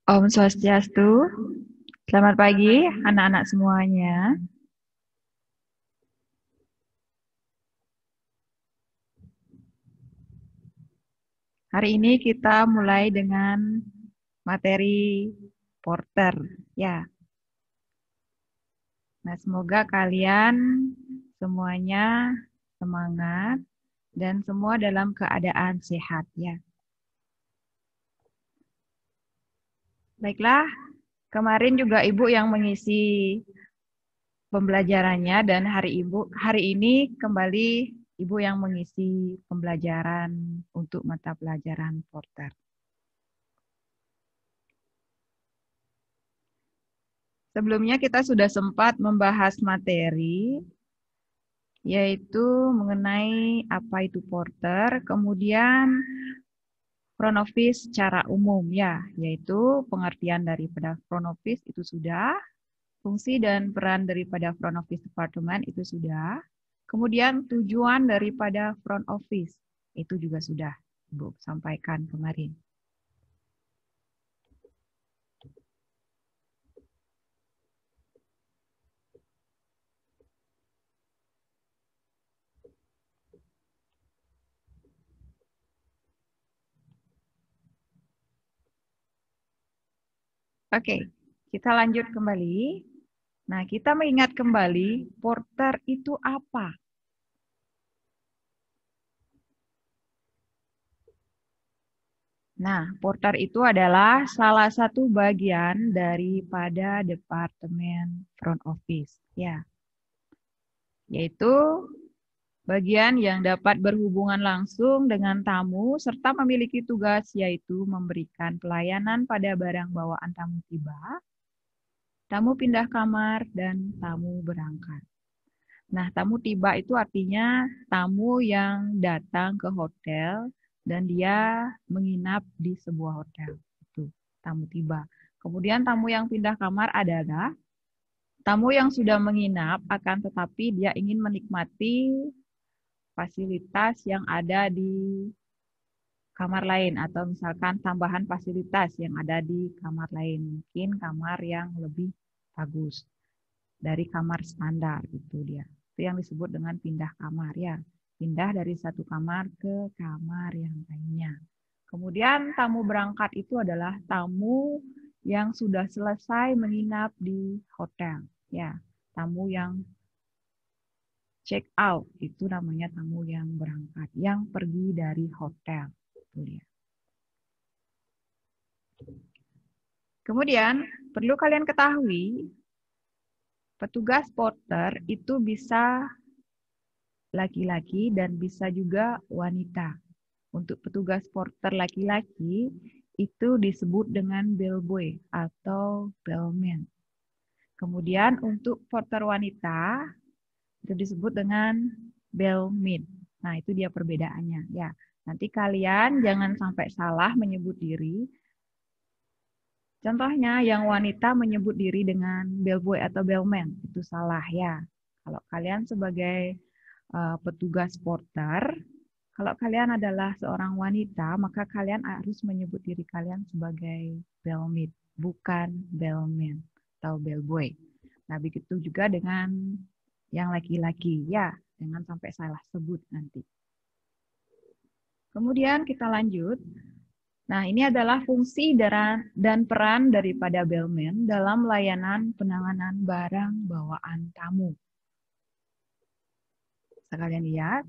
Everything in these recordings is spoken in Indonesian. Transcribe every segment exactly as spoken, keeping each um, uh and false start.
Om Swastiastu. Selamat pagi anak-anak semuanya. Hari ini kita mulai dengan materi porter ya. Nah, semoga kalian semuanya semangat dan semua dalam keadaan sehat ya. Baiklah, kemarin juga Ibu yang mengisi pembelajarannya dan hari Ibu hari ini kembali Ibu yang mengisi pembelajaran untuk mata pelajaran porter. Sebelumnya kita sudah sempat membahas materi, yaitu mengenai apa itu porter, kemudian front office secara umum ya, yaitu pengertian daripada front office itu sudah, fungsi dan peran daripada front office department itu sudah, kemudian tujuan daripada front office itu juga sudah Ibu sampaikan kemarin. Oke, kita lanjut kembali. Nah, kita mengingat kembali porter itu apa? Nah, porter itu adalah salah satu bagian daripada departemen front office, ya, yaitu bagian yang dapat berhubungan langsung dengan tamu serta memiliki tugas yaitu memberikan pelayanan pada barang bawaan tamu tiba, tamu pindah kamar, dan tamu berangkat. Nah, tamu tiba itu artinya tamu yang datang ke hotel dan dia menginap di sebuah hotel. Itu tamu tiba. Kemudian tamu yang pindah kamar adalah tamu yang sudah menginap akan tetapi dia ingin menikmati fasilitas yang ada di kamar lain atau misalkan tambahan fasilitas yang ada di kamar lain. Mungkin kamar yang lebih bagus dari kamar standar itu dia. Itu yang disebut dengan pindah kamar ya. Pindah dari satu kamar ke kamar yang lainnya. Kemudian tamu berangkat itu adalah tamu yang sudah selesai menginap di hotel ya. Tamu yang check out itu namanya tamu yang berangkat, yang pergi dari hotel. Itu dia. Kemudian perlu kalian ketahui petugas porter itu bisa laki-laki dan bisa juga wanita. Untuk petugas porter laki-laki itu disebut dengan bellboy atau bellman. Kemudian untuk porter wanita itu disebut dengan bellmaid. Nah, itu dia perbedaannya ya. Nanti kalian jangan sampai salah menyebut diri. Contohnya yang wanita menyebut diri dengan bellboy atau bellman, itu salah ya. Kalau kalian sebagai uh, petugas porter, kalau kalian adalah seorang wanita, maka kalian harus menyebut diri kalian sebagai bellmaid, bukan bellman atau bellboy. Nah, begitu juga dengan yang laki-laki ya, jangan sampai salah sebut nanti. Kemudian kita lanjut. Nah, ini adalah fungsi dan peran daripada bellman dalam layanan penanganan barang bawaan tamu. Sekalian lihat,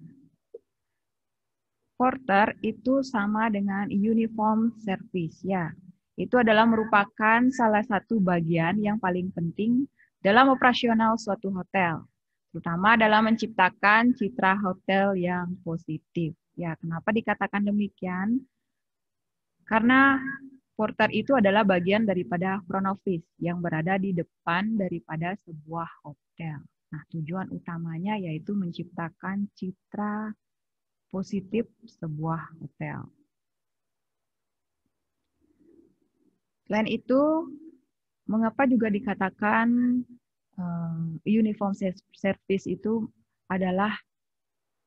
porter itu sama dengan uniform service ya. Itu adalah merupakan salah satu bagian yang paling penting dalam operasional suatu hotel, terutama dalam menciptakan citra hotel yang positif. Ya, kenapa dikatakan demikian? Karena porter itu adalah bagian daripada front office yang berada di depan daripada sebuah hotel. Nah, tujuan utamanya yaitu menciptakan citra positif sebuah hotel. Selain itu, mengapa juga dikatakan um, uniform service itu adalah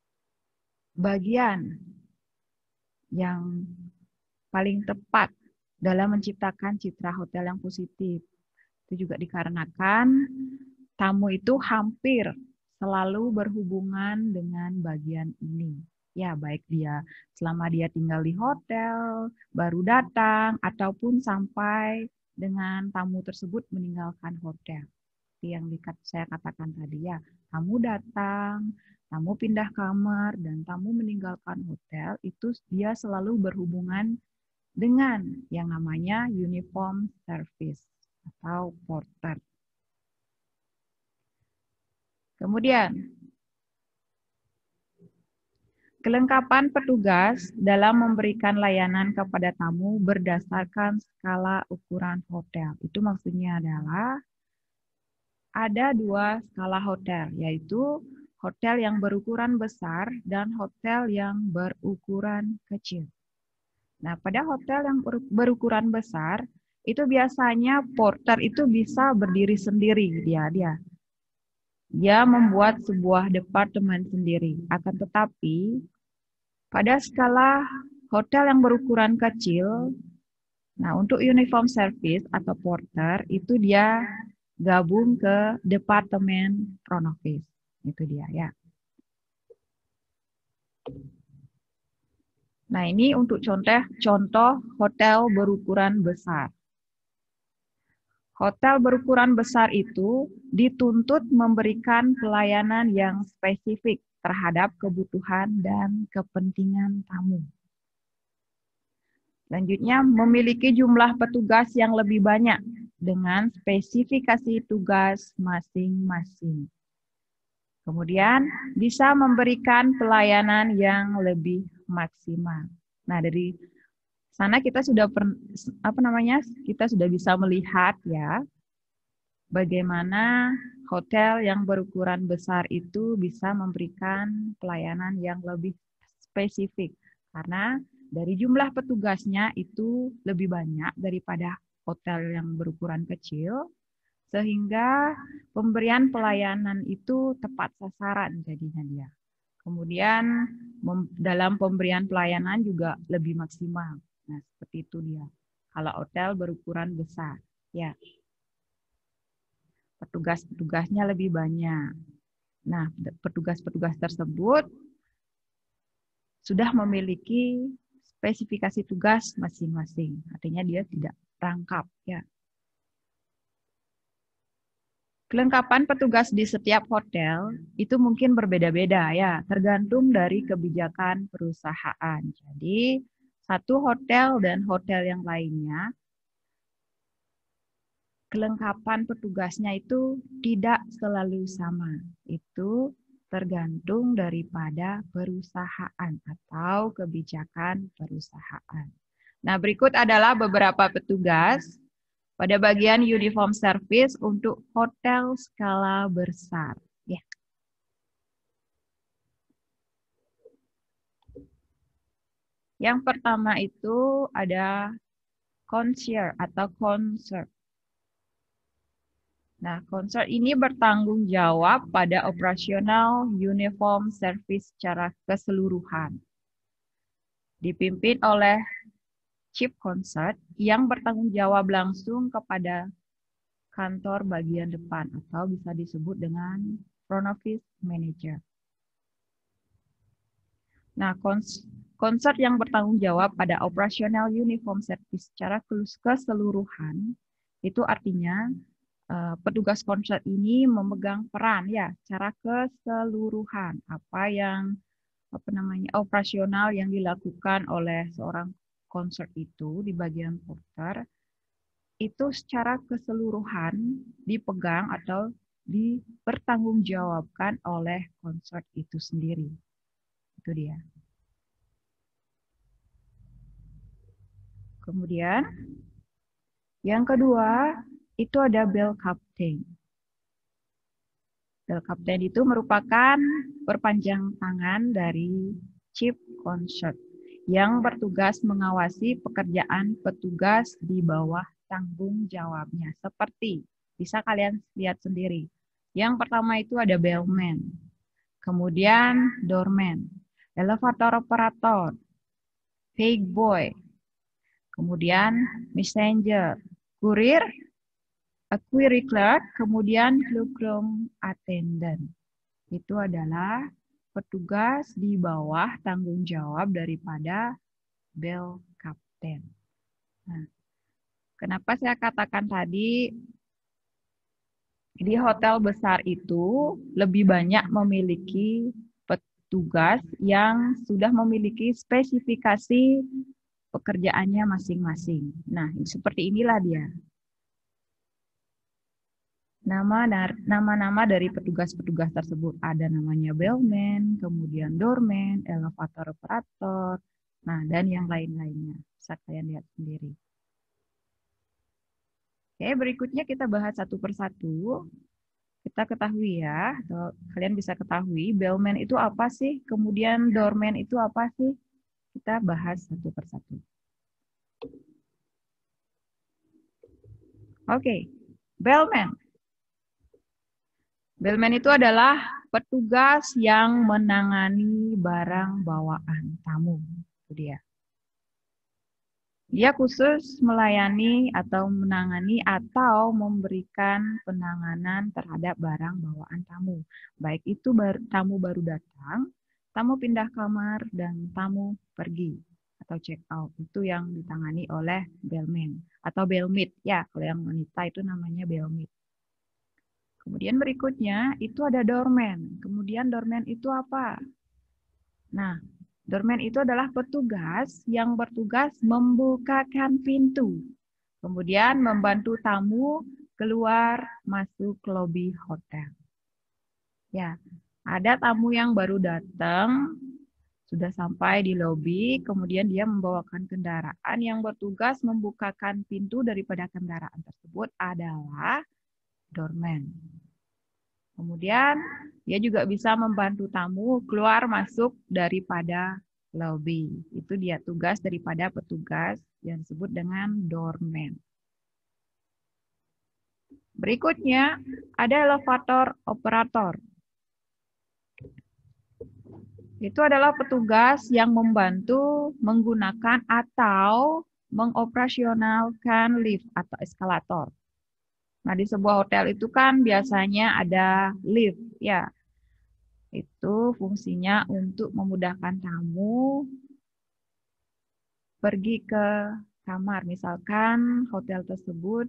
bagian yang paling tepat dalam menciptakan citra hotel yang positif. Itu juga dikarenakan tamu itu hampir selalu berhubungan dengan bagian ini. Ya, baik dia selama dia tinggal di hotel, baru datang, ataupun sampai dengan tamu tersebut meninggalkan hotel. Yang saya katakan tadi ya, tamu datang, tamu pindah kamar, dan tamu meninggalkan hotel, itu dia selalu berhubungan dengan yang namanya uniform service atau porter. Kemudian, kelengkapan petugas dalam memberikan layanan kepada tamu berdasarkan skala ukuran hotel. Itu maksudnya adalah ada dua skala hotel, yaitu hotel yang berukuran besar dan hotel yang berukuran kecil. Nah, pada hotel yang berukuran besar, itu biasanya porter itu bisa berdiri sendiri, dia dia. Dia membuat sebuah departemen sendiri. Akan tetapi, pada skala hotel yang berukuran kecil, nah untuk uniform service atau porter, itu dia gabung ke departemen front office. Itu dia ya. Nah ini untuk contoh, contoh hotel berukuran besar. Hotel berukuran besar itu dituntut memberikan pelayanan yang spesifik terhadap kebutuhan dan kepentingan tamu. Selanjutnya, memiliki jumlah petugas yang lebih banyak dengan spesifikasi tugas masing-masing. Kemudian, bisa memberikan pelayanan yang lebih maksimal. Nah, dari sana kita sudah per, apa namanya? Kita sudah bisa melihat ya bagaimana hotel yang berukuran besar itu bisa memberikan pelayanan yang lebih spesifik karena dari jumlah petugasnya itu lebih banyak daripada hotel yang berukuran kecil sehingga pemberian pelayanan itu tepat sasaran jadinya dia. Kemudian dalam pemberian pelayanan juga lebih maksimal. Nah, seperti itu dia. Kalau hotel berukuran besar, ya. Petugas-petugasnya lebih banyak. Nah, petugas-petugas tersebut sudah memiliki spesifikasi tugas masing-masing. Artinya dia tidak rangkap, ya. Kelengkapan petugas di setiap hotel itu mungkin berbeda-beda ya, tergantung dari kebijakan perusahaan. Jadi, satu hotel dan hotel yang lainnya, kelengkapan petugasnya itu tidak selalu sama. Itu tergantung daripada perusahaan atau kebijakan perusahaan. Nah, berikut adalah beberapa petugas pada bagian uniform service untuk hotel skala besar. Ya. Yang pertama itu ada concierge atau concierge. Nah, concierge ini bertanggung jawab pada operasional uniform service secara keseluruhan. Dipimpin oleh chief concierge yang bertanggung jawab langsung kepada kantor bagian depan atau bisa disebut dengan front office manager. Nah, concierge yang bertanggung jawab pada operasional uniform service secara keseluruhan itu artinya uh, petugas concierge ini memegang peran ya secara keseluruhan apa yang apa namanya operasional yang dilakukan oleh seorang concierge itu di bagian porter itu secara keseluruhan dipegang atau dipertanggungjawabkan oleh concierge itu sendiri. Itu dia. Kemudian, yang kedua, itu ada bell captain. Bell captain itu merupakan perpanjang tangan dari chief concierge yang bertugas mengawasi pekerjaan petugas di bawah tanggung jawabnya. Seperti, bisa kalian lihat sendiri. Yang pertama itu ada bellman. Kemudian doorman, elevator operator, page boy, kemudian messenger, kurir, query clerk, kemudian cloakroom attendant. Itu adalah petugas di bawah tanggung jawab daripada bell captain. Nah, kenapa saya katakan tadi di hotel besar itu lebih banyak memiliki petugas yang sudah memiliki spesifikasi pekerjaannya masing-masing. Nah, seperti inilah dia. Nama-nama dari petugas-petugas tersebut ada namanya bellman, kemudian doorman, elevator operator, nah dan yang lain-lainnya. Bisa kalian lihat sendiri. Oke, berikutnya kita bahas satu persatu. Kita ketahui ya, atau kalian bisa ketahui bellman itu apa sih, kemudian doorman itu apa sih? Kita bahas satu persatu. Oke, bellman. Bellman itu adalah petugas yang menangani barang bawaan tamu. Itu dia. Dia khusus melayani atau menangani atau memberikan penanganan terhadap barang bawaan tamu. Baik itu bar, tamu baru datang, tamu pindah kamar, dan tamu pergi atau check out. Itu yang ditangani oleh bellman atau bellmaid. Ya, kalau yang wanita itu namanya bellmaid. Kemudian berikutnya itu ada doorman. Kemudian doorman itu apa? Nah, doorman itu adalah petugas yang bertugas membukakan pintu. Kemudian membantu tamu keluar masuk lobi hotel. Ya, ada tamu yang baru datang, sudah sampai di lobi, kemudian dia membawakan kendaraan yang bertugas membukakan pintu daripada kendaraan tersebut adalah doorman. Kemudian dia juga bisa membantu tamu keluar masuk daripada lobi. Itu dia tugas daripada petugas yang disebut dengan doorman. Berikutnya ada elevator operator. Itu adalah petugas yang membantu menggunakan atau mengoperasionalkan lift atau eskalator. Nah, di sebuah hotel itu kan biasanya ada lift, ya. Itu fungsinya untuk memudahkan tamu pergi ke kamar. Misalkan hotel tersebut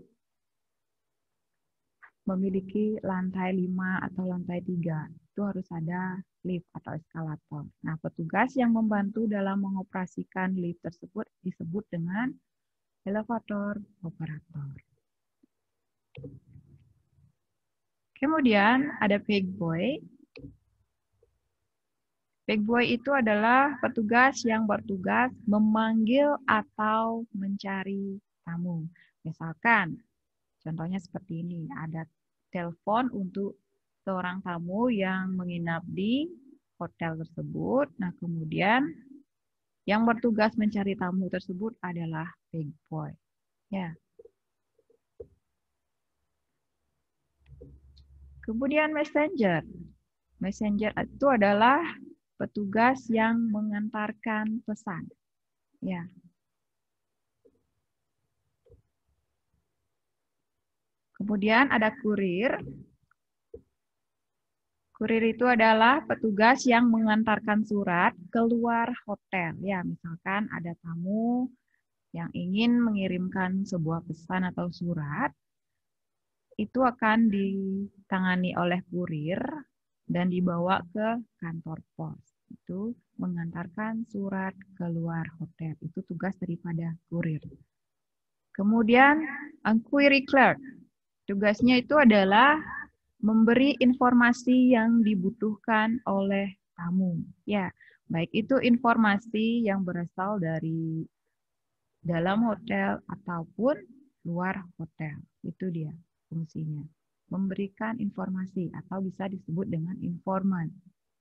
memiliki lantai lima atau lantai tiga. Itu harus ada lift atau eskalator. Nah, petugas yang membantu dalam mengoperasikan lift tersebut disebut dengan elevator operator. Kemudian ada pegboy. Pegboy itu adalah petugas yang bertugas memanggil atau mencari tamu. Misalkan, contohnya seperti ini, ada telepon untuk seorang tamu yang menginap di hotel tersebut. Nah, kemudian yang bertugas mencari tamu tersebut adalah pegboy. Ya. Kemudian messenger. Messenger itu adalah petugas yang mengantarkan pesan. Ya. Kemudian ada kurir. Kurir itu adalah petugas yang mengantarkan surat keluar hotel. Ya, misalkan ada tamu yang ingin mengirimkan sebuah pesan atau surat, itu akan ditangani oleh kurir dan dibawa ke kantor pos. Itu mengantarkan surat keluar hotel. Itu tugas daripada kurir. Kemudian query clerk. Tugasnya itu adalah memberi informasi yang dibutuhkan oleh tamu. Ya, baik itu informasi yang berasal dari dalam hotel ataupun luar hotel. Itu dia fungsinya. Memberikan informasi atau bisa disebut dengan informan.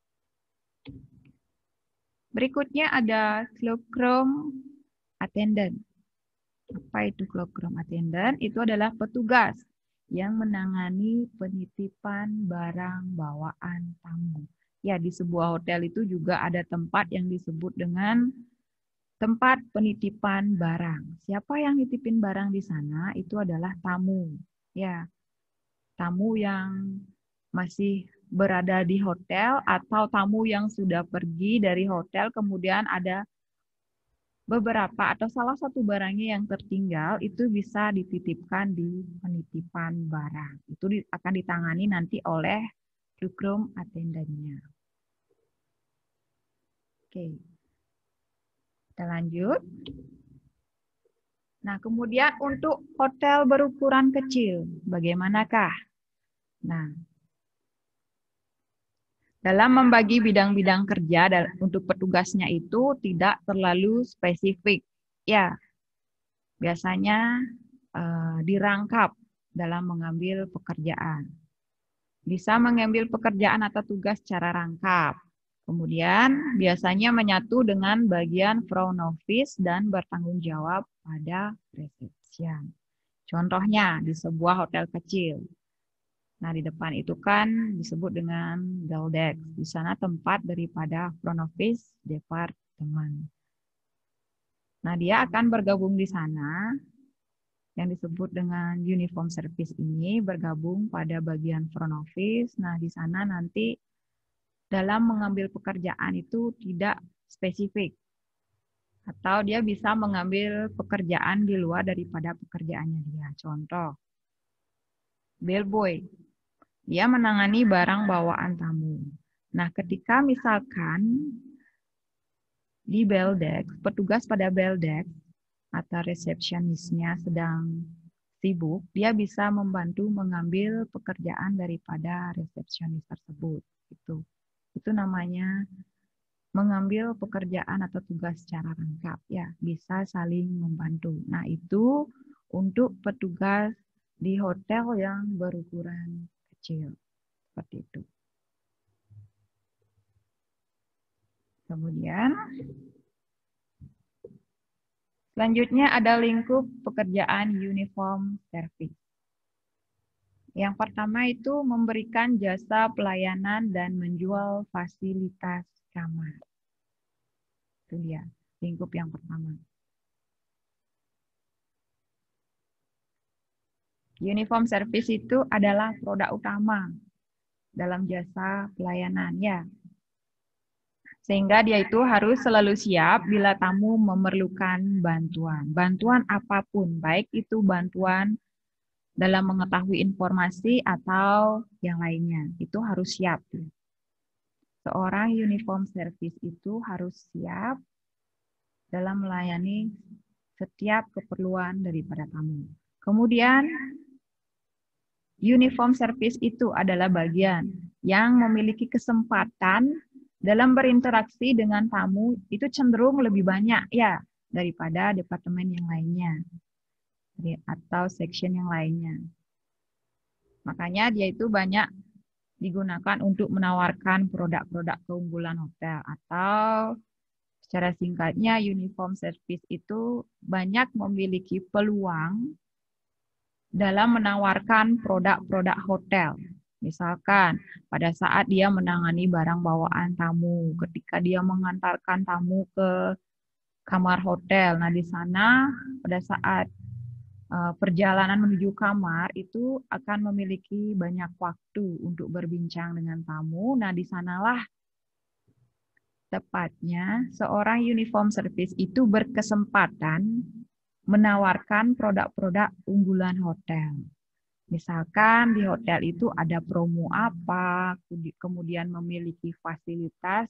Berikutnya ada cloakroom attendant. Apa itu cloakroom attendant? Itu adalah petugas yang menangani penitipan barang bawaan tamu. Ya, di sebuah hotel itu juga ada tempat yang disebut dengan tempat penitipan barang. Siapa yang nitipin barang di sana itu adalah tamu. Ya, tamu yang masih berada di hotel atau tamu yang sudah pergi dari hotel kemudian ada beberapa atau salah satu barangnya yang tertinggal itu bisa dititipkan di penitipan barang. Itu akan ditangani nanti oleh cloakroom attendant-nya. Oke. Kita lanjut. Nah, kemudian untuk hotel berukuran kecil, bagaimanakah? Nah, dalam membagi bidang-bidang kerja untuk petugasnya itu tidak terlalu spesifik. Ya, biasanya eh, dirangkap dalam mengambil pekerjaan. Bisa mengambil pekerjaan atau tugas secara rangkap. Kemudian biasanya menyatu dengan bagian front office dan bertanggung jawab pada reception. Contohnya di sebuah hotel kecil. Nah, di depan itu kan disebut dengan Beldex. Di sana tempat daripada front office departemen. Nah, dia akan bergabung di sana yang disebut dengan uniform service ini bergabung pada bagian front office. Nah, di sana nanti dalam mengambil pekerjaan itu tidak spesifik. Atau dia bisa mengambil pekerjaan di luar daripada pekerjaannya dia. Contoh, bellboy. Dia menangani barang bawaan tamu. Nah, ketika misalkan di Beldex, petugas pada Beldex atau resepsionisnya sedang sibuk, dia bisa membantu mengambil pekerjaan daripada resepsionis tersebut. Itu, itu namanya mengambil pekerjaan atau tugas secara lengkap. Ya, bisa saling membantu. Nah, itu untuk petugas di hotel yang berukuran kecil. Seperti itu. Kemudian, selanjutnya ada lingkup pekerjaan uniform service. Yang pertama itu memberikan jasa pelayanan dan menjual fasilitas kamar. Itu dia, lingkup yang pertama. Uniform service itu adalah produk utama dalam jasa pelayanan, ya. Sehingga dia itu harus selalu siap bila tamu memerlukan bantuan. Bantuan apapun, baik itu bantuan dalam mengetahui informasi atau yang lainnya. Itu harus siap. Seorang uniform service itu harus siap dalam melayani setiap keperluan daripada tamu. Kemudian, uniform service itu adalah bagian yang memiliki kesempatan dalam berinteraksi dengan tamu itu cenderung lebih banyak ya daripada departemen yang lainnya atau section yang lainnya. Makanya dia itu banyak digunakan untuk menawarkan produk-produk keunggulan hotel atau secara singkatnya uniform service itu banyak memiliki peluang dalam menawarkan produk-produk hotel. Misalkan pada saat dia menangani barang bawaan tamu, ketika dia mengantarkan tamu ke kamar hotel. Nah, di sana pada saat uh, perjalanan menuju kamar itu akan memiliki banyak waktu untuk berbincang dengan tamu. Nah, di sanalah tepatnya seorang uniform service itu berkesempatan menawarkan produk-produk unggulan hotel. Misalkan di hotel itu ada promo apa, kemudian memiliki fasilitas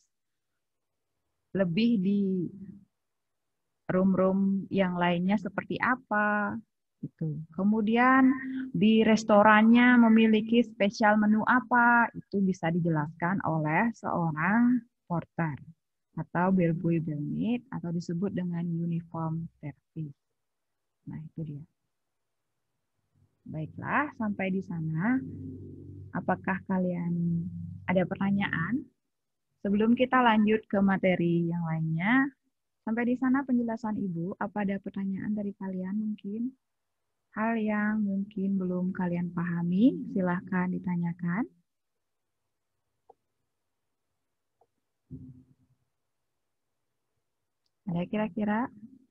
lebih di room-room yang lainnya seperti apa, gitu. Kemudian di restorannya memiliki spesial menu apa, itu bisa dijelaskan oleh seorang porter atau bellboy bellmaid atau disebut dengan uniform service. Nah, itu dia. Baiklah, sampai di sana. Apakah kalian ada pertanyaan? Sebelum kita lanjut ke materi yang lainnya, sampai di sana penjelasan Ibu. Apa ada pertanyaan dari kalian mungkin? Hal yang mungkin belum kalian pahami, silahkan ditanyakan. Ada kira-kira?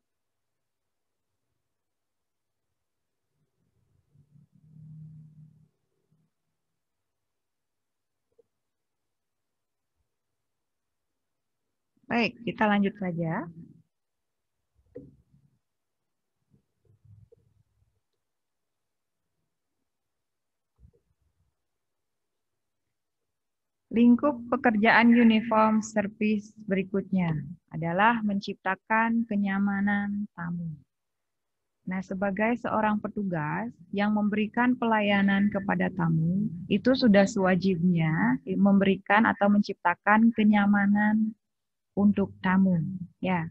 Baik, kita lanjut saja. Lingkup pekerjaan uniform service berikutnya adalah menciptakan kenyamanan tamu. Nah, sebagai seorang petugas yang memberikan pelayanan kepada tamu, itu sudah sewajibnya memberikan atau menciptakan kenyamanan untuk tamu. Ya,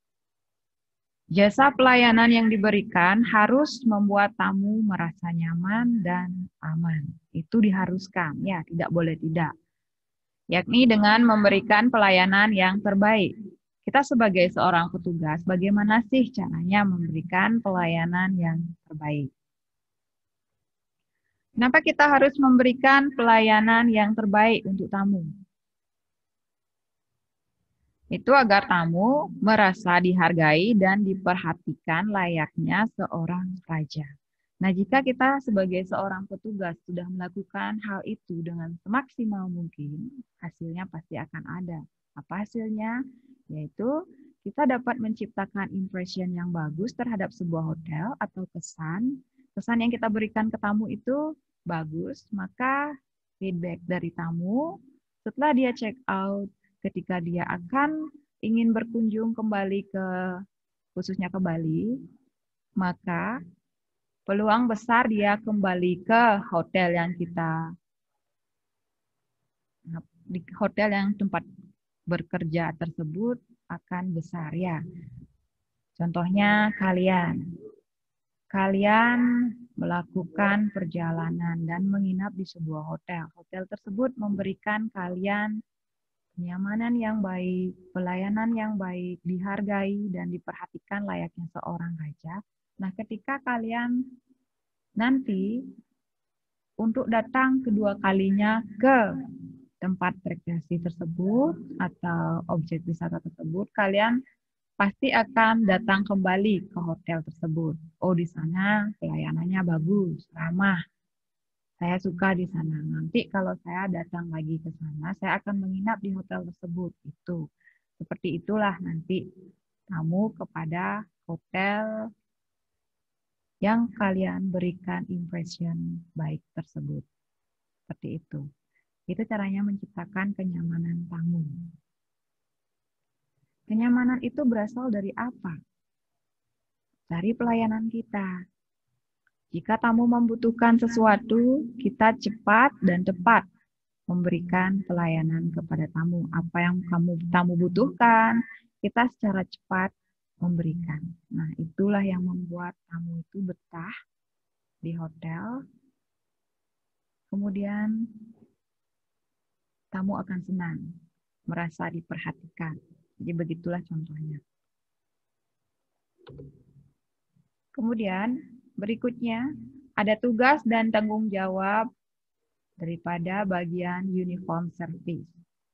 jasa pelayanan yang diberikan harus membuat tamu merasa nyaman dan aman. Itu diharuskan, ya, tidak boleh tidak. Yakni dengan memberikan pelayanan yang terbaik. Kita sebagai seorang petugas, bagaimana sih caranya memberikan pelayanan yang terbaik? Kenapa kita harus memberikan pelayanan yang terbaik untuk tamu? Itu agar tamu merasa dihargai dan diperhatikan layaknya seorang raja. Nah, jika kita sebagai seorang petugas sudah melakukan hal itu dengan semaksimal mungkin, hasilnya pasti akan ada. Apa hasilnya? Yaitu kita dapat menciptakan impression yang bagus terhadap sebuah hotel atau kesan. Kesan yang kita berikan ke tamu itu bagus, maka feedback dari tamu setelah dia check out, ketika dia akan ingin berkunjung kembali ke, khususnya ke Bali, maka peluang besar dia kembali ke hotel yang kita, di hotel yang tempat bekerja tersebut akan besar ya. Contohnya kalian, kalian melakukan perjalanan dan menginap di sebuah hotel. Hotel tersebut memberikan kalian kenyamanan yang baik, pelayanan yang baik, dihargai dan diperhatikan layaknya seorang raja. Nah, ketika kalian nanti untuk datang kedua kalinya ke tempat rekreasi tersebut atau objek wisata tersebut, kalian pasti akan datang kembali ke hotel tersebut. Oh, di sana pelayanannya bagus, ramah. Saya suka di sana. Nanti kalau saya datang lagi ke sana, saya akan menginap di hotel tersebut. Itu. Seperti itulah nanti tamu kepada hotel yang kalian berikan impression baik tersebut. Seperti itu. Itu caranya menciptakan kenyamanan tamu. Kenyamanan itu berasal dari apa? Dari pelayanan kita. Jika tamu membutuhkan sesuatu, kita cepat dan tepat memberikan pelayanan kepada tamu. Apa yang kamu tamu butuhkan, kita secara cepat memberikan. Nah, itulah yang membuat tamu itu betah di hotel. Kemudian tamu akan senang, merasa diperhatikan. Jadi begitulah contohnya. Kemudian berikutnya ada tugas dan tanggung jawab daripada bagian uniform service.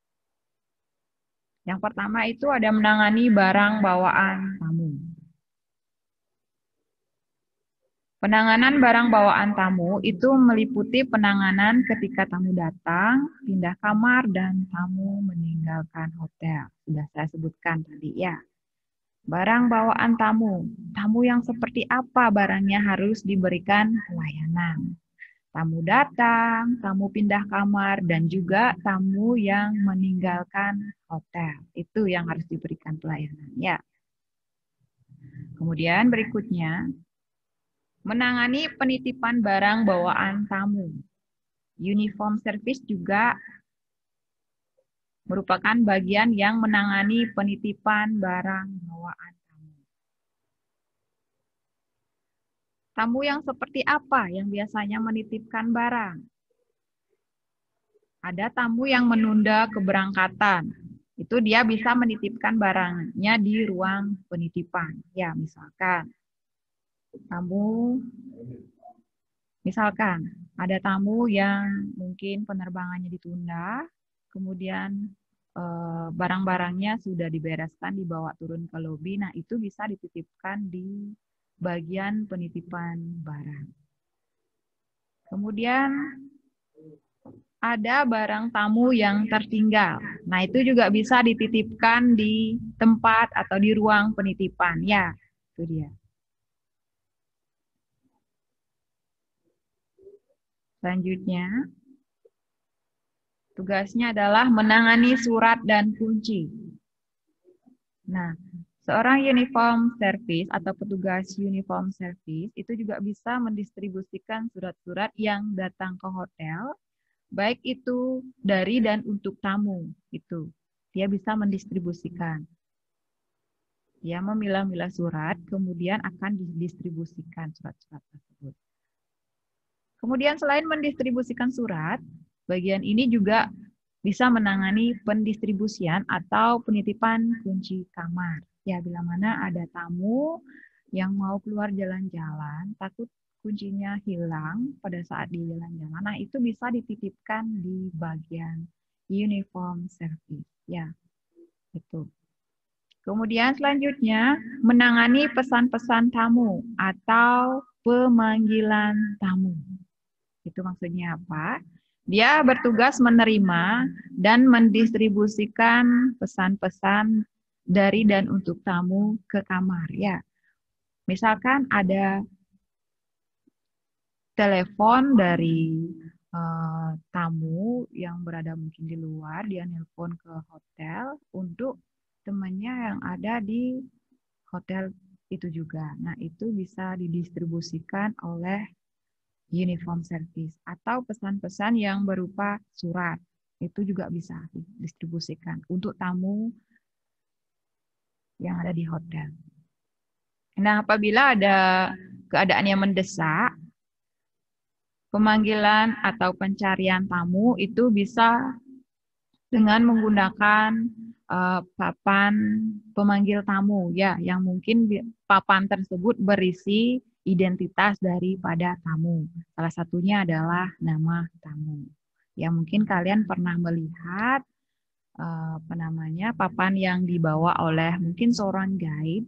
Yang pertama itu ada menangani barang bawaan tamu. Penanganan barang bawaan tamu itu meliputi penanganan ketika tamu datang, pindah kamar, dan tamu meninggalkan hotel. Sudah saya sebutkan tadi ya. Barang bawaan tamu. Tamu yang seperti apa barangnya harus diberikan pelayanan. Tamu datang, tamu pindah kamar, dan juga tamu yang meninggalkan hotel. Itu yang harus diberikan pelayanan. Ya. Kemudian berikutnya, menangani penitipan barang bawaan tamu. Uniform service juga merupakan bagian yang menangani penitipan barang bawaan tamu. Tamu yang seperti apa yang biasanya menitipkan barang? Ada tamu yang menunda keberangkatan. Itu dia bisa menitipkan barangnya di ruang penitipan. Ya, misalkan tamu, misalkan ada tamu yang mungkin penerbangannya ditunda, kemudian barang-barangnya sudah dibereskan, dibawa turun ke lobi. Nah, itu bisa dititipkan di bagian penitipan barang. Kemudian ada barang tamu yang tertinggal. Nah, itu juga bisa dititipkan di tempat atau di ruang penitipan. Ya, itu dia. Selanjutnya, tugasnya adalah menangani surat dan kunci. Nah, seorang uniform service atau petugas uniform service itu juga bisa mendistribusikan surat-surat yang datang ke hotel, baik itu dari dan untuk tamu. Itu dia bisa mendistribusikan. Dia memilah-milah surat, kemudian akan didistribusikan surat-surat tersebut. Kemudian selain mendistribusikan surat, bagian ini juga bisa menangani pendistribusian atau penitipan kunci kamar. Ya, bila mana ada tamu yang mau keluar jalan-jalan, takut kuncinya hilang pada saat di jalan-jalan, nah itu bisa dititipkan di bagian uniform service. Ya, itu. Kemudian selanjutnya, menangani pesan-pesan tamu atau pemanggilan tamu. Itu maksudnya apa? Dia bertugas menerima dan mendistribusikan pesan-pesan dari dan untuk tamu ke kamar. Ya, misalkan ada telepon dari uh, tamu yang berada mungkin di luar, dia nelpon ke hotel untuk temannya yang ada di hotel itu juga. Nah, itu bisa didistribusikan oleh uniform service atau pesan-pesan yang berupa surat. Itu juga bisa didistribusikan untuk tamu yang ada di hotel. Nah, apabila ada keadaan yang mendesak, pemanggilan atau pencarian tamu itu bisa dengan menggunakan uh, papan pemanggil tamu ya, yang mungkin papan tersebut berisi identitas daripada tamu. Salah satunya adalah nama tamu. Ya, mungkin kalian pernah melihat uh, apa namanya papan yang dibawa oleh mungkin seorang guide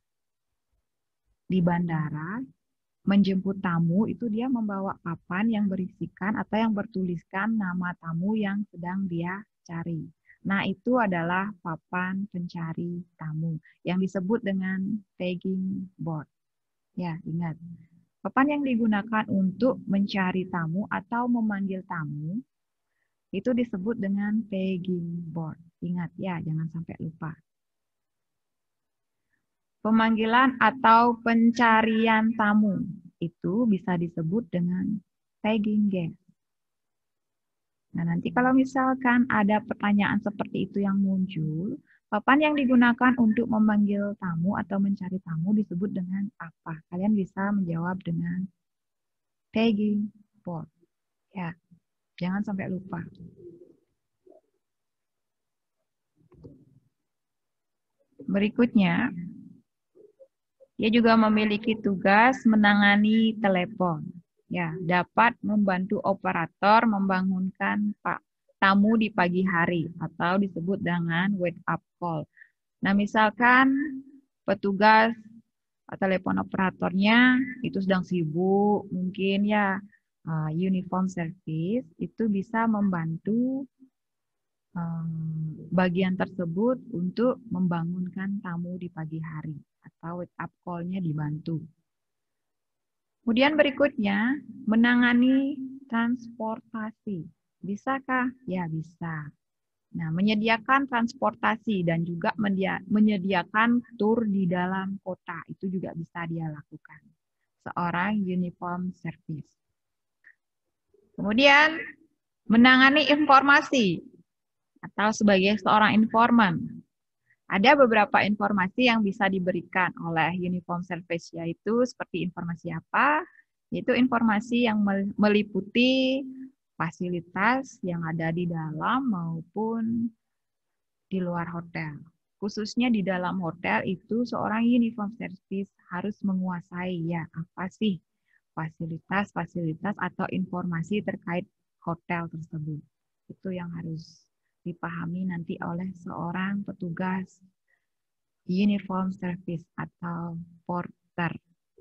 di bandara menjemput tamu, itu dia membawa papan yang berisikan atau yang bertuliskan nama tamu yang sedang dia cari. Nah, itu adalah papan pencari tamu yang disebut dengan tagging board. Ya, ingat. Papan yang digunakan untuk mencari tamu atau memanggil tamu itu disebut dengan tagging board. Ingat ya, jangan sampai lupa. Pemanggilan atau pencarian tamu itu bisa disebut dengan tagging guest. Nah, nanti kalau misalkan ada pertanyaan seperti itu yang muncul, papan yang digunakan untuk memanggil tamu atau mencari tamu disebut dengan apa? Kalian bisa menjawab dengan tagging board. Ya, jangan sampai lupa. Berikutnya, dia juga memiliki tugas menangani telepon. Ya, dapat membantu operator membangunkan Pak tamu di pagi hari atau disebut dengan wake up call. Nah, misalkan petugas telepon operatornya itu sedang sibuk, mungkin ya uh, uniform service itu bisa membantu um, bagian tersebut untuk membangunkan tamu di pagi hari atau wake up call-nya dibantu. Kemudian berikutnya, menangani transportasi. Bisakah? Ya, bisa. Nah, menyediakan transportasi dan juga menyediakan tur di dalam kota, itu juga bisa dia lakukan. Seorang uniform service. Kemudian, menangani informasi atau sebagai seorang informan. Ada beberapa informasi yang bisa diberikan oleh uniform service, yaitu seperti informasi apa? Yaitu informasi yang meliputi fasilitas yang ada di dalam maupun di luar hotel. Khususnya di dalam hotel itu seorang uniform service harus menguasai ya apa sih fasilitas-fasilitas atau informasi terkait hotel tersebut. Itu yang harus dipahami nanti oleh seorang petugas uniform service atau porter.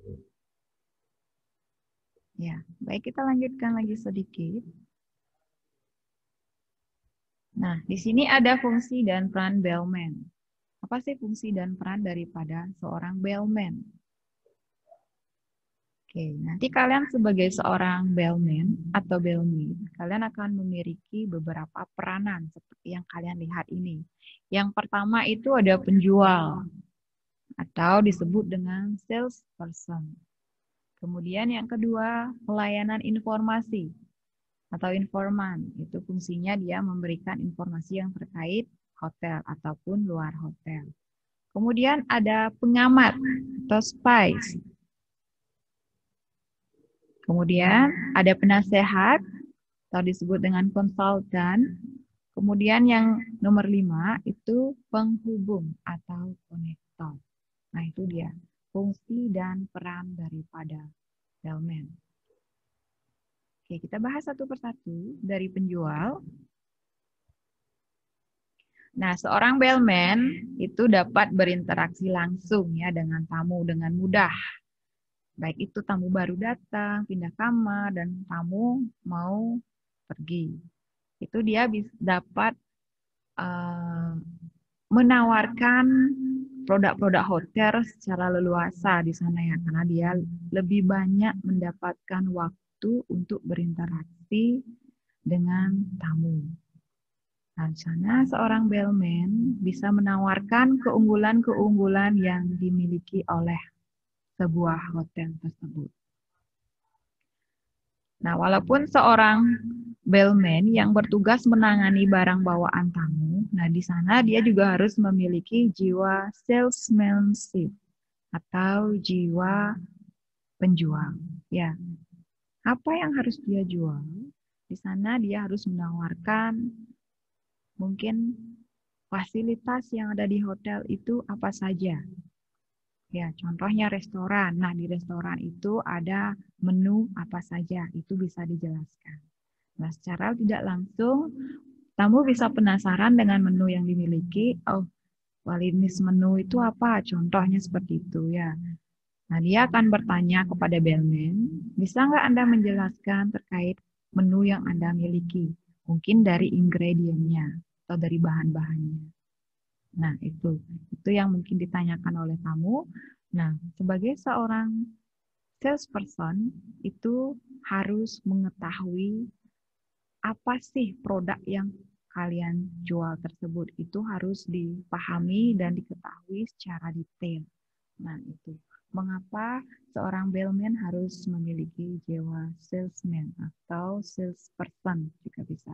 Ya, baik, kita lanjutkan lagi sedikit. Nah, di sini ada fungsi dan peran bellman. Apa sih fungsi dan peran daripada seorang bellman? Oke, nanti kalian sebagai seorang bellman atau bellmaid, kalian akan memiliki beberapa peranan seperti yang kalian lihat ini. Yang pertama itu ada penjual atau disebut dengan salesperson. Kemudian yang kedua, pelayanan informasi atau informan. Itu fungsinya dia memberikan informasi yang terkait hotel ataupun luar hotel. Kemudian ada pengamat atau spies. Kemudian ada penasehat atau disebut dengan konsultan. Kemudian yang nomor lima itu penghubung atau konektor. Nah itu dia fungsi dan peran daripada bellman. Oke, kita bahas satu persatu dari penjual. Nah, seorang bellman itu dapat berinteraksi langsung ya dengan tamu dengan mudah. Baik itu tamu baru datang, pindah kamar, dan tamu mau pergi. Itu dia bisa dapat uh, menawarkan produk-produk hotel secara leluasa di sana ya, karena dia lebih banyak mendapatkan waktu untuk berinteraksi dengan tamu. Nah, di sana seorang bellman bisa menawarkan keunggulan-keunggulan yang dimiliki oleh sebuah hotel tersebut. Nah, walaupun seorang bellman yang bertugas menangani barang bawaan tamu, nah di sana dia juga harus memiliki jiwa salesmanship atau jiwa penjual. Ya, apa yang harus dia jual? Di sana dia harus menawarkan mungkin fasilitas yang ada di hotel itu apa saja. Ya, contohnya restoran. Nah, di restoran itu ada menu apa saja, itu bisa dijelaskan. Nah, secara tidak langsung, tamu bisa penasaran dengan menu yang dimiliki. Oh, walinis menu itu apa? Contohnya seperti itu ya. Nah, dia akan bertanya kepada bellman, bisa nggak Anda menjelaskan terkait menu yang Anda miliki? Mungkin dari ingredientnya atau dari bahan-bahannya. Nah, itu itu yang mungkin ditanyakan oleh tamu. Nah, sebagai seorang salesperson itu harus mengetahui apa sih produk yang kalian jual tersebut. Itu harus dipahami dan diketahui secara detail. Nah, itu mengapa seorang bellman harus memiliki jiwa salesman atau salesperson juga bisa.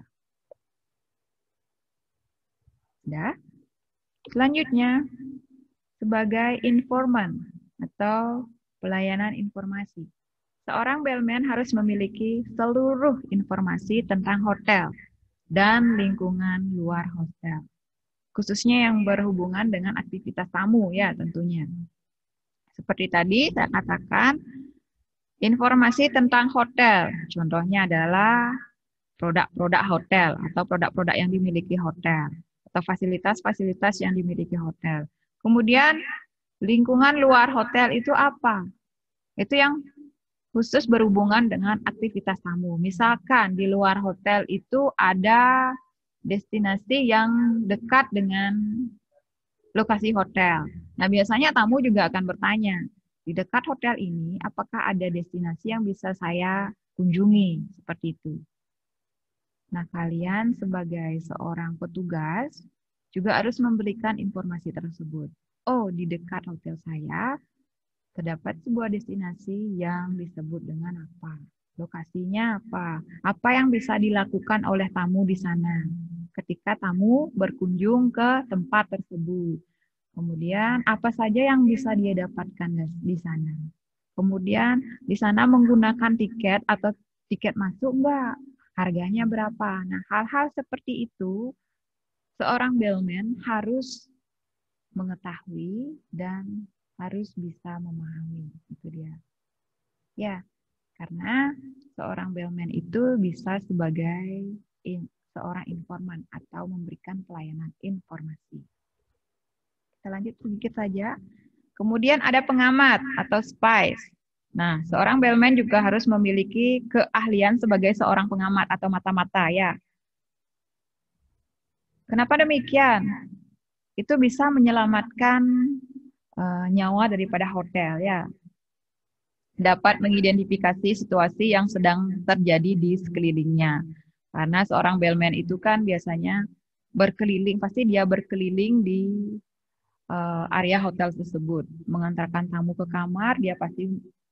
Sudah? Selanjutnya, sebagai informan atau pelayanan informasi. Seorang bellman harus memiliki seluruh informasi tentang hotel dan lingkungan luar hotel. Khususnya yang berhubungan dengan aktivitas tamu ya tentunya. Seperti tadi saya katakan, informasi tentang hotel. Contohnya adalah produk-produk hotel atau produk-produk yang dimiliki hotel. Atau fasilitas-fasilitas yang dimiliki hotel. Kemudian lingkungan luar hotel itu apa? Itu yang khusus berhubungan dengan aktivitas tamu. Misalkan di luar hotel itu ada destinasi yang dekat dengan lokasi hotel. Nah, biasanya tamu juga akan bertanya, di dekat hotel ini apakah ada destinasi yang bisa saya kunjungi? Seperti itu. Nah, kalian sebagai seorang petugas juga harus memberikan informasi tersebut. Oh, di dekat hotel saya terdapat sebuah destinasi yang disebut dengan apa? Lokasinya apa? Apa yang bisa dilakukan oleh tamu di sana ketika tamu berkunjung ke tempat tersebut? Kemudian, apa saja yang bisa dia dapatkan di sana? Kemudian, di sana menggunakan tiket atau tiket masuk enggak? Harganya berapa? Nah, hal-hal seperti itu seorang bellman harus mengetahui dan harus bisa memahami. Itu dia. Ya, karena seorang bellman itu bisa sebagai seorang informan atau memberikan pelayanan informasi. Kita lanjut sedikit saja. Kemudian ada pengamat atau spies. Nah, seorang bellman juga harus memiliki keahlian sebagai seorang pengamat atau mata-mata ya. Kenapa demikian? Itu bisa menyelamatkan uh, nyawa daripada hotel ya. Dapat mengidentifikasi situasi yang sedang terjadi di sekelilingnya. Karena seorang bellman itu kan biasanya berkeliling, pasti dia berkeliling di uh, area hotel tersebut, mengantarkan tamu ke kamar, dia pasti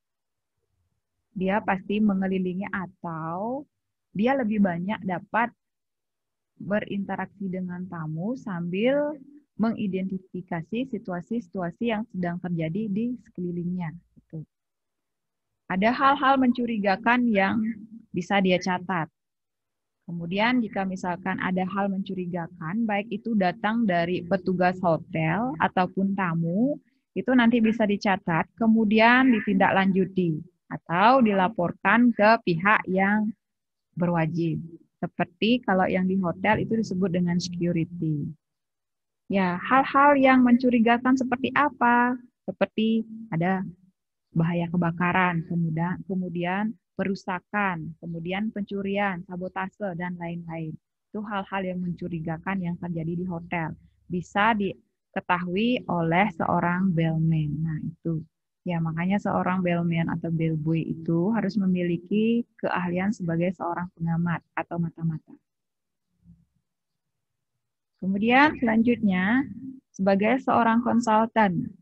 dia pasti mengelilingi atau dia lebih banyak dapat berinteraksi dengan tamu sambil mengidentifikasi situasi-situasi yang sedang terjadi di sekelilingnya. Gitu. Ada hal-hal mencurigakan yang bisa dia catat. Kemudian jika misalkan ada hal mencurigakan, baik itu datang dari petugas hotel ataupun tamu, itu nanti bisa dicatat, kemudian ditindaklanjuti atau dilaporkan ke pihak yang berwajib. Seperti kalau yang di hotel itu disebut dengan security. Ya, hal-hal yang mencurigakan seperti apa? Seperti ada bahaya kebakaran, kemudian kemudian perusakan, kemudian pencurian, sabotase, dan lain-lain. Itu hal-hal yang mencurigakan yang terjadi di hotel. Bisa diketahui oleh seorang bellman. Nah, itu. Ya, makanya seorang bellman atau bellboy itu harus memiliki keahlian sebagai seorang pengamat atau mata-mata. Kemudian selanjutnya, sebagai seorang konsultan.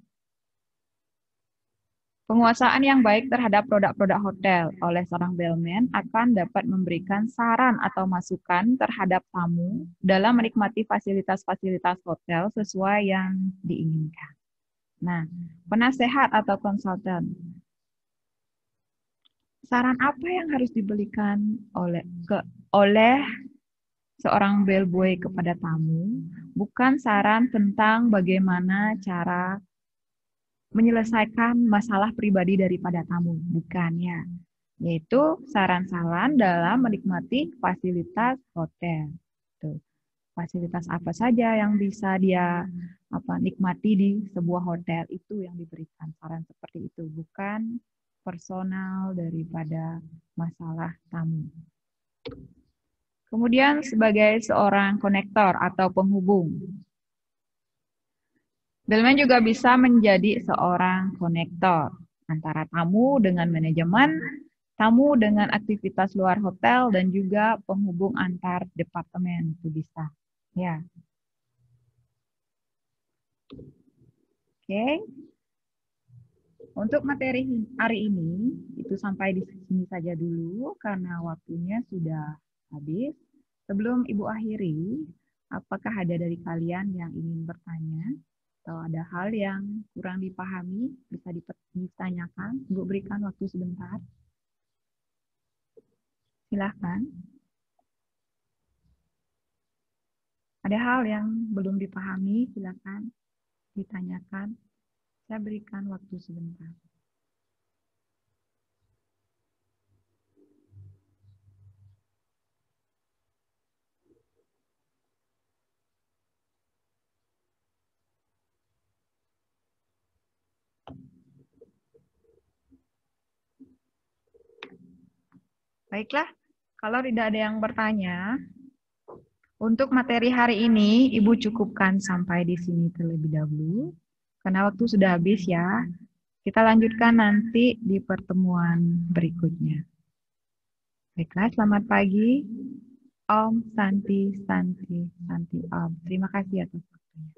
Penguasaan yang baik terhadap produk-produk hotel oleh seorang bellman akan dapat memberikan saran atau masukan terhadap tamu dalam menikmati fasilitas-fasilitas hotel sesuai yang diinginkan. Nah, penasehat atau konsultan. Saran apa yang harus diberikan oleh ke oleh seorang bellboy kepada tamu? Bukan saran tentang bagaimana cara menyelesaikan masalah pribadi daripada tamu, bukan ya. Yaitu saran-saran dalam menikmati fasilitas hotel. Tuh. Fasilitas apa saja yang bisa dia apa nikmati di sebuah hotel, itu yang diberikan saran seperti itu, bukan personal daripada masalah tamu. Kemudian sebagai seorang konektor atau penghubung. Bellman juga bisa menjadi seorang konektor antara tamu dengan manajemen, tamu dengan aktivitas luar hotel, dan juga penghubung antar departemen itu bisa. Ya. Oke. Untuk materi hari ini itu sampai di sini saja dulu karena waktunya sudah habis. Sebelum Ibu akhiri, apakah ada dari kalian yang ingin bertanya atau ada hal yang kurang dipahami bisa ditanyakan? Ibu berikan waktu sebentar. Silahkan. Ada hal yang belum dipahami, silakan ditanyakan. Saya berikan waktu sebentar. Baiklah, kalau tidak ada yang bertanya, untuk materi hari ini, Ibu cukupkan sampai di sini terlebih dahulu. Karena waktu sudah habis ya. Kita lanjutkan nanti di pertemuan berikutnya. Baiklah, selamat pagi. Om Santi, Santi, Santi Om. Terima kasih atas waktunya.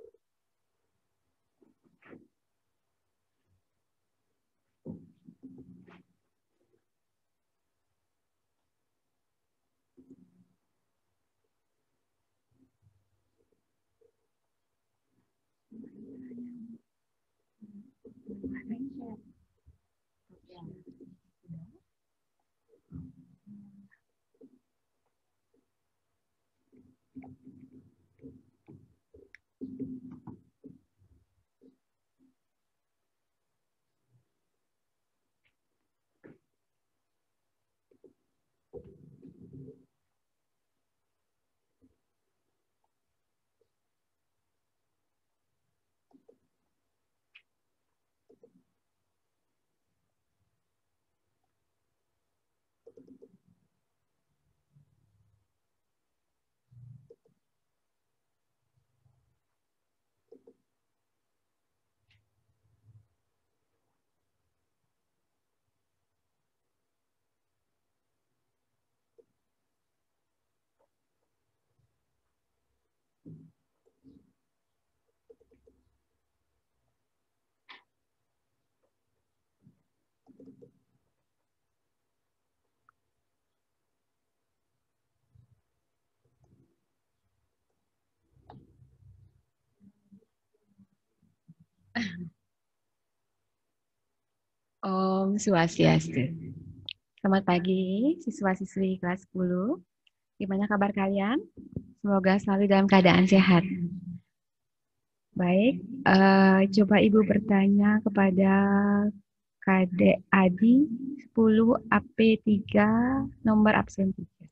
Om Swastiastu. Selamat pagi, siswa-siswi kelas sepuluh. Gimana kabar kalian? Semoga selalu dalam keadaan sehat. Baik, eh, coba Ibu bertanya kepada Kadek Adi sepuluh A P tiga nomor absen tiga.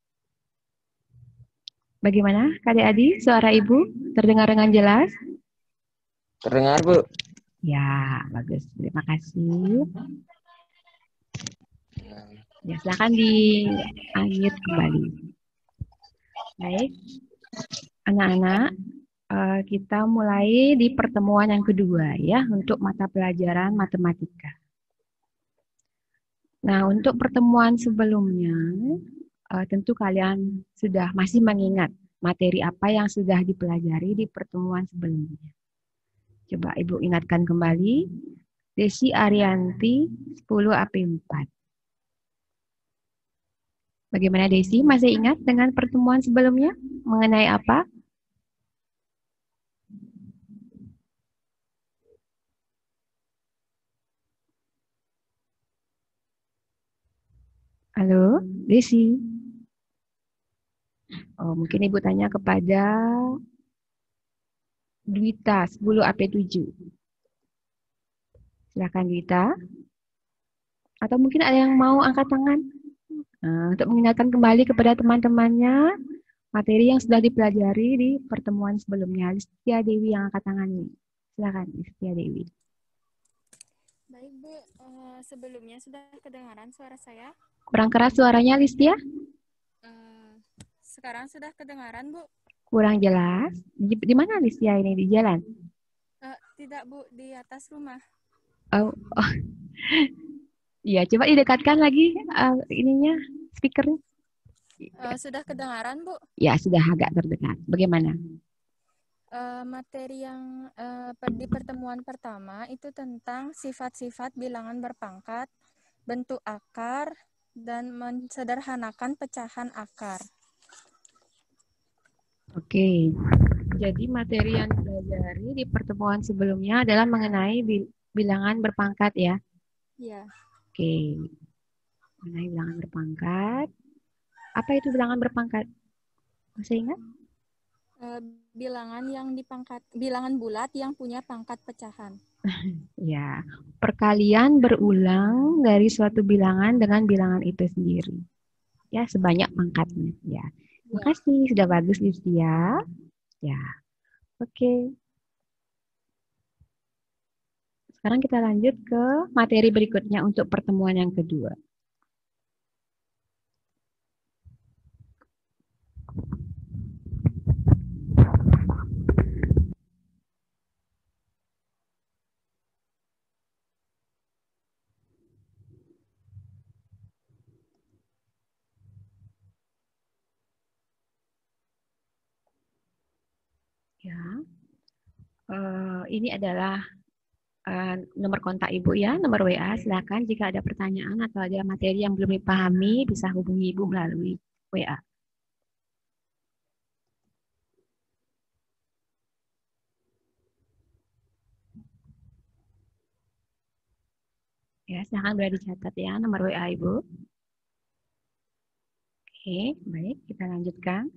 Bagaimana Kadek Adi? Suara Ibu terdengar dengan jelas? Terdengar, Bu. Ya, bagus. Terima kasih. Ya, silakan di-unmute kembali. Baik, anak-anak, eh, kita mulai di pertemuan yang kedua ya untuk mata pelajaran matematika. Nah, untuk pertemuan sebelumnya, eh, tentu kalian sudah masih mengingat materi apa yang sudah dipelajari di pertemuan sebelumnya. Coba Ibu ingatkan kembali, Desi Arianti sepuluh A P empat. Bagaimana Desi, masih ingat dengan pertemuan sebelumnya? Mengenai apa? Halo, Desi. Oh, mungkin Ibu tanya kepada Dwita sepuluh A P tujuh. Silakan Dwita. Atau mungkin ada yang mau angkat tangan? Nah, untuk mengingatkan kembali kepada teman-temannya materi yang sudah dipelajari di pertemuan sebelumnya. Listia Dewi yang angkat tangan ini. Silakan Listia Dewi. Baik Bu, uh, sebelumnya sudah kedengaran suara saya? Kurang keras suaranya Listia? Uh, sekarang sudah kedengaran Bu? Kurang jelas. Di, di mana Listia ini? Di jalan? Uh, tidak Bu, di atas rumah. Oh, oh. Iya, coba didekatkan lagi uh, ininya, speakernya. Uh, sudah kedengaran Bu? Ya, sudah agak terdekat. Bagaimana? Uh, materi yang uh, di pertemuan pertama itu tentang sifat-sifat bilangan berpangkat, bentuk akar, dan mensederhanakan pecahan akar. Oke, jadi materi yang dipelajari di pertemuan sebelumnya adalah mengenai bilangan berpangkat ya? Iya. Oke, mengenai bilangan berpangkat. Apa itu bilangan berpangkat? Masih ingat? Uh, bilangan yang dipangkat, bilangan bulat yang punya pangkat pecahan. Ya, perkalian berulang dari suatu bilangan dengan bilangan itu sendiri. Ya, sebanyak pangkatnya. Ya, terima kasih sudah bagus Listia. Ya, oke. Sekarang kita lanjut ke materi berikutnya untuk pertemuan yang kedua. Ya, uh, ini adalah uh, nomor kontak Ibu ya, nomor W A. Silakan jika ada pertanyaan atau ada materi yang belum dipahami bisa hubungi Ibu melalui W A. Ya, silakan boleh dicatat ya nomor W A Ibu. Oke, baik, kita lanjutkan.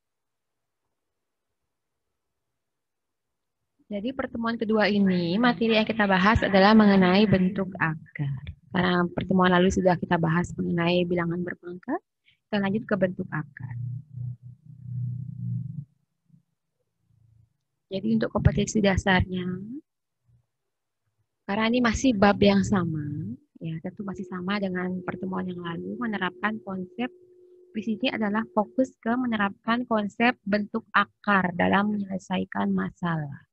Jadi pertemuan kedua ini, materi yang kita bahas adalah mengenai bentuk akar. Karena pertemuan lalu sudah kita bahas mengenai bilangan berpangkat, kita lanjut ke bentuk akar. Jadi untuk kompetensi dasarnya, karena ini masih bab yang sama, ya tentu masih sama dengan pertemuan yang lalu, menerapkan konsep, di sini adalah fokus ke menerapkan konsep bentuk akar dalam menyelesaikan masalah.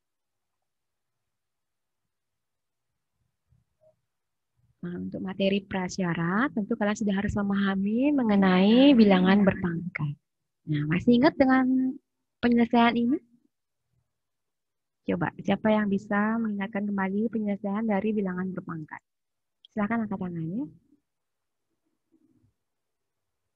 Nah, untuk materi prasyarat, tentu kalian sudah harus memahami mengenai bilangan berpangkat. Nah, masih ingat dengan penyelesaian ini? Coba, siapa yang bisa mengingatkan kembali penyelesaian dari bilangan berpangkat? Silakan angkat tangannya.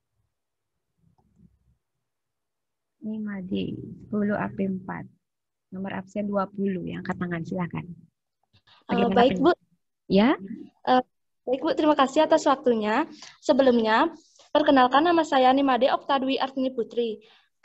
Ini Madi, sepuluh A P empat. Nomor absen dua puluh yang angkat tangan, silakan. Eh, Bagaimana baik, Bu. Ya, Eh, baik, Bu. Terima kasih atas waktunya. Sebelumnya, perkenalkan nama saya Nimade Oktadwi Artini Putri.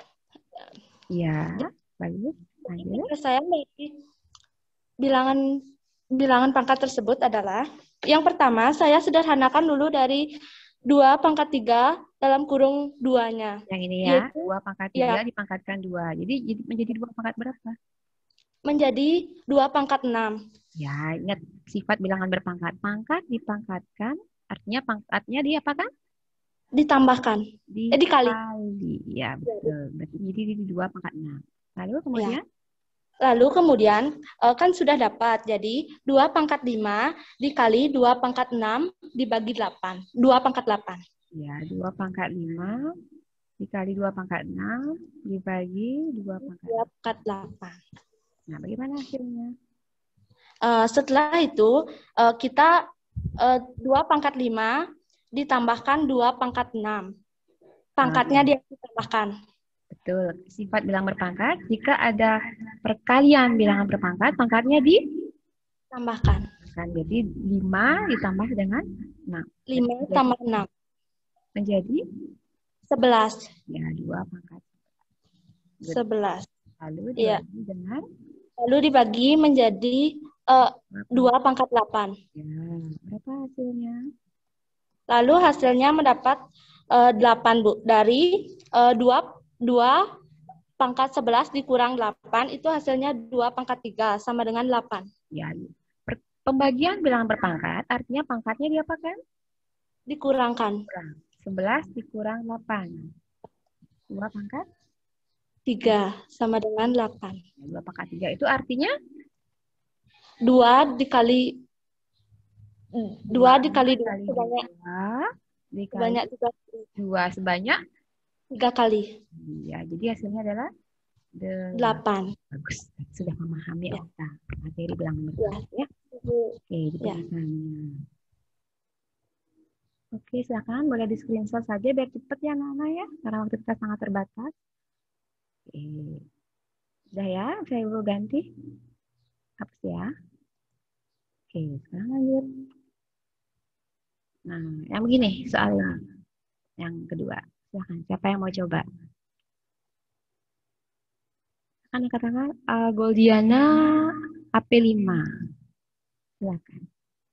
ya, bagus. Lanjut. Jadi, saya dari bilangan bilangan pangkat tersebut adalah yang pertama, saya sederhanakan dulu dari dua pangkat tiga dalam kurung duanya. Yang ini ya, Yaitu, dua pangkat ya. tiga dipangkatkan dua. Jadi jadi- menjadi dua pangkat berapa? Menjadi dua pangkat enam. Ya, ingat sifat bilangan berpangkat. Pangkat dipangkatkan, artinya pangkatnya di apa kan? Ditambahkan. Di Eh, dikali. Ya, betul. Berarti jadi di dua pangkat enam. Lalu kemudian? Lalu kemudian eh, kan sudah dapat. Jadi dua pangkat lima dikali dua pangkat enam dibagi delapan. dua pangkat delapan. Ya, dua pangkat lima dikali dua pangkat enam dibagi dua pangkat dua pangkat delapan. Nah, bagaimana hasilnya? Eh, setelah itu eh, kita eh, dua pangkat lima ditambahkan dua pangkat enam. Pangkatnya dia ditambahkan. Betul. Sifat bilang berpangkat, jika ada perkalian bilangan berpangkat, pangkatnya Tambahkan. ditambahkan. Jadi lima ditambah dengan enam. lima tambah enam. Menjadi sebelas. Ya, dua pangkat. sebelas. Lalu Iya. dibagi dengan? Lalu dibagi menjadi uh, dua pangkat delapan. Ya, berapa hasilnya? Lalu hasilnya mendapat uh, delapan, Bu. Dari uh, dua, dua pangkat sebelas dikurang delapan, itu hasilnya dua pangkat tiga, sama dengan delapan. Ya, per- pembagian bilangan berpangkat, artinya pangkatnya diapakan? Dikurangkan. Kurang. sebelas dikurang delapan. dua pangkat? tiga, sama dengan delapan. dua pangkat tiga itu artinya? dua dikali dua dikali dua sebanyak dikali sebanyak tiga, dua sebanyak tiga kali. Ya, jadi hasilnya adalah delapan. Bagus, sudah memahami Ya. Okta materi bilangan Ya. berpangkat ya. Oke, di Ya. penjelasannya. Oke, silakan boleh di screenshot saja biar cepat ya Nana ya, karena waktu kita sangat terbatas. Oke. Sudah ya, saya dulu ganti. Hapus ya. Oke, sekarang lanjut. Nah, yang begini soalnya. Yang kedua. Silakan, siapa yang mau coba? Akan katakan uh, Goldiana A P lima. Silakan.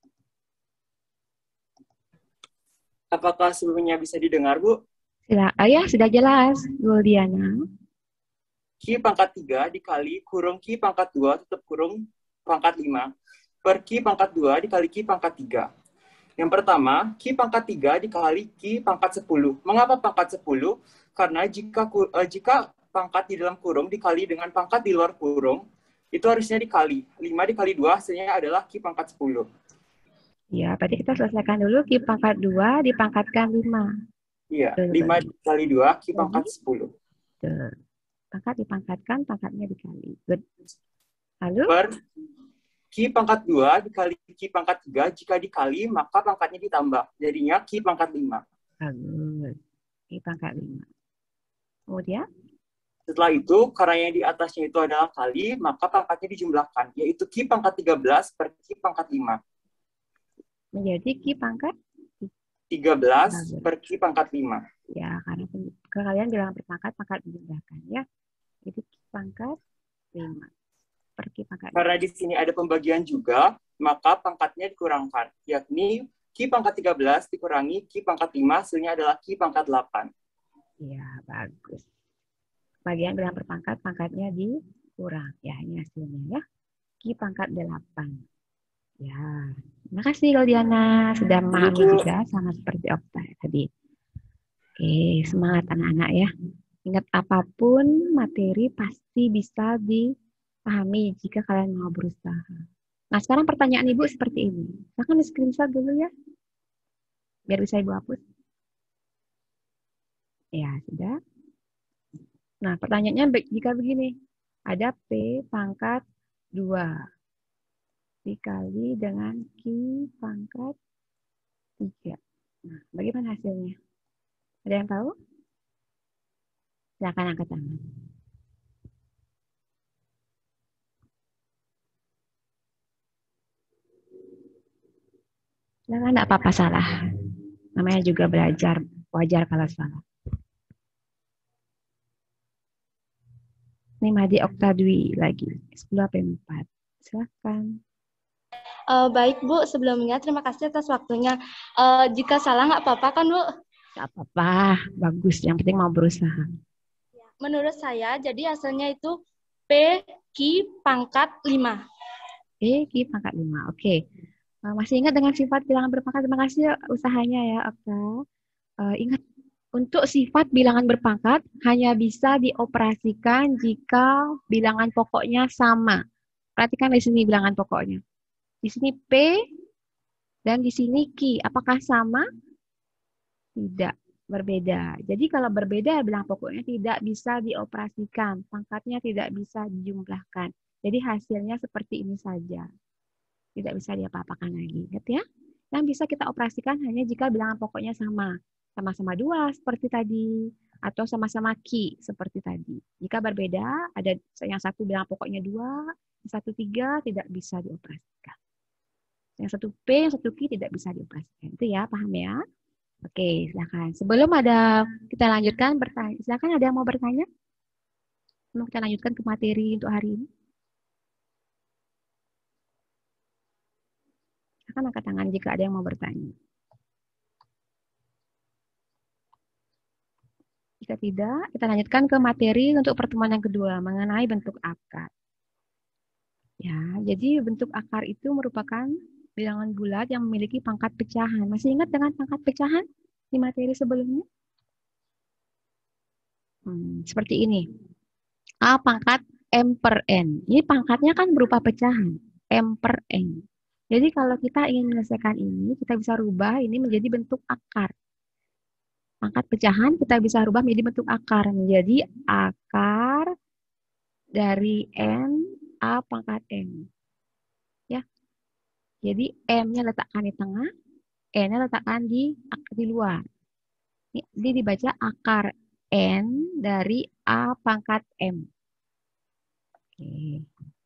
Apakah sebelumnya bisa didengar, Bu? Silakan. Oh ya, sudah jelas. Goldiana. Q pangkat tiga dikali kurung Q pangkat dua tutup kurung pangkat lima per Q pangkat dua dikali Q pangkat tiga. Yang pertama, Q pangkat tiga dikali Q pangkat sepuluh. Mengapa pangkat sepuluh? Karena jika uh, jika pangkat di dalam kurung dikali dengan pangkat di luar kurung, itu harusnya dikali. lima dikali dua hasilnya adalah Q pangkat sepuluh. Ya, berarti kita selesaikan dulu Q pangkat dua dipangkatkan lima. Iya, lima dikali dua Q pangkat sepuluh. Betul. Pangkat dipangkatkan, pangkatnya dikali. Good. Lalu? Per Q pangkat dua dikali Q pangkat tiga, jika dikali, maka pangkatnya ditambah. Jadinya Q pangkat lima. Bagus. Q pangkat lima. Kemudian? Setelah itu, karena yang di atasnya itu adalah kali, maka pangkatnya dijumlahkan, yaitu Q pangkat tiga belas per Q pangkat lima. Menjadi Q pangkat? tiga belas per Q pangkat lima. Ya, karena kalian bilang berpangkat, pangkat dijumlahkan ya. Jadi Q pangkat lima per Q pangkat lima. Karena di sini ada pembagian juga, maka pangkatnya dikurangkan, yakni Q pangkat tiga belas dikurangi Q pangkat lima, hasilnya adalah Q pangkat delapan. Ya, bagus. Bagian bilang berpangkat, pangkatnya dikurang. Ya, ini hasilnya ya. Q pangkat delapan. Ya, terima kasih Goldiana. Sudah memahami juga sama seperti Okta tadi. Oke, semangat anak-anak ya. Ingat apapun materi pasti bisa dipahami jika kalian mau berusaha. Nah, sekarang pertanyaan Ibu seperti ini. Silahkan di screenshot dulu ya. Biar bisa Ibu hapus. Ya, sudah. Nah, pertanyaannya jika begini. Ada P pangkat dua dikali dengan Q pangkat tiga. Nah, bagaimana hasilnya? Ada yang tahu? Silakan angkat tangan. Silakan, enggak apa-apa salah. Namanya juga belajar, wajar kalau salah. Ini Madi Oktadwi lagi, sepuluh sampai empat. Silakan. Uh, baik Bu, sebelumnya terima kasih atas waktunya. Uh, jika salah nggak apa-apa kan Bu? Nggak apa-apa, bagus. Yang penting mau berusaha. Menurut saya, jadi hasilnya itu P Q pangkat lima. P Q pangkat lima, oke. Uh, masih ingat dengan sifat bilangan berpangkat? Terima kasih usahanya ya, Okta. Uh, ingat, untuk sifat bilangan berpangkat hanya bisa dioperasikan jika bilangan pokoknya sama. Perhatikan di sini bilangan pokoknya. Di sini P dan di sini Q. Apakah sama? Tidak, berbeda. Jadi kalau berbeda bilangan pokoknya tidak bisa dioperasikan. Pangkatnya tidak bisa dijumlahkan. Jadi hasilnya seperti ini saja. Tidak bisa diapa-apakan lagi. Ingat ya? Yang bisa kita operasikan hanya jika bilangan pokoknya sama. Sama-sama dua seperti tadi. Atau sama-sama Q seperti tadi. Jika berbeda, ada yang satu bilangan pokoknya dua, yang satu tiga tidak bisa dioperasikan. Yang satu P, yang satu Q tidak bisa dioperasikan. Itu ya, paham ya? Oke, silakan. Sebelum ada kita lanjutkan bertanya. Silakan, ada yang mau bertanya? Sebelum kita lanjutkan ke materi untuk hari ini. Silakan angkat tangan jika ada yang mau bertanya. Jika tidak, kita lanjutkan ke materi untuk pertemuan yang kedua mengenai bentuk akar. Ya, jadi bentuk akar itu merupakan bilangan bulat yang memiliki pangkat pecahan. Masih ingat dengan pangkat pecahan di materi sebelumnya? Hmm, seperti ini. A pangkat M per N. Ini pangkatnya kan berupa pecahan. M per N. Jadi kalau kita ingin menyelesaikan ini, kita bisa rubah ini menjadi bentuk akar. Pangkat pecahan kita bisa rubah menjadi bentuk akar. Menjadi akar dari N A pangkat M. Ya. Jadi M-nya letakkan di tengah, N-nya letakkan di, di luar. Ini dibaca akar N dari A pangkat M. Oke.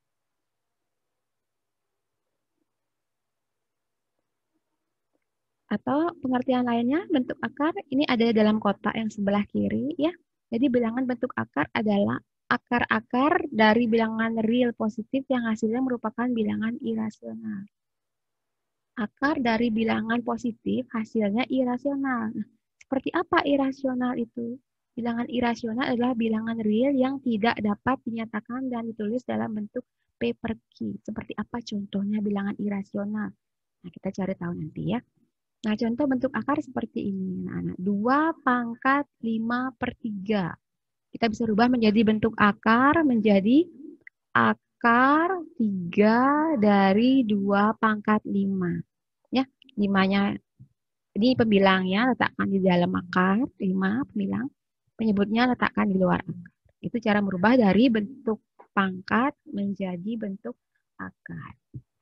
Atau pengertian lainnya, bentuk akar ini ada dalam kotak yang sebelah kiri ya. Jadi bilangan bentuk akar adalah akar-akar dari bilangan real positif yang hasilnya merupakan bilangan irasional. Akar dari bilangan positif hasilnya irasional. Nah, seperti apa irasional itu? Bilangan irasional adalah bilangan real yang tidak dapat dinyatakan dan ditulis dalam bentuk P per Q. Seperti apa contohnya bilangan irasional? Nah, kita cari tahu nanti ya. Nah, contoh bentuk akar seperti ini, anak-anak. dua pangkat lima per tiga. Kita bisa rubah menjadi bentuk akar menjadi akar tiga dari dua pangkat lima. Ya, limanya, ini pembilangnya letakkan di dalam akar, lima pembilang. Penyebutnya letakkan di luar akar. Itu cara merubah dari bentuk pangkat menjadi bentuk akar.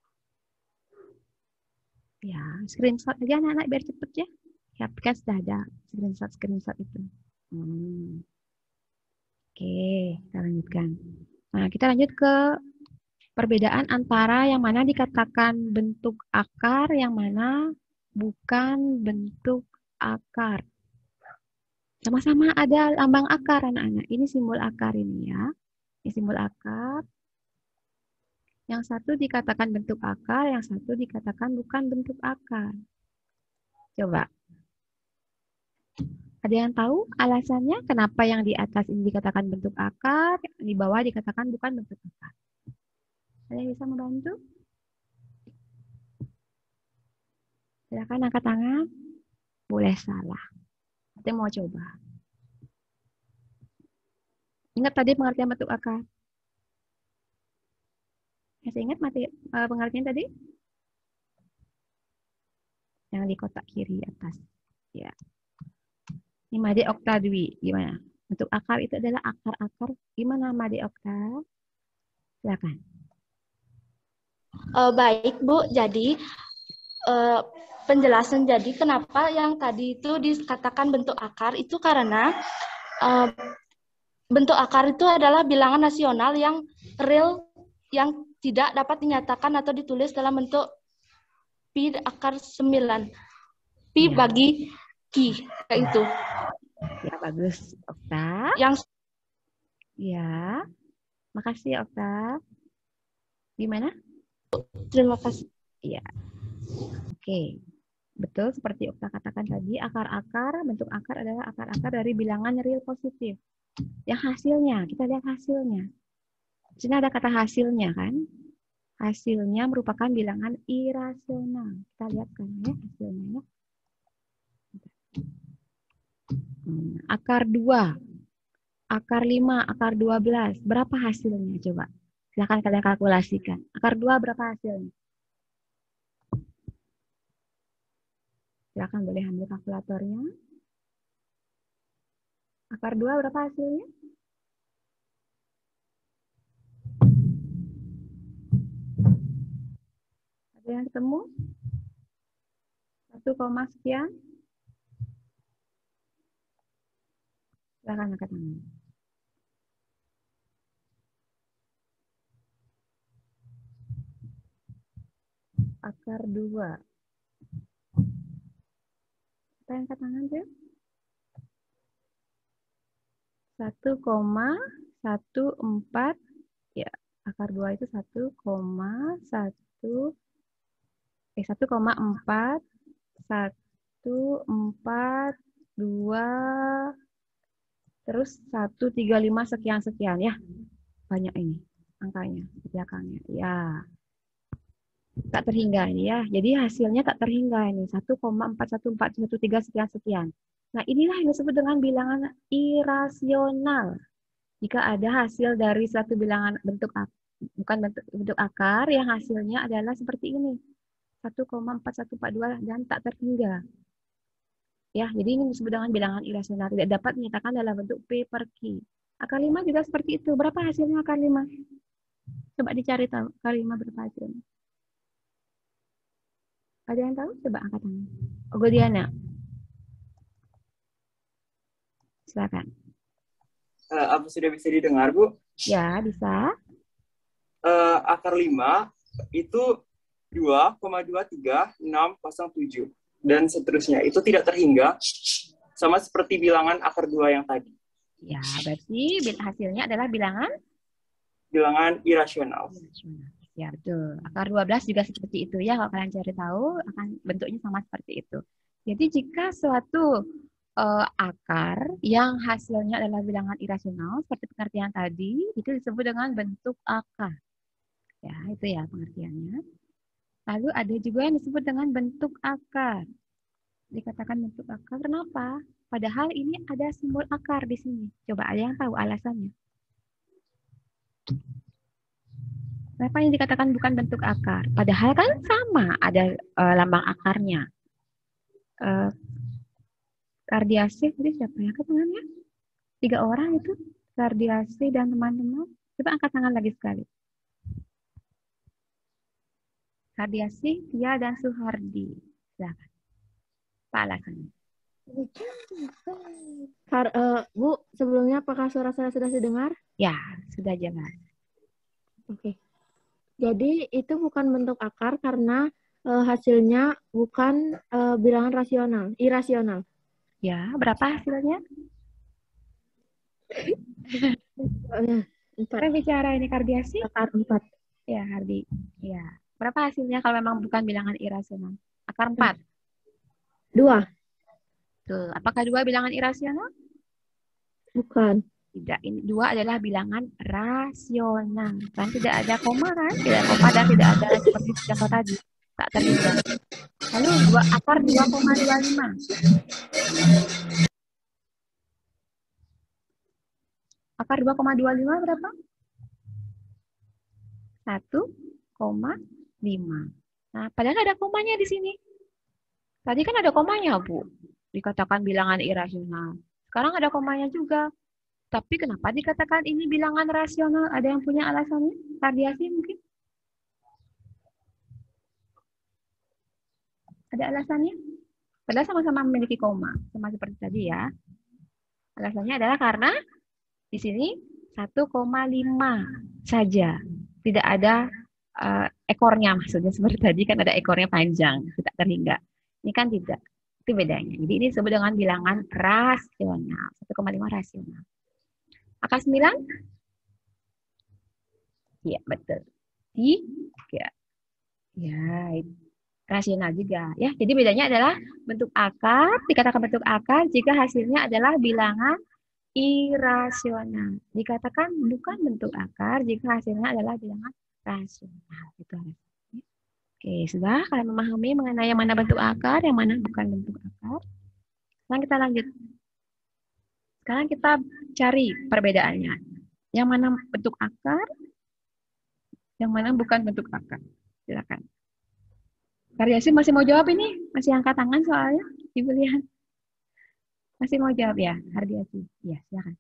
Ya, screenshot aja anak-anak biar cepet ya. Ya, kan sudah ada screenshot-screenshot itu. Hmm. Oke, kita lanjutkan. Nah, kita lanjut ke perbedaan antara yang mana dikatakan bentuk akar, yang mana bukan bentuk akar. Sama-sama ada lambang akar, anak-anak. Ini simbol akar ini ya. Ini simbol akar. Yang satu dikatakan bentuk akar, yang satu dikatakan bukan bentuk akar. Coba. Ada yang tahu alasannya kenapa yang di atas ini dikatakan bentuk akar, di bawah dikatakan bukan bentuk akar? Ada yang bisa membantu? Silakan angkat tangan. Boleh salah. Kita mau coba. Ingat tadi pengertian bentuk akar? Masih ingat mati uh, pengertian tadi? Yang di kotak kiri atas. Ya. Ini Made Oktadwi. Gimana? Bentuk akar itu adalah akar-akar. Gimana Made Okta? Silakan. Uh, baik Bu, jadi uh, penjelasan jadi kenapa yang tadi itu dikatakan bentuk akar itu karena uh, bentuk akar itu adalah bilangan nasional yang real, yang tidak dapat dinyatakan atau ditulis dalam bentuk pi akar sembilan. Pi Ya. bagi ki, kayak itu. Ya, bagus, Okta. Yang Ya, makasih, Okta. Gimana? terima kasih. Iya. Oke. Betul seperti Okta katakan tadi, akar-akar, bentuk akar adalah akar-akar dari bilangan real positif. Yang hasilnya, kita lihat hasilnya. Di sini ada kata hasilnya kan? Hasilnya merupakan bilangan irasional. Kita lihat kan ya hasilnya ya. Hmm, akar dua, akar lima, akar dua belas. Berapa hasilnya coba? Silahkan kalian kalkulasikan. Akar dua berapa hasilnya? Silahkan boleh ambil kalkulatornya. Akar dua berapa hasilnya? Ada yang ketemu? Satu koma sekian? Silahkan angkat tangan. Akar dua. Kita angkat tangan ya. satu koma satu empat. Ya, akar dua itu satu koma satu eh satu koma empat satu empat dua terus satu tiga lima sekian sekian ya. Banyak ini angkanya di belakangnya. Ya. Tak terhingga ini ya. Jadi hasilnya tak terhingga ini satu koma empat satu empat satu tiga sekian sekian. Nah, inilah yang disebut dengan bilangan irasional. Jika ada hasil dari satu bilangan bentuk bukan bentuk, bentuk akar yang hasilnya adalah seperti ini. satu koma empat satu empat dua dan tak terhingga. Ya, jadi ini disebut dengan bilangan irasional, tidak dapat dinyatakan dalam bentuk P per Q. Akar lima juga seperti itu. Berapa hasilnya akar lima? Coba dicari tahu akar lima berapa hasilnya. Ada yang tahu? Coba angkat tangan. Ogodiana. Silakan. Uh, apa sudah bisa didengar, Bu? Ya, bisa. Uh, akar lima itu dua koma dua tiga enam nol tujuh. Dan seterusnya. Itu tidak terhingga. Sama seperti bilangan akar dua yang tadi. Ya, berarti hasilnya adalah bilangan? Bilangan irasional. Ya, betul. Akar dua belas juga seperti itu ya. Kalau kalian cari tahu, akan bentuknya sama seperti itu. Jadi jika suatu uh, akar yang hasilnya adalah bilangan irasional, seperti pengertian tadi, itu disebut dengan bentuk akar. Ya, itu ya pengertiannya. Lalu ada juga yang disebut dengan bentuk akar. Dikatakan bentuk akar, kenapa? Padahal ini ada simbol akar di sini. Coba ada yang tahu alasannya? Kenapa yang dikatakan bukan bentuk akar? Padahal kan sama, ada uh, lambang akarnya. Uh, Kardiasi, jadi siapa yang angkat tangannya? Tiga orang itu, Kardiasi dan teman-teman. Coba angkat tangan lagi sekali. Kardiasi, Tia, dan Suhardi. Silakan. Apa alasannya? Kar, uh, Bu, sebelumnya apakah suara saya sudah didengar? Ya, sudah jelas. Oke. Jadi itu bukan bentuk akar karena uh, hasilnya bukan uh, bilangan rasional, irasional. Ya, berapa hasilnya? Empat. Saya bicara ini Kardiasi? Akar empat. Ya, Hardi. Ya. Berapa hasilnya kalau memang bukan bilangan irasional? Akar empat. Dua. Tuh, apakah dua bilangan irasional? Bukan. Tidak, ini dua adalah bilangan rasional. Kan tidak ada koma kan? Tidak ada koma dan tidak ada seperti contoh tadi. Tak terhingga. Lalu dua akar dua koma dua lima. Akar dua koma dua lima berapa? satu koma lima. Nah, padahal ada komanya di sini. Tadi kan ada komanya, Bu. Dikatakan bilangan irasional. Sekarang ada komanya juga. Tapi kenapa dikatakan ini bilangan rasional? Ada yang punya alasannya? Kardiasi mungkin? Ada alasannya? Padahal sama-sama memiliki koma. Sama seperti tadi ya. Alasannya adalah karena di sini satu koma lima saja. Tidak ada uh, ekornya, maksudnya seperti tadi kan ada ekornya panjang, tidak terhingga. Ini kan tidak. Itu bedanya. Jadi ini disebut dengan bilangan rasional. satu koma lima rasional. Akar sembilan? Iya, betul. tiga. Ya, itu rasional juga. Ya, jadi bedanya adalah bentuk akar, dikatakan bentuk akar jika hasilnya adalah bilangan irasional. Dikatakan bukan bentuk akar jika hasilnya adalah bilangan rasional. Itu harus. Oke, sudah kalian memahami mengenai yang mana bentuk akar, yang mana bukan bentuk akar. Sekarang kita lanjut. Sekarang kita cari perbedaannya. Yang mana bentuk akar, yang mana bukan bentuk akar. Silakan. Karyasi masih mau jawab ini? Masih angkat tangan soalnya? Ibu lihat. Masih mau jawab ya, Hardiasi? Ya, silakan.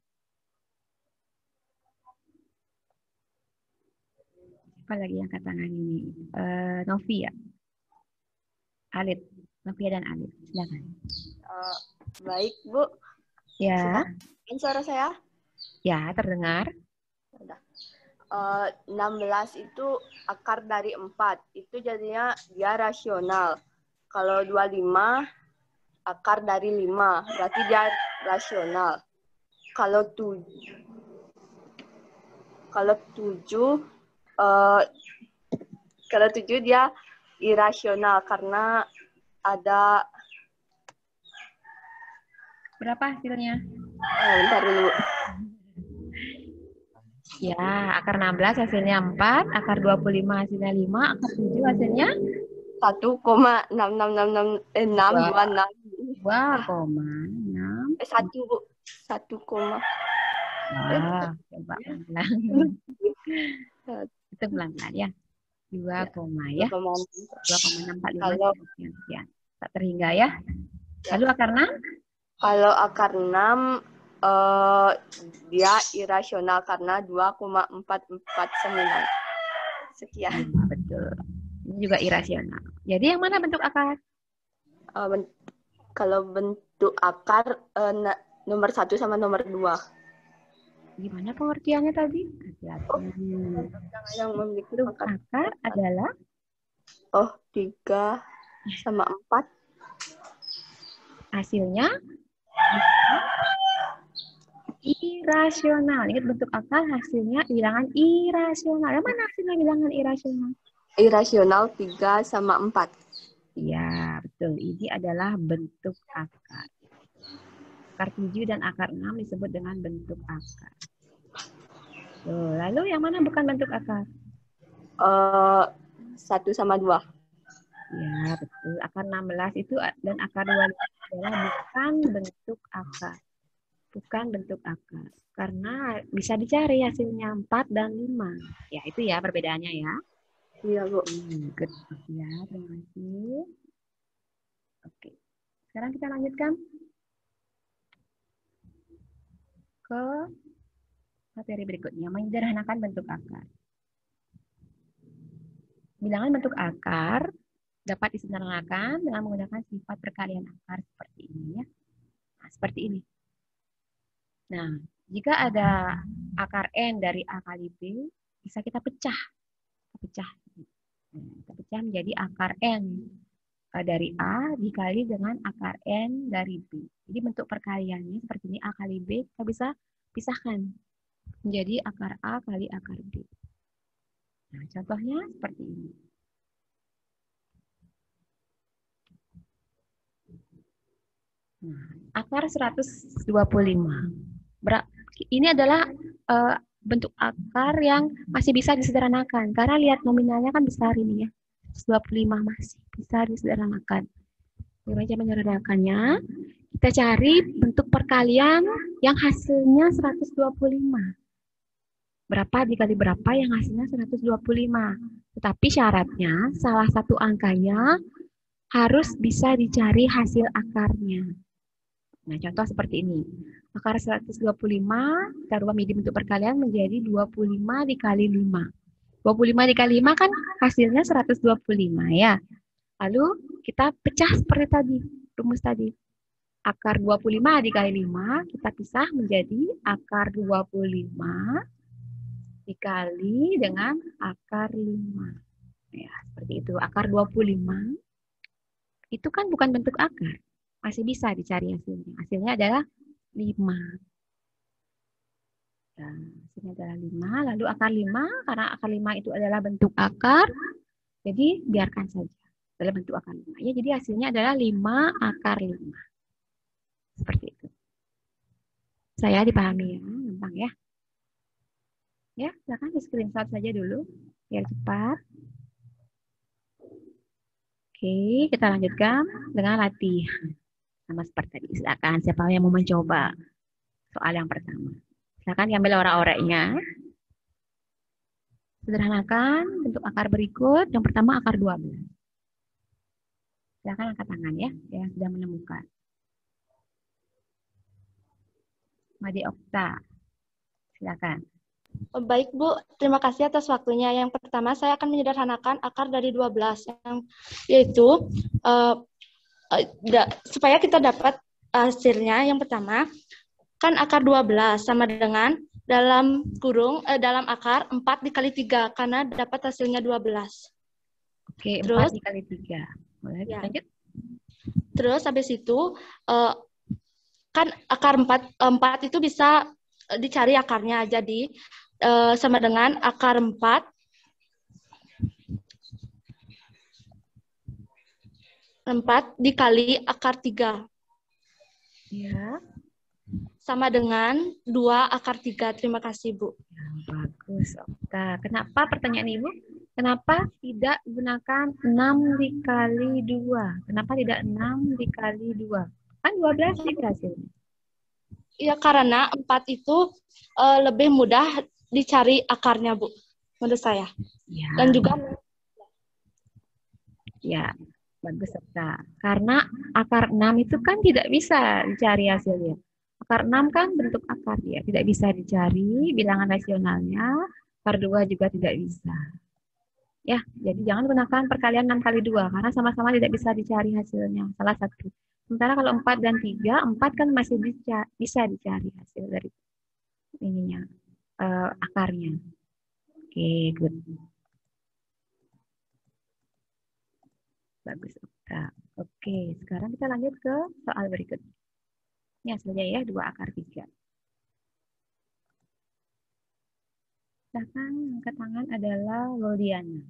Siapa lagi yang angkat tangan ini? Uh, Novia. Alit. Novia dan Alit. Silakan. Uh, baik, Bu. Ya. Ini suara saya? Ya, terdengar. Udah. Uh, enam belas itu akar dari empat. Itu jadinya dia rasional. Kalau dua puluh lima akar dari lima. Berarti dia rasional. Kalau tujuh kalau tujuh uh, kalau tujuh dia irasional karena ada berapa hasilnya? Oh, bentar dulu. Ya, akar enam belas hasilnya empat, akar dua puluh lima hasilnya lima, akar tujuh hasilnya satu koma enam enam enam enam dua enam. dua koma enam. Eh, satu, Bu. satu koma. Wah, coba pelan-pelan. Itu pelan-pelan ya. dua koma ya. dua koma enam empat lima Kalau sekian sekian. Tak terhingga ya. Lalu akar enam? Kalau akar enam Uh, dia irasional karena dua koma empat empat sembilan. Sekian. Ya, betul. Ini juga irasional. Jadi yang mana bentuk akar? Uh, ben kalau bentuk akar uh, nomor satu sama nomor dua. Gimana pengertiannya tadi? Oh, hmm. Yang memiliki bentuk akar, akar adalah? Oh, tiga sama empat. Hasilnya? Irasional. Ingat bentuk akar hasilnya bilangan irasional. Yang mana hasilnya bilangan irasional? Irasional tiga sama empat. Iya, betul. Ini adalah bentuk akar. Akar tujuh dan akar enam disebut dengan bentuk akar. Tuh, lalu yang mana bukan bentuk akar? Uh, satu sama dua. Ya, betul. Akar enam belas itu dan akar dua puluh lima adalah bukan bentuk akar. Bukan bentuk akar. Karena bisa dicari hasilnya empat dan lima. Ya, itu ya perbedaannya ya. Iya, Bu. Hmm, good. Ya, terima kasih. Oke. Sekarang kita lanjutkan ke materi berikutnya. Menyederhanakan bentuk akar. Bilangan bentuk akar dapat disederhanakan dengan menggunakan sifat perkalian akar seperti ini ya. Nah, seperti ini. Nah, jika ada akar N dari A kali B, bisa kita pecah. Kita pecah. Nah, kita pecah menjadi akar N dari A dikali dengan akar N dari B. Jadi bentuk perkaliannya seperti ini, A kali B, kita bisa pisahkan menjadi akar A kali akar B. Nah, contohnya seperti ini. Nah, akar seratus dua puluh lima. Ini adalah uh, bentuk akar yang masih bisa disederhanakan. Karena lihat nominalnya kan besar ini ya. seratus dua puluh lima masih bisa disederhanakan. Bagaimana cara menyederhanakannya? Kita cari bentuk perkalian yang hasilnya seratus dua puluh lima. Berapa dikali berapa yang hasilnya seratus dua puluh lima. Tetapi syaratnya salah satu angkanya harus bisa dicari hasil akarnya. Nah, contoh seperti ini. Akar seratus dua puluh lima, kita rubah menjadi bentuk perkalian menjadi dua puluh lima dikali lima. dua puluh lima dikali lima kan hasilnya seratus dua puluh lima ya. Lalu kita pecah seperti tadi, rumus tadi. Akar dua puluh lima dikali lima, kita pisah menjadi akar dua puluh lima dikali dengan akar lima. Ya, seperti itu. Akar dua puluh lima itu kan bukan bentuk akar. Masih bisa dicari hasilnya. Hasilnya adalah lima. Nah, hasilnya adalah lima. Lalu akar lima, karena akar lima itu adalah bentuk akar, jadi biarkan saja. Dalam bentuk akar lima. Ya, jadi hasilnya adalah lima akar lima. Seperti itu. Saya dipahami ya, gampang ya. Ya, silakan di screenshot saja dulu, biar cepat. Oke, kita lanjutkan dengan latihan. Sama seperti tadi, silakan siapa yang mau mencoba soal yang pertama. Silakan diambil ora-oranya. Sederhanakan bentuk akar berikut. Yang pertama akar dua belas. Silakan angkat tangan ya, yang sudah menemukan. Made Okta, silakan. Baik, Bu. Terima kasih atas waktunya. Yang pertama, saya akan menyederhanakan akar dari dua belas, yang, yaitu uh, uh, da, supaya kita dapat hasilnya. Yang pertama, kan akar dua belas sama dengan dalam kurung, eh, dalam akar empat dikali tiga, karena dapat hasilnya dua belas. Oke, Terus, empat dikali tiga. Boleh ya. lanjut? Terus, habis itu, uh, kan akar empat, empat itu bisa dicari akarnya. Jadi, uh, sama dengan akar empat empat dikali akar tiga. Ya. Sama dengan dua akar tiga. Terima kasih, Bu. Ya, bagus, Okta. Kenapa pertanyaan Ibu? Kenapa tidak gunakan enam dikali dua? Kenapa tidak enam dikali dua? Kan dua belas itu hasilnya. Ya, karena empat itu uh, lebih mudah dicari akarnya, Bu. Menurut saya. Ya. Dan juga... Ya, bagus, Okta. Karena akar enam itu kan tidak bisa dicari hasilnya. Akar enam kan bentuk akar ya, tidak bisa dicari bilangan rasionalnya. Akar dua juga tidak bisa. Ya, jadi jangan gunakan perkalian enam kali dua, karena sama-sama tidak bisa dicari hasilnya. Salah satu. Sementara kalau empat dan tiga, empat kan masih bisa, bisa dicari hasil dari ininya, uh, akarnya. Oke, okay, good. Bagus, Okta. Oke, okay, sekarang kita lanjut ke soal berikutnya. Ini hasilnya ya, dua akar tiga. Silakan angkat tangan adalah Goldiana.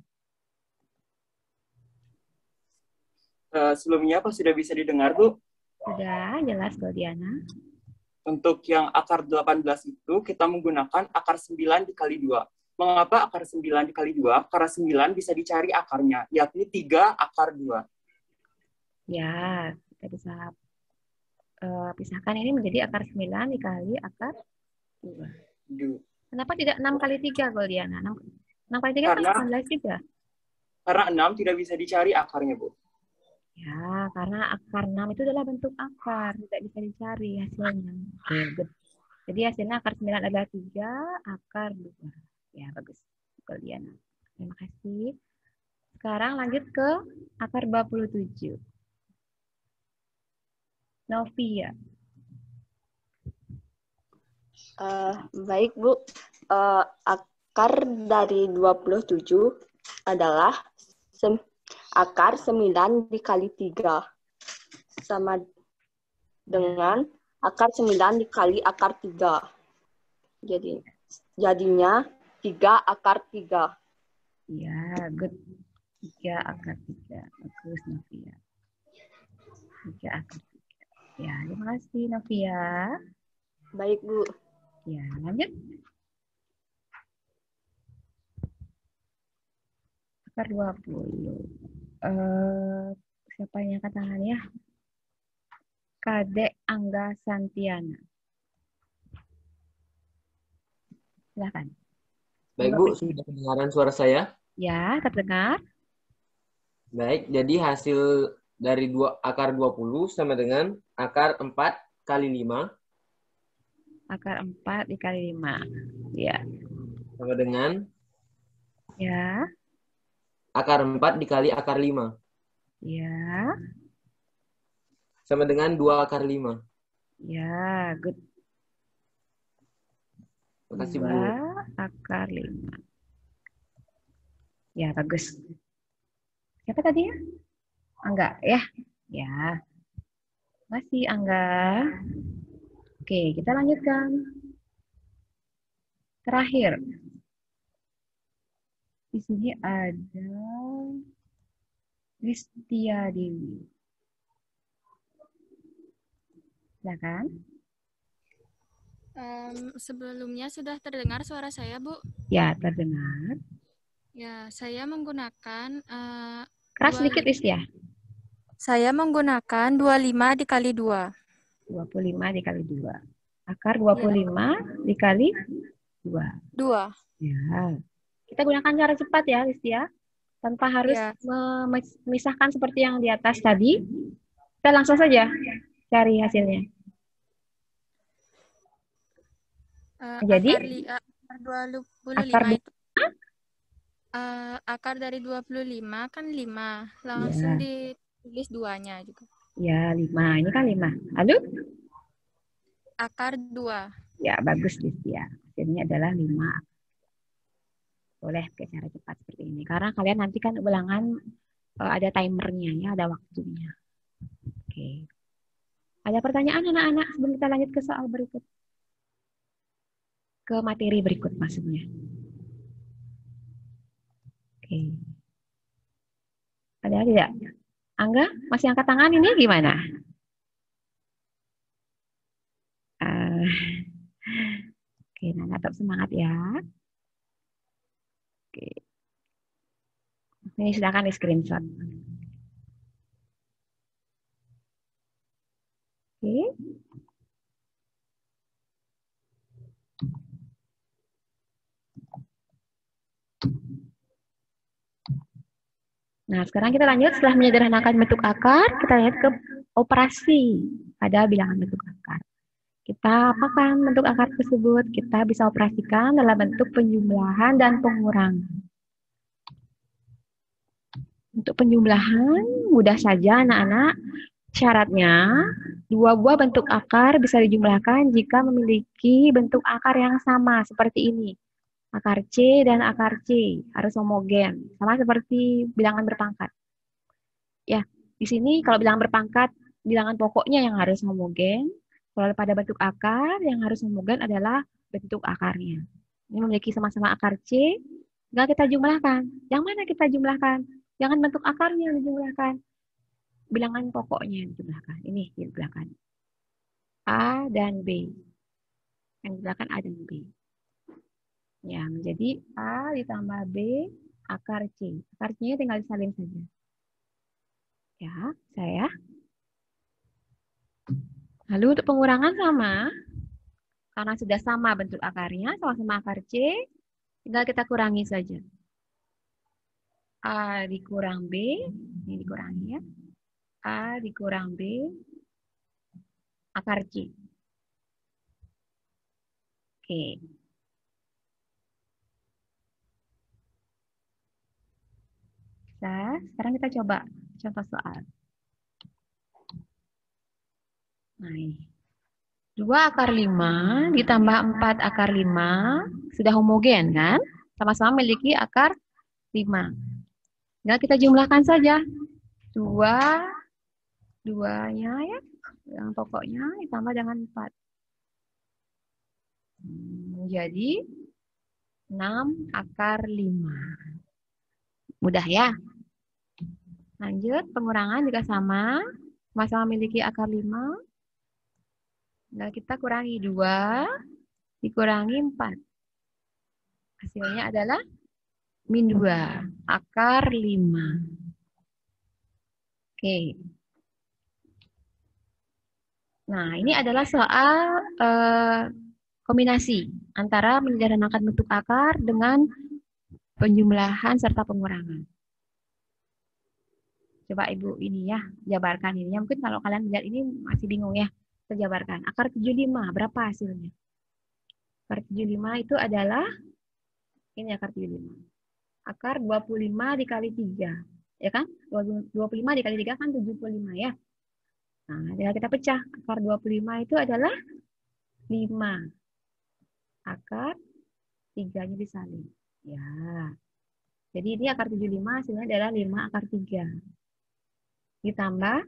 Uh, sebelumnya apa sudah bisa didengar, Bu? Sudah, jelas Goldiana. Untuk yang akar delapan belas itu, kita menggunakan akar sembilan dikali dua. Mengapa akar sembilan dikali dua? Karena sembilan bisa dicari akarnya, yakni tiga akar dua. Ya, kita bisa uh, pisahkan ini menjadi akar sembilan dikali akar dua. Kenapa tidak enam kali tiga, Goldiana? enam, enam kali tiga kan delapan belas juga. Karena enam tidak bisa dicari akarnya, Bu. Ya, karena akar enam itu adalah bentuk akar, tidak bisa dicari hasilnya. Oke, good. Jadi hasilnya akar sembilan adalah tiga, akar dua. Ya, bagus. Goldiana. Terima kasih. Sekarang lanjut ke akar dua puluh tujuh. Novia. Uh, baik, Bu. Uh, akar dari dua puluh tujuh adalah sem- akar sembilan dikali tiga. Sama dengan akar sembilan dikali akar tiga. Jadi, jadinya tiga akar tiga. Ya, good. tiga akar tiga. Bagus, Novia. tiga akar tiga. Ya, terima kasih, Novia. Baik, Bu. Ya, lanjut. Akar dua puluh. Uh, siapa yang angkat tangan ya? Kadek Angga Santiana. Silakan. Baik, Bu, sudah kedengaran suara saya? Ya, terdengar. Baik, jadi hasil dari dua akar dua puluh sama dengan akar empat kali lima. Akar empat dikali lima. Ya. Sama dengan? Ya. Akar empat dikali akar lima. Ya. Sama dengan dua akar lima. Ya, good. Terima kasih, Bu. dua akar lima. Ya, bagus. Siapa tadi ya? Angga, ya? Ya. Masih Angga. Oke, kita lanjutkan. Terakhir. Di sini ada Listia Dewi. Silakan. Em, sebelumnya sudah terdengar suara saya, Bu? Ya, terdengar. Ya, saya menggunakan eh, Keras dua sedikit, li- Listia. saya menggunakan dua puluh lima dikali dua. dua puluh lima dikali dua. Akar dua Ya, puluh lima dikali dua. dua. Ya. Kita gunakan cara cepat ya, Listia. Tanpa harus Ya, memisahkan seperti yang di atas tadi. Kita langsung saja cari hasilnya. eh, Jadi, akar, li, eh, akar dua puluh akar lima dua. itu eh, akar dari dua puluh lima kan lima. Ya, Langsung ditulis duanya juga. ya lima. Ini kan lima. Lalu? Akar dua. Ya, bagus, Listia. Hasilnya adalah lima. Boleh pakai cara cepat seperti ini. Karena kalian nanti kan ulangan eh, ada timernya, ya, ada waktunya. Oke. Ada pertanyaan anak-anak sebelum kita lanjut ke soal berikut? Ke materi berikut maksudnya. Oke. Ada tidak? Angga, masih angkat tangan ini gimana? Uh, Oke, Nana tetap semangat ya. Oke. Ini silakan di screenshot. Oke. Nah, sekarang kita lanjut setelah menyederhanakan bentuk akar, kita lanjut ke operasi pada bilangan bentuk akar. Kita apakan bentuk akar tersebut? Kita bisa operasikan dalam bentuk penjumlahan dan pengurangan. Untuk penjumlahan, mudah saja anak-anak. Syaratnya, dua buah bentuk akar bisa dijumlahkan jika memiliki bentuk akar yang sama seperti ini. Akar C dan akar C harus homogen, sama seperti bilangan berpangkat. Ya, di sini kalau bilangan berpangkat, bilangan pokoknya yang harus homogen. Kalau pada bentuk akar, yang harus homogen adalah bentuk akarnya. Ini memiliki sama-sama akar C, tinggal kita jumlahkan. Yang mana kita jumlahkan? Jangan bentuk akarnya yang dijumlahkan. Bilangan pokoknya yang dijumlahkan. Ini dijumlahkan. A dan B. Yang dijumlahkan A dan B. Ya, menjadi A ditambah B akar C. Akar C-nya tinggal disalin saja. Ya, saya. Lalu untuk pengurangan sama. Karena sudah sama bentuk akarnya, sama-sama akar C, tinggal kita kurangi saja. A dikurang B, ini dikurangi ya. A dikurang B akar C. Oke. Nah, sekarang kita coba contoh soal. Nah, dua akar lima ditambah empat akar lima sudah homogen kan? Sama-sama memiliki akar lima. Nah, kita jumlahkan saja. dua, duanya ya, yang pokoknya ditambah dengan empat. Menjadi enam akar lima. Mudah ya? Lanjut, pengurangan juga sama. Sama-sama memiliki akar lima. Nah, kita kurangi dua, dikurangi empat. Hasilnya adalah min dua, akar lima. Oke. Nah, ini adalah soal eh, kombinasi antara menyederhanakan bentuk akar dengan penjumlahan serta pengurangan. Coba Ibu ini ya, jabarkan ini. Mungkin kalau kalian melihat ini masih bingung ya, kita jabarkan. Akar tujuh puluh lima, berapa hasilnya? Akar tujuh puluh lima itu adalah, ini akar tujuh puluh lima. Akar dua puluh lima dikali tiga. Ya kan? dua puluh lima dikali tiga kan tujuh puluh lima ya. Nah, tinggal kita pecah. Akar dua puluh lima itu adalah lima. akar tiganya disalin. Ya. Jadi ini akar tujuh puluh lima hasilnya adalah lima akar tiga. Ditambah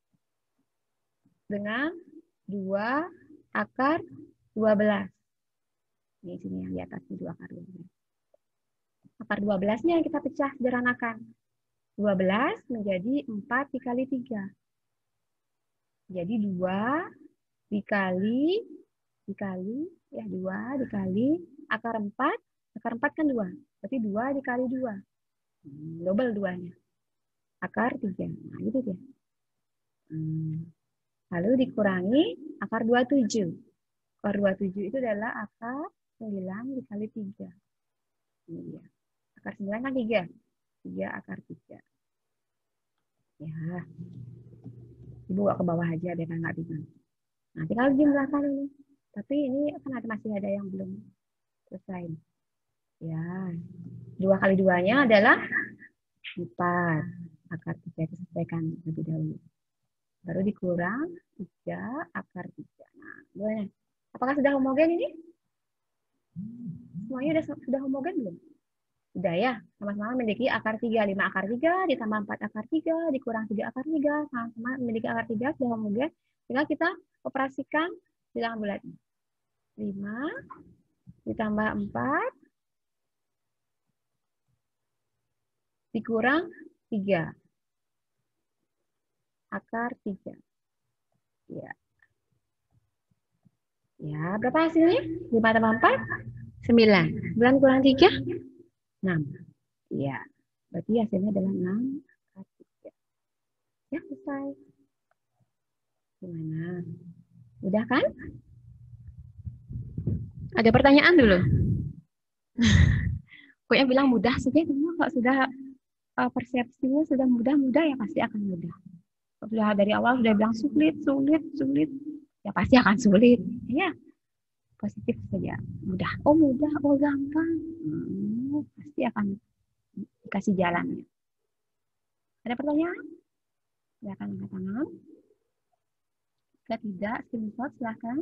dengan dua akar dua belas. Ini sini yang di atas dua akar dua belas. Akar dua belas-nya kita pecah sederhanakan. dua belas menjadi empat dikali tiga. Jadi dua dikali, dikali, ya dua dikali akar empat. Akar empat kan dua. Berarti dua dikali dua. Hmm, double duanya. Akar tiga. Nah, itu dia. Hmm. Lalu dikurangi akar dua puluh tujuh. Akar dua puluh tujuh itu adalah akar sembilan dikali tiga. Ini dia. Akar sembilan kan tiga. tiga akar tiga. Ya. Ibu bawa ke bawah aja biar nggak bingung. Nanti kalau jumlahkan ini. Tapi ini kan ada, masih ada yang belum selesai. Ya. Dua kali duanya adalah empat. Akar tiga diselesaikan lebih dahulu. Baru dikurang tiga akar tiga. Nah, gimana? Apakah sudah homogen ini? Semuanya sudah, sudah homogen belum? Sudah ya, sama-sama memiliki akar tiga. lima akar tiga ditambah empat akar tiga, dikurang tiga akar tiga, sama-sama memiliki akar tiga, sudah homogen. Tinggal kita operasikan bilangan bulatnya. lima ditambah empat, dikurang tiga. Akar tiga. Ya. Ya, berapa hasilnya? lima tambah empat, sembilan. sembilan kurang tiga, enam. Iya. Berarti hasilnya adalah enam akar tiga. Ya, selesai. Gimana? Udah kan? Ada pertanyaan dulu? Pokoknya bilang mudah saja, kalau sudah uh, persepsinya sudah mudah-mudah ya pasti akan mudah. Kalau sudah dari awal sudah bilang sulit, sulit, sulit, ya pasti akan sulit. Ya, positif saja. Mudah. Oh mudah, oh gampang. Hmm, pasti akan dikasih jalannya. Ada pertanyaan? Silakan angkat tangan. Jika tidak, screenshot silakan.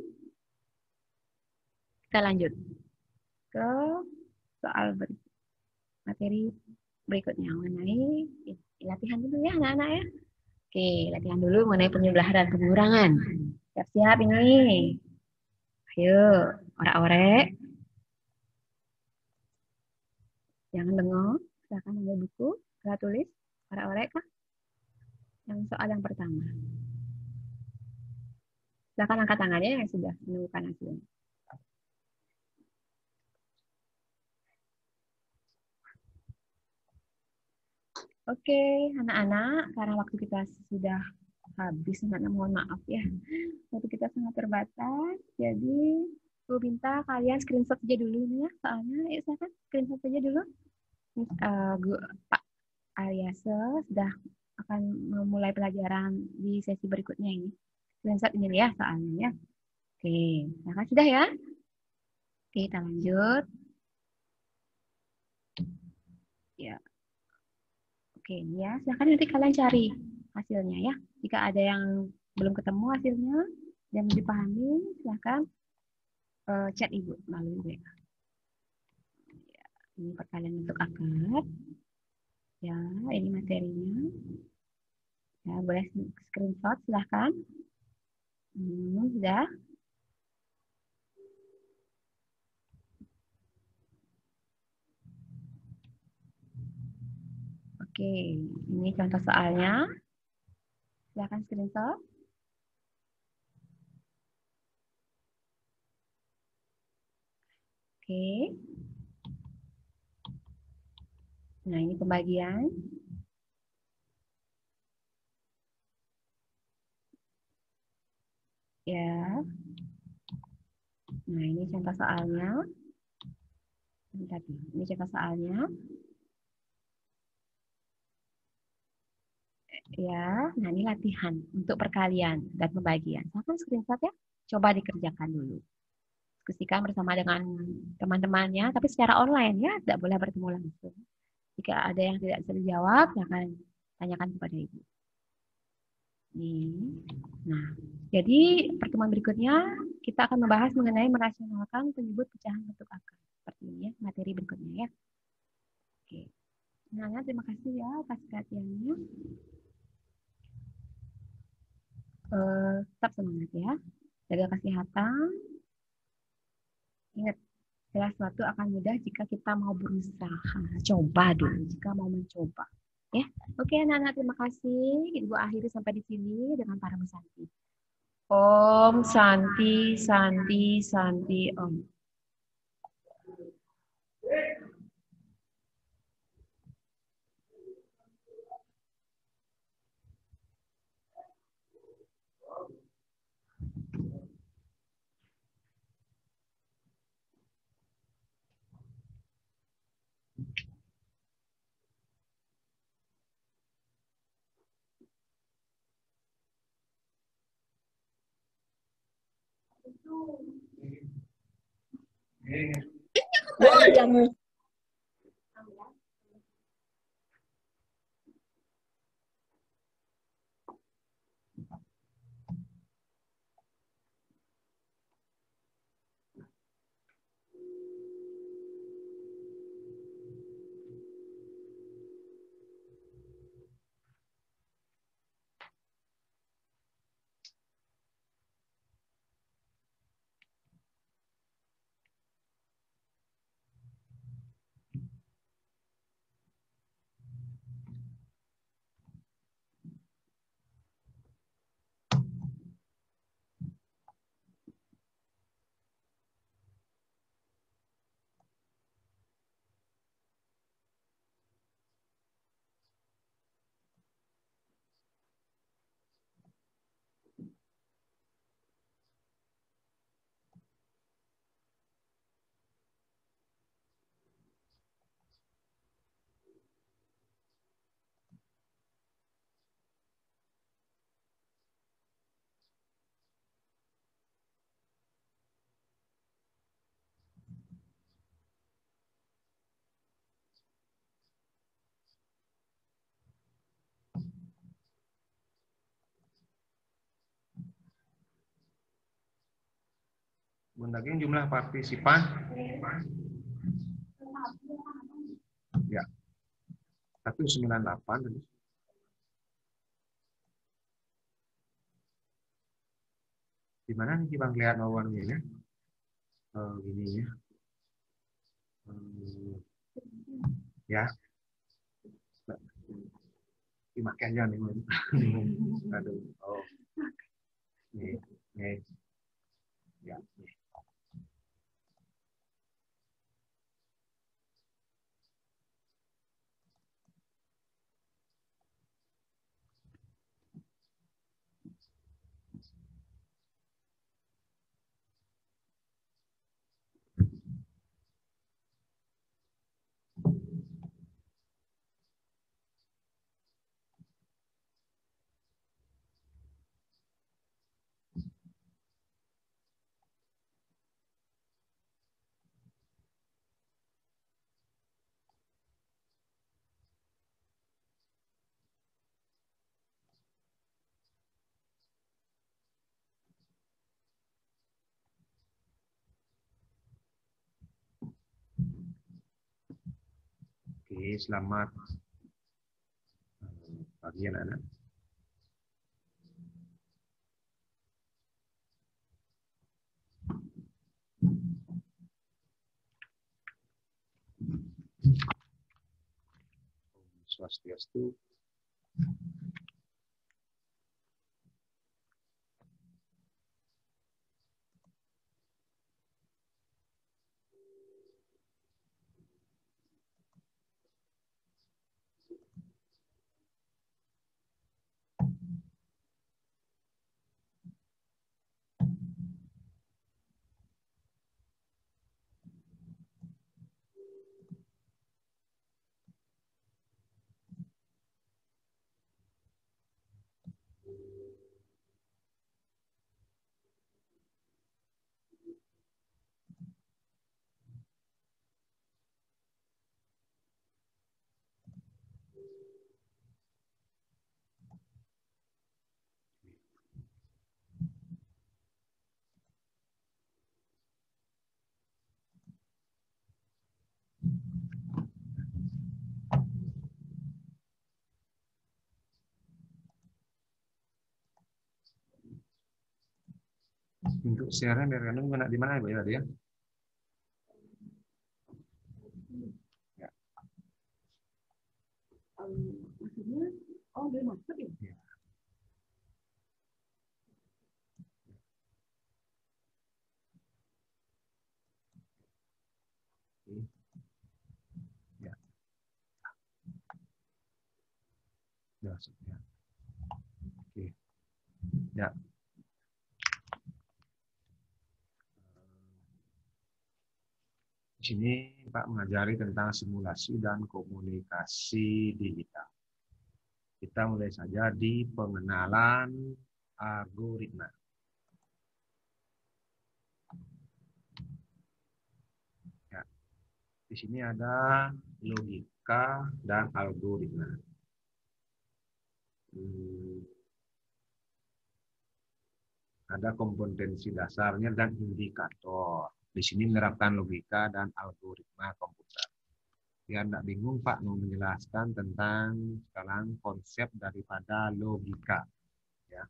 Kita lanjut ke soal berikut. Materi berikutnya mengenai latihan dulu ya anak-anak ya. Oke, latihan dulu mengenai penjumlahan dan pengurangan. Siap-siap ini. Ayo, orek-orek. Jangan bengong. Silakan ambil buku, kita tulis. Orek-orek kah? Yang soal yang pertama. Silakan angkat tangannya yang sudah menemukan hasilnya. Oke, anak-anak, karena waktu kita sudah habis, anak-anak mohon maaf ya. Waktu kita sangat terbatas, jadi Bu minta kalian screenshot aja dulu ya, soalnya, yuk silakan screenshot aja dulu. Uh, Gu, Pak Aryase sudah akan memulai pelajaran di sesi berikutnya ini. Screenshot ini ya soalnya ya. Oke, silakan sudah ya. Oke, kita lanjut. Ya. Oke, ya, silahkan nanti kalian cari hasilnya ya. Jika ada yang belum ketemu hasilnya, yang dipahami, silahkan uh, chat Ibu melalui W A. Ya, ini perkalian bentuk akar. Ya, ini materinya. Ya, boleh screenshot, silahkan. Hmm, sudah. Oke, ini contoh soalnya. Silakan screenshot. Oke. Nah, ini pembagian. Ya. Nah, ini contoh soalnya. Ini contoh soalnya. Ya, nah ini latihan untuk perkalian dan pembagian. Silahkan screenshot ya, coba dikerjakan dulu. Diskusikan bersama dengan teman-temannya, tapi secara online ya, tidak boleh bertemu langsung. Jika ada yang tidak bisa dijawab, silahkan tanyakan kepada Ibu. Nih. Nah, jadi pertemuan berikutnya kita akan membahas mengenai merasionalkan penyebut pecahan bentuk akar. Seperti ini ya, materi berikutnya ya. Oke. Nah, terima kasih ya atas perhatiannya. Uh, tetap semangat ya. Jaga kesehatan. Ingat, segala sesuatu akan mudah jika kita mau berusaha. Coba dulu, jika mau mencoba. Ya, oke anak-anak, terima kasih. Ibu akhiri sampai di sini dengan para Santi. Om Santi, Santi, Santi, Om. Woi. Mendaging jumlah partisipan. Ya. Tapi sembilan puluh delapan. Di mana nih Bang lihat awannya ya? Oh, gini ya. Hmm, ya. Dimakai aja nih. Aduh. Oh. Nih, nih. Ya, nih. Oke, selamat pagi anak-anak. Swastiastu. Untuk share dari Random kena di mana Ibu ya tadi ya? Ya. Maksudnya, oh belum masuk ya? Ya. Ya. Ya, masuk ya. Oke. Ya. Di sini Pak mengajari tentang simulasi dan komunikasi digital. Kita mulai saja di pengenalan algoritma. Ya. Di sini ada logika dan algoritma. Hmm. Ada kompetensi dasarnya dan indikator. Di sini menerapkan logika dan algoritma komputer. Biar tidak bingung Pak mau menjelaskan tentang sekarang konsep daripada logika. Ya.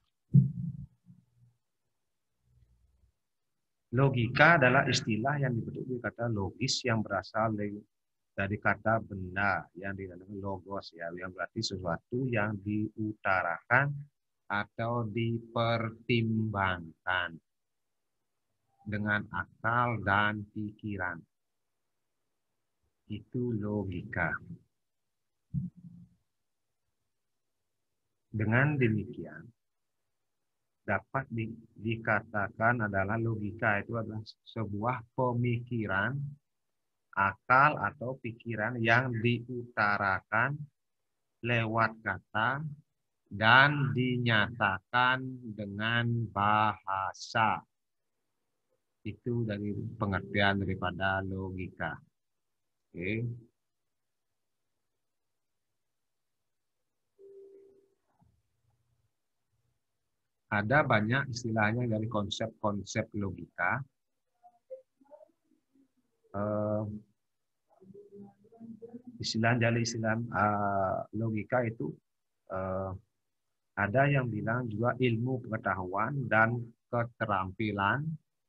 Logika adalah istilah yang dibentuk dari kata logis yang berasal dari, dari kata benda yang dinamakan logos ya, yang berarti sesuatu yang diutarakan atau dipertimbangkan dengan akal dan pikiran. Itu logika. Dengan demikian, dapat di, dikatakan adalah logika itu adalah sebuah pemikiran, akal atau pikiran yang diutarakan lewat kata dan dinyatakan dengan bahasa. Itu dari pengertian daripada logika. Oke. Ada banyak istilahnya dari konsep-konsep logika. Uh, istilah dari istilah uh, logika itu uh, ada yang bilang juga ilmu pengetahuan dan keterampilan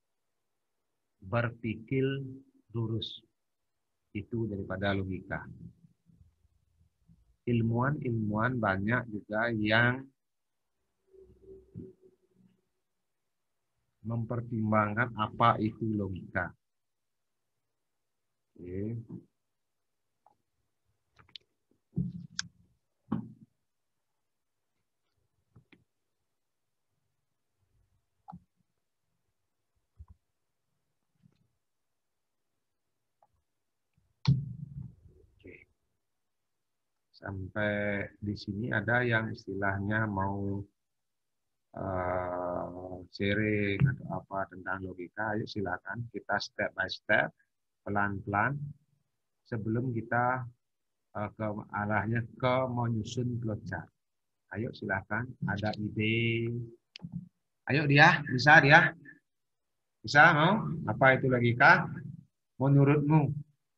berpikir lurus. Itu daripada logika. Ilmuwan-ilmuwan banyak juga yang mempertimbangkan apa itu logika. Oke. Sampai di sini ada yang istilahnya mau uh, sharing atau apa tentang logika. Ayo silakan kita step by step, pelan-pelan, sebelum kita uh, ke arahnya ke menyusun flowchart. Ayo silakan, ada ide. Ayo dia, bisa dia? Bisa mau? Apa itu logika? Menurutmu?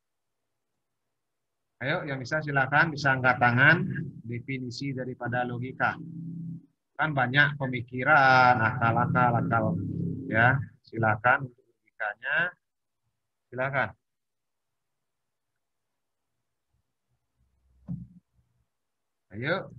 Ayo, yang bisa silakan bisa angkat tangan definisi daripada logika. Kan banyak pemikiran, akal-akal, akal. Ya, silakan untuk logikanya. Silakan. Ayo.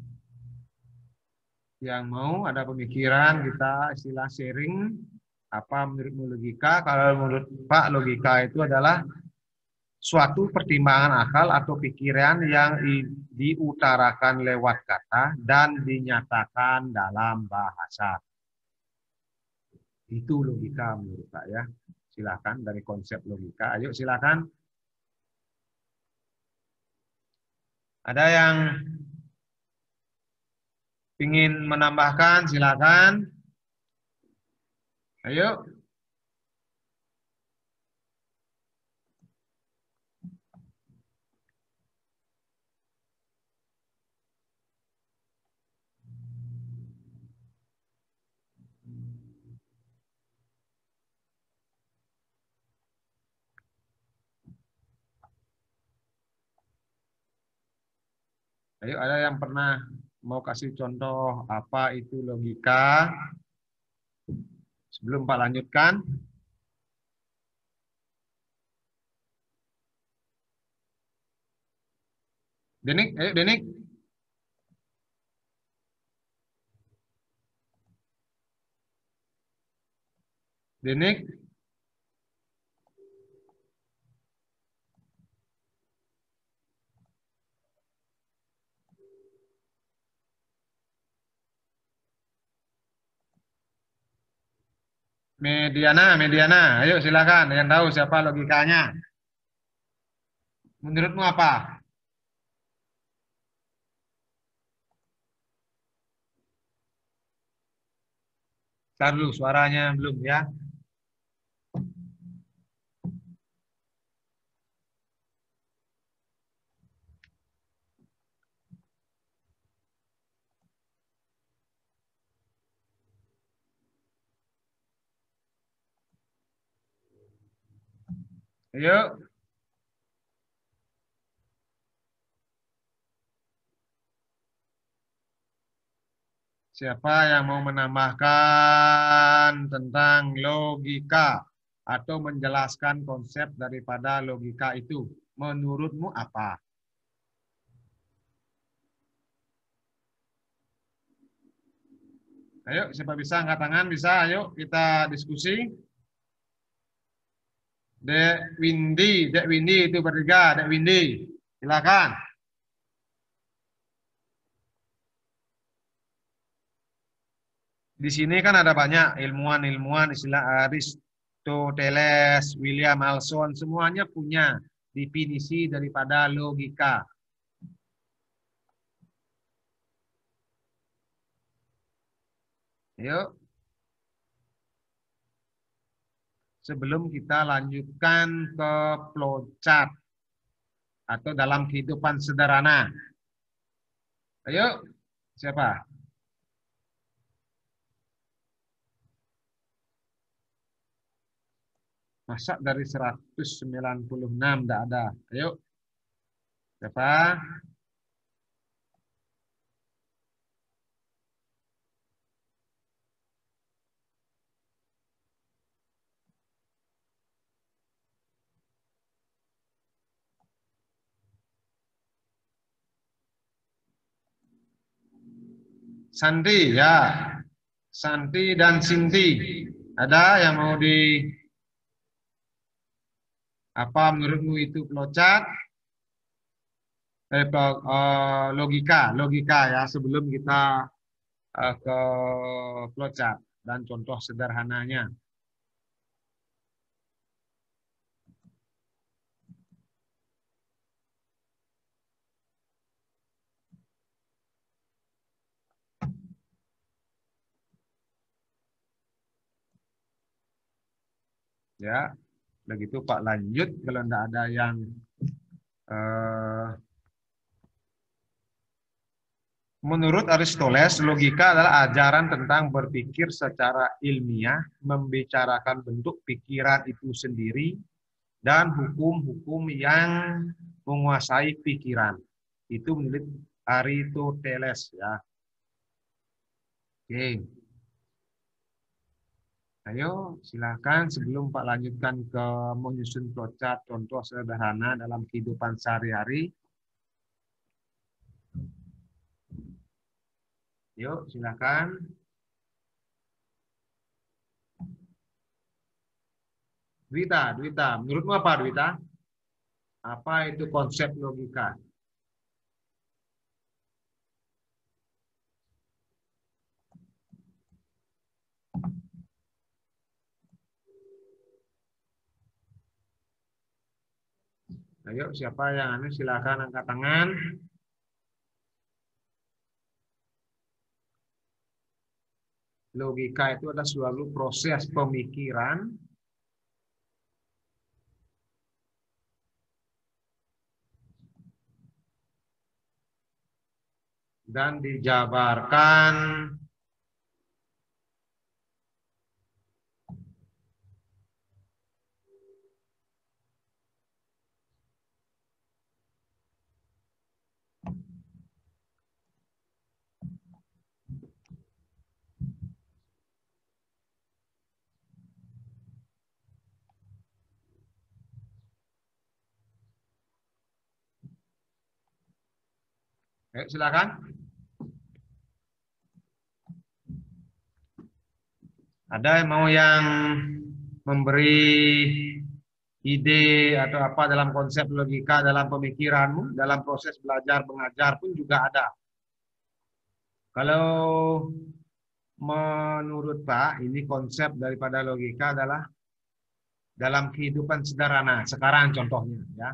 Yang mau ada pemikiran, kita istilah sharing. Apa menurutmu logika? Kalau menurut Pak, logika itu adalah suatu pertimbangan akal atau pikiran yang diutarakan lewat kata dan dinyatakan dalam bahasa. Itu logika menurut saya. Silakan dari konsep logika. Ayo silakan. Ada yang ingin menambahkan? Silakan. Ayo. Ayo, ada yang pernah mau kasih contoh apa itu logika? Sebelum Pak lanjutkan. Denik, ayo Denik. Denik. Mediana, Mediana. Ayo silakan. Yang tahu siapa logikanya. Menurutmu apa? Ntar dulu suaranya belum ya. Ayo. Siapa yang mau menambahkan tentang logika atau menjelaskan konsep daripada logika itu? Menurutmu apa? Ayo, siapa bisa angkat tangan? Bisa, ayo kita diskusi. Dek Windy, Dek Windy itu bertiga, Dek Windy. Silakan. Di sini kan ada banyak ilmuwan-ilmuwan istilah Aristoteles, William Alson, semuanya punya definisi daripada logika. Yuk. Sebelum kita lanjutkan ke flowchart atau dalam kehidupan sederhana. Ayo, siapa? Masa dari seratus sembilan puluh enam tidak ada? Ayo. Siapa? Santi, ya. Santi dan Sinti. Ada yang mau di... Apa menurutmu itu flowchart? Eh, uh, logika, logika ya sebelum kita uh, ke flowchart dan contoh sederhananya. Ya, begitu Pak lanjut kalau tidak ada yang uh, menurut Aristoteles, logika adalah ajaran tentang berpikir secara ilmiah, membicarakan bentuk pikiran itu sendiri, dan hukum-hukum yang menguasai pikiran. Itu menurut Aristoteles ya. Oke. Ayo, silakan sebelum Pak lanjutkan ke menyusun flowchart contoh sederhana dalam kehidupan sehari-hari. Yuk, silakan. Dwita, Dwita, menurutmu apa Dwita? Apa itu konsep logika? Ayo, siapa yang anu silakan angkat tangan. Logika itu adalah suatu proses pemikiran dan dijabarkan Ayo silakan. Ada yang mau yang memberi ide atau apa dalam konsep logika dalam pemikiranmu, dalam proses belajar mengajar pun juga ada. Kalau menurut Pak, ini konsep daripada logika adalah dalam kehidupan sederhana. Sekarang contohnya ya.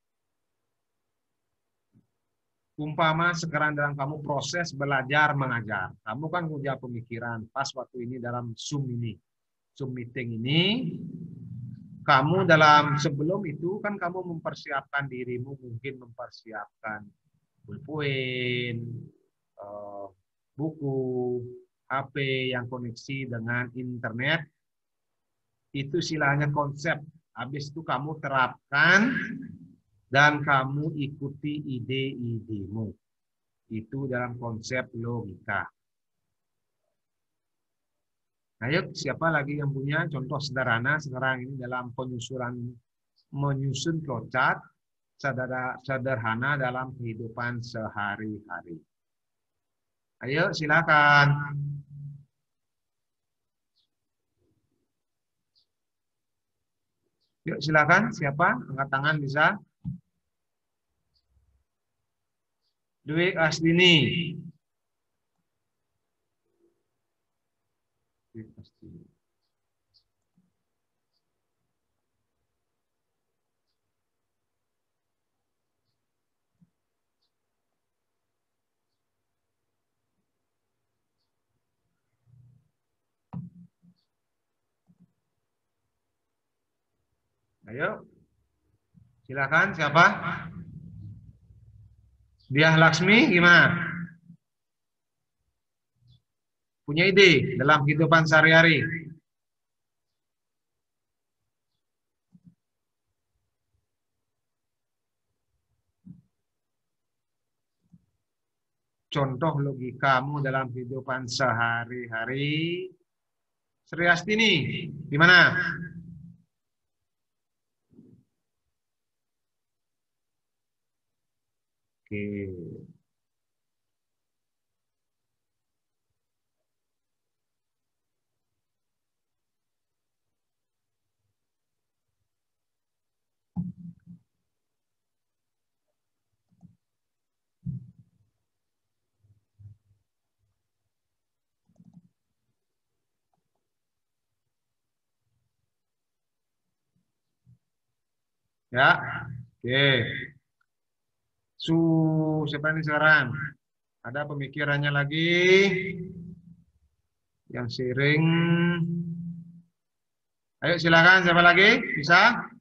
Umpama sekarang dalam kamu proses belajar mengajar. Kamu kan punya pemikiran pas waktu ini dalam Zoom ini. Zoom meeting ini. Kamu dalam sebelum itu kan kamu mempersiapkan dirimu, mungkin mempersiapkan pulpen, uh, buku, H P yang koneksi dengan internet. Itu istilahnya konsep. Habis itu kamu terapkan dan kamu ikuti ide-idemu. Itu dalam konsep logika. Ayo, siapa lagi yang punya contoh sederhana sekarang ini dalam penyusunan menyusun flowchart sederhana dalam kehidupan sehari-hari. Ayo, silakan. Yuk, silakan. Siapa? Angkat tangan bisa. Dwi Aslini. Dwi Aslini. Ayo. Silakan siapa? Diah Laksmi gimana? Punya ide dalam kehidupan sehari-hari? Contoh logikamu dalam kehidupan sehari-hari. Sri Astini, gimana? Oke. Ya, oke. Su, siapa ini sekarang? Ada pemikirannya lagi yang sharing. Ayo silakan, siapa lagi? Bisa?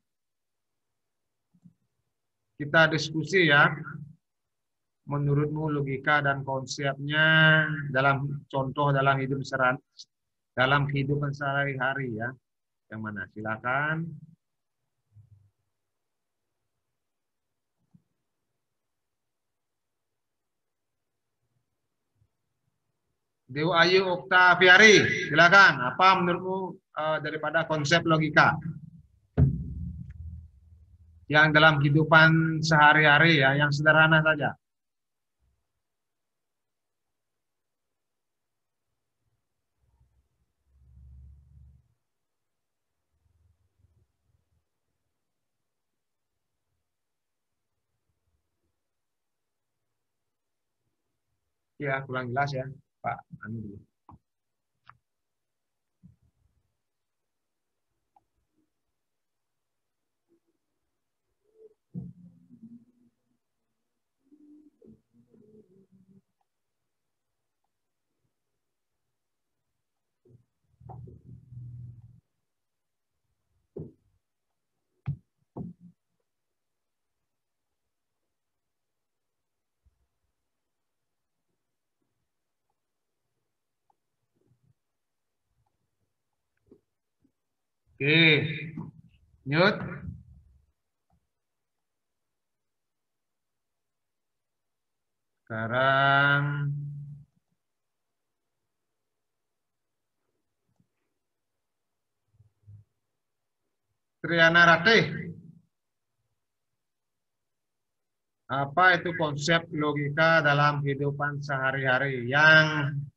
Kita diskusi ya. Menurutmu logika dan konsepnya dalam contoh dalam hidup seran, dalam kehidupan sehari-hari ya. Yang mana? Silakan. Dewa Ayu Oktaviari, silakan. Apa menurutmu uh, daripada konsep logika yang dalam kehidupan sehari-hari ya, yang sederhana saja? Ya, kurang jelas ya, Pak Anu dulu. Oke, nyut. Sekarang Triana Ratih. Apa itu konsep logika dalam kehidupan sehari-hari yang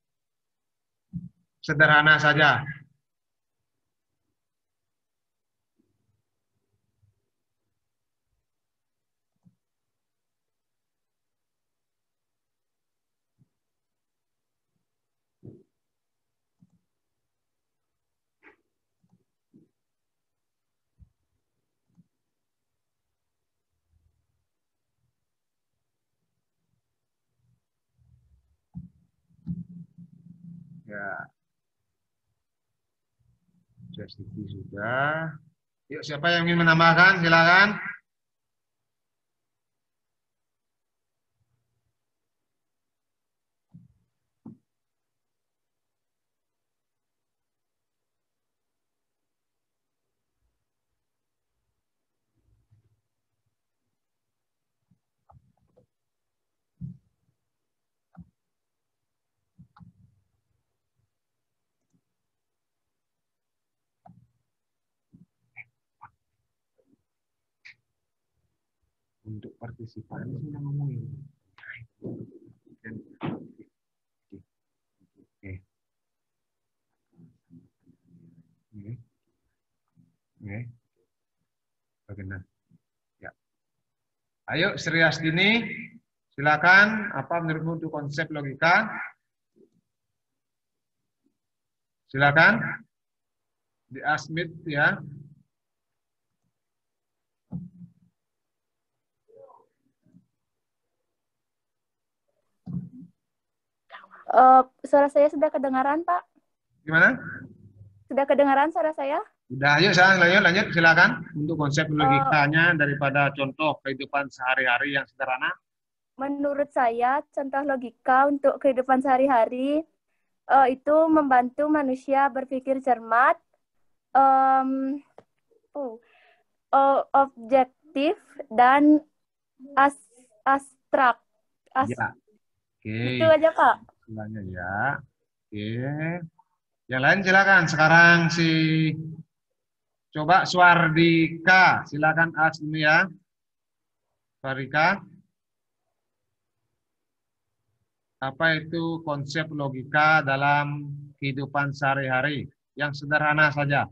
sederhana saja? Ya, Justity sudah. Yuk, siapa yang ingin menambahkan? Silakan. Untuk partisipan ini sudah ngomongin. Oke. Oke. Oke. Bagaimana? Ya. Ayo, Sri Astini, silakan. Apa menurutmu untuk konsep logika? Silakan. Di Asmit ya. Uh, suara saya sudah kedengaran, Pak? Gimana? Sudah kedengaran suara saya? Sudah, ayo saya lanjut, lanjut silakan untuk konsep logikanya uh, daripada contoh kehidupan sehari-hari yang sederhana. Menurut saya, contoh logika untuk kehidupan sehari-hari uh, itu membantu manusia berpikir cermat, um, uh, uh, objektif, dan as abstrak. As ya. Oke. Itu aja, Pak. Selanjutnya ya. Oke. Yang lain silakan. Sekarang si coba Suardika, silakan ask ini ya. Suardika. Apa itu konsep logika dalam kehidupan sehari-hari yang sederhana saja?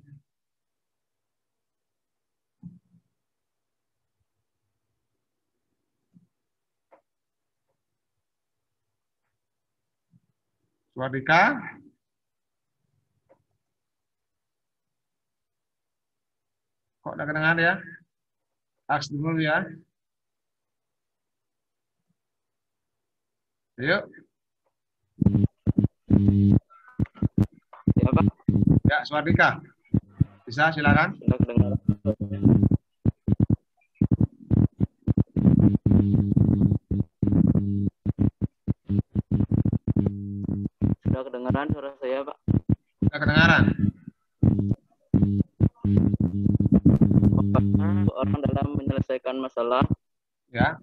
Suardika? Kok udah kedengar ya? Aks dulu ya. Yuk. Ya, Pak. Ya, Suardika. Bisa, silakan. Sudah kedengaran. Sudah kedengaran suara saya, Pak? Sudah kedengaran. Orang dalam menyelesaikan masalah ya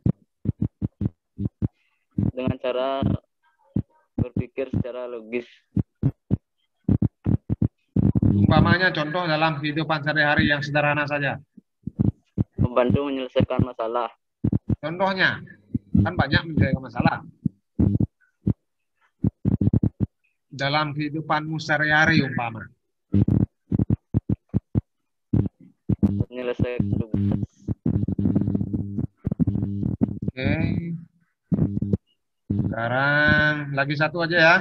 dengan cara berpikir secara logis. Umpamanya contoh dalam kehidupan sehari-hari yang sederhana saja. Membantu menyelesaikan masalah. Contohnya, kan banyak menyelesaikan masalah. Dalam kehidupanmu sehari-hari umpama. Menyelesaikan tugas. Oke. Sekarang lagi satu aja ya.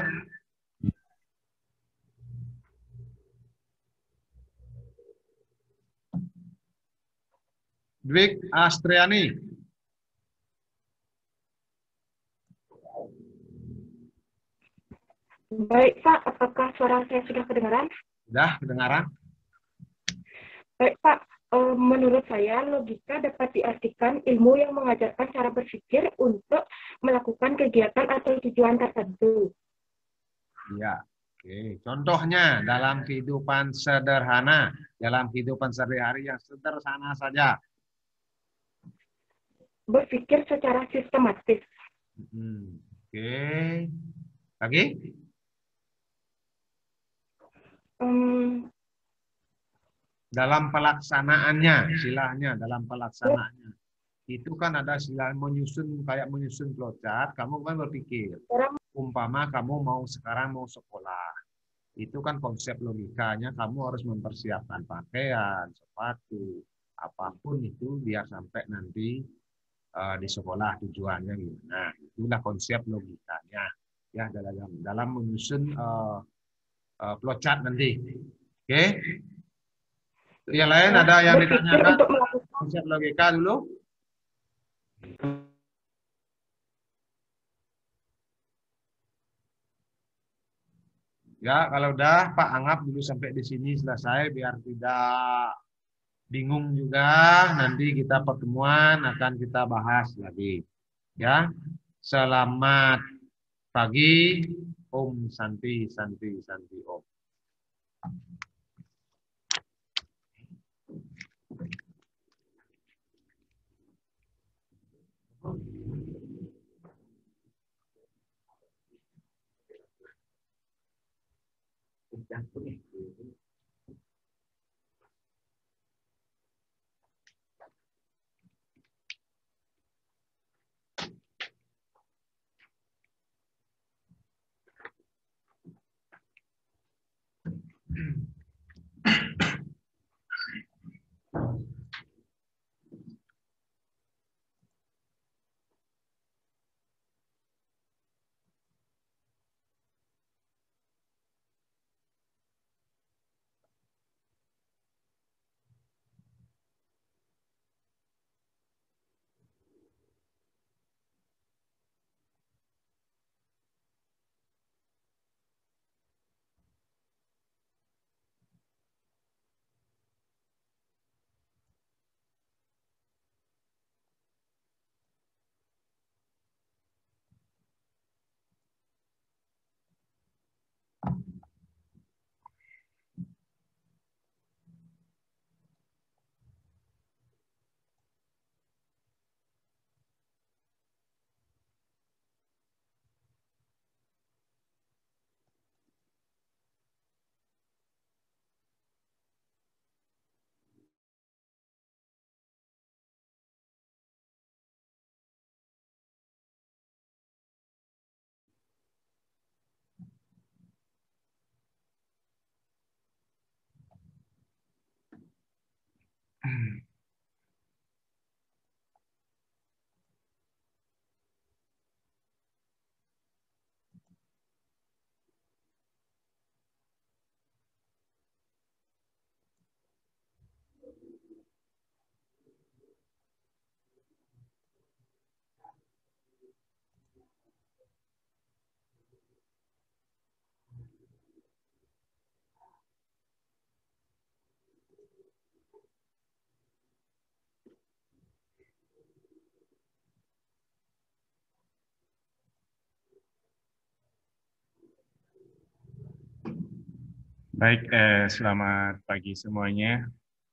Dwik Astriani. Baik, Pak. Apakah suara saya sudah kedengaran? Sudah kedengaran. Baik, Pak. Menurut saya, logika dapat diartikan ilmu yang mengajarkan cara berpikir untuk melakukan kegiatan atau tujuan tertentu. Ya, oke. Contohnya dalam kehidupan sederhana, dalam kehidupan sehari-hari yang sederhana saja. Berpikir secara sistematis. Hmm, oke. Lagi? Um, dalam pelaksanaannya, istilahnya dalam pelaksanaannya. Itu kan ada istilah menyusun, kayak menyusun flowchart. Kamu kan berpikir, umpama kamu mau sekarang mau sekolah. Itu kan konsep logikanya kamu harus mempersiapkan pakaian, sepatu, apapun itu biar sampai nanti uh, di sekolah tujuannya gimana. Itulah konsep logikanya ya dalam dalam menyusun uh, uh, flowchart nanti. Oke? Okay? Yang lain ada yang ditanyakan konsep logika dulu? Ya, kalau udah Pak anggap dulu sampai di sini selesai biar tidak bingung juga. Nanti kita pertemuan akan kita bahas lagi. Ya. Selamat pagi. Om Santi Santi Santi Om. Baik, eh, selamat pagi semuanya.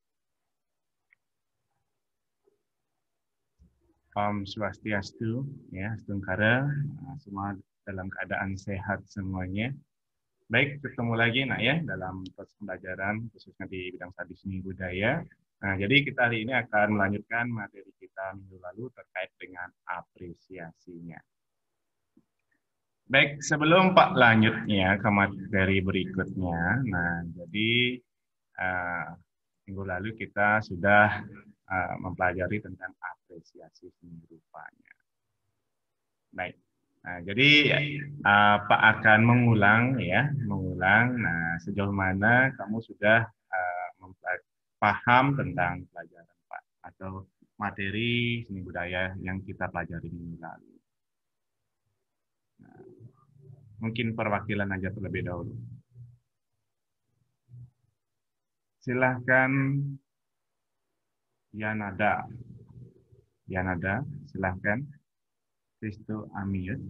Om Swastiastu, ya, Stungkara, semua dalam keadaan sehat semuanya. Baik, ketemu lagi nak ya dalam proses pembelajaran khususnya di bidang studi seni budaya. Nah, jadi kita hari ini akan melanjutkan materi kita minggu lalu terkait dengan apresiasinya. Baik, sebelum Pak lanjutnya ke materi berikutnya, nah jadi uh, minggu lalu kita sudah uh, mempelajari tentang apresiasi seni rupanya. Baik, nah jadi uh, Pak akan mengulang ya, mengulang. Nah sejauh mana kamu sudah uh, paham tentang pelajaran Pak atau materi seni budaya yang kita pelajari minggu lalu. Nah, mungkin perwakilan aja terlebih dahulu. Silahkan Yanada. Yanada, silahkan. Risto Amir.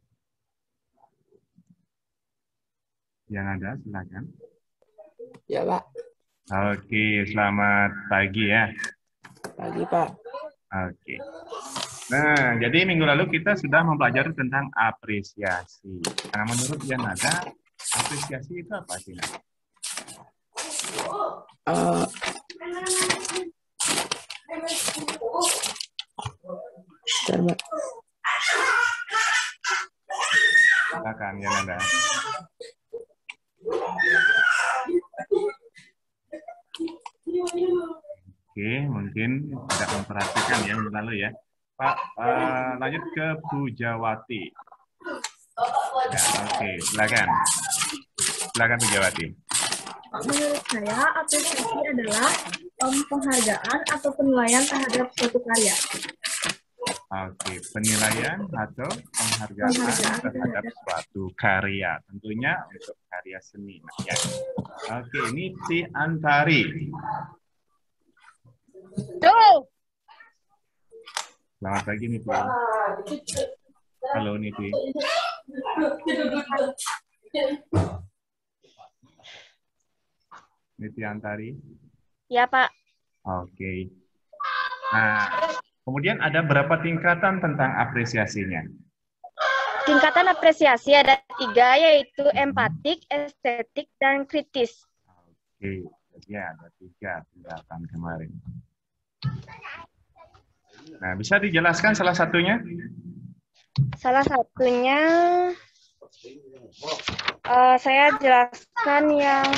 Yanada, silahkan. Ya, Pak. Oke, selamat pagi ya. Pagi, Pak. Oke. Nah, jadi minggu lalu kita sudah mempelajari tentang apresiasi. Nah, menurut Yanada, apresiasi itu apa sih? Uh, Bentar, Mbak. Silakan ya Nanda. Oke, mungkin tidak memperhatikan ya minggu lalu ya. Pak, uh, lanjut ke Pujawati. Ya, oke, silakan. Silakan Pujawati. Menurut saya, apresiasi adalah um, penghargaan atau penilaian terhadap suatu karya. Oke, penilaian atau penghargaan, penghargaan terhadap suatu karya. Tentunya untuk karya seni. Nah, ya. Oke, Niti Antari. Tuh. Selamat pagi Niti. Halo Niti. Niti Antari. Ya Pak. Oke. Nah, kemudian ada berapa tingkatan tentang apresiasinya? Tingkatan apresiasi ada tiga, yaitu empatik, estetik, dan kritis. Oke, jadi ada tiga tingkatan kemarin. Nah, bisa dijelaskan salah satunya? Salah satunya, uh, saya jelaskan yang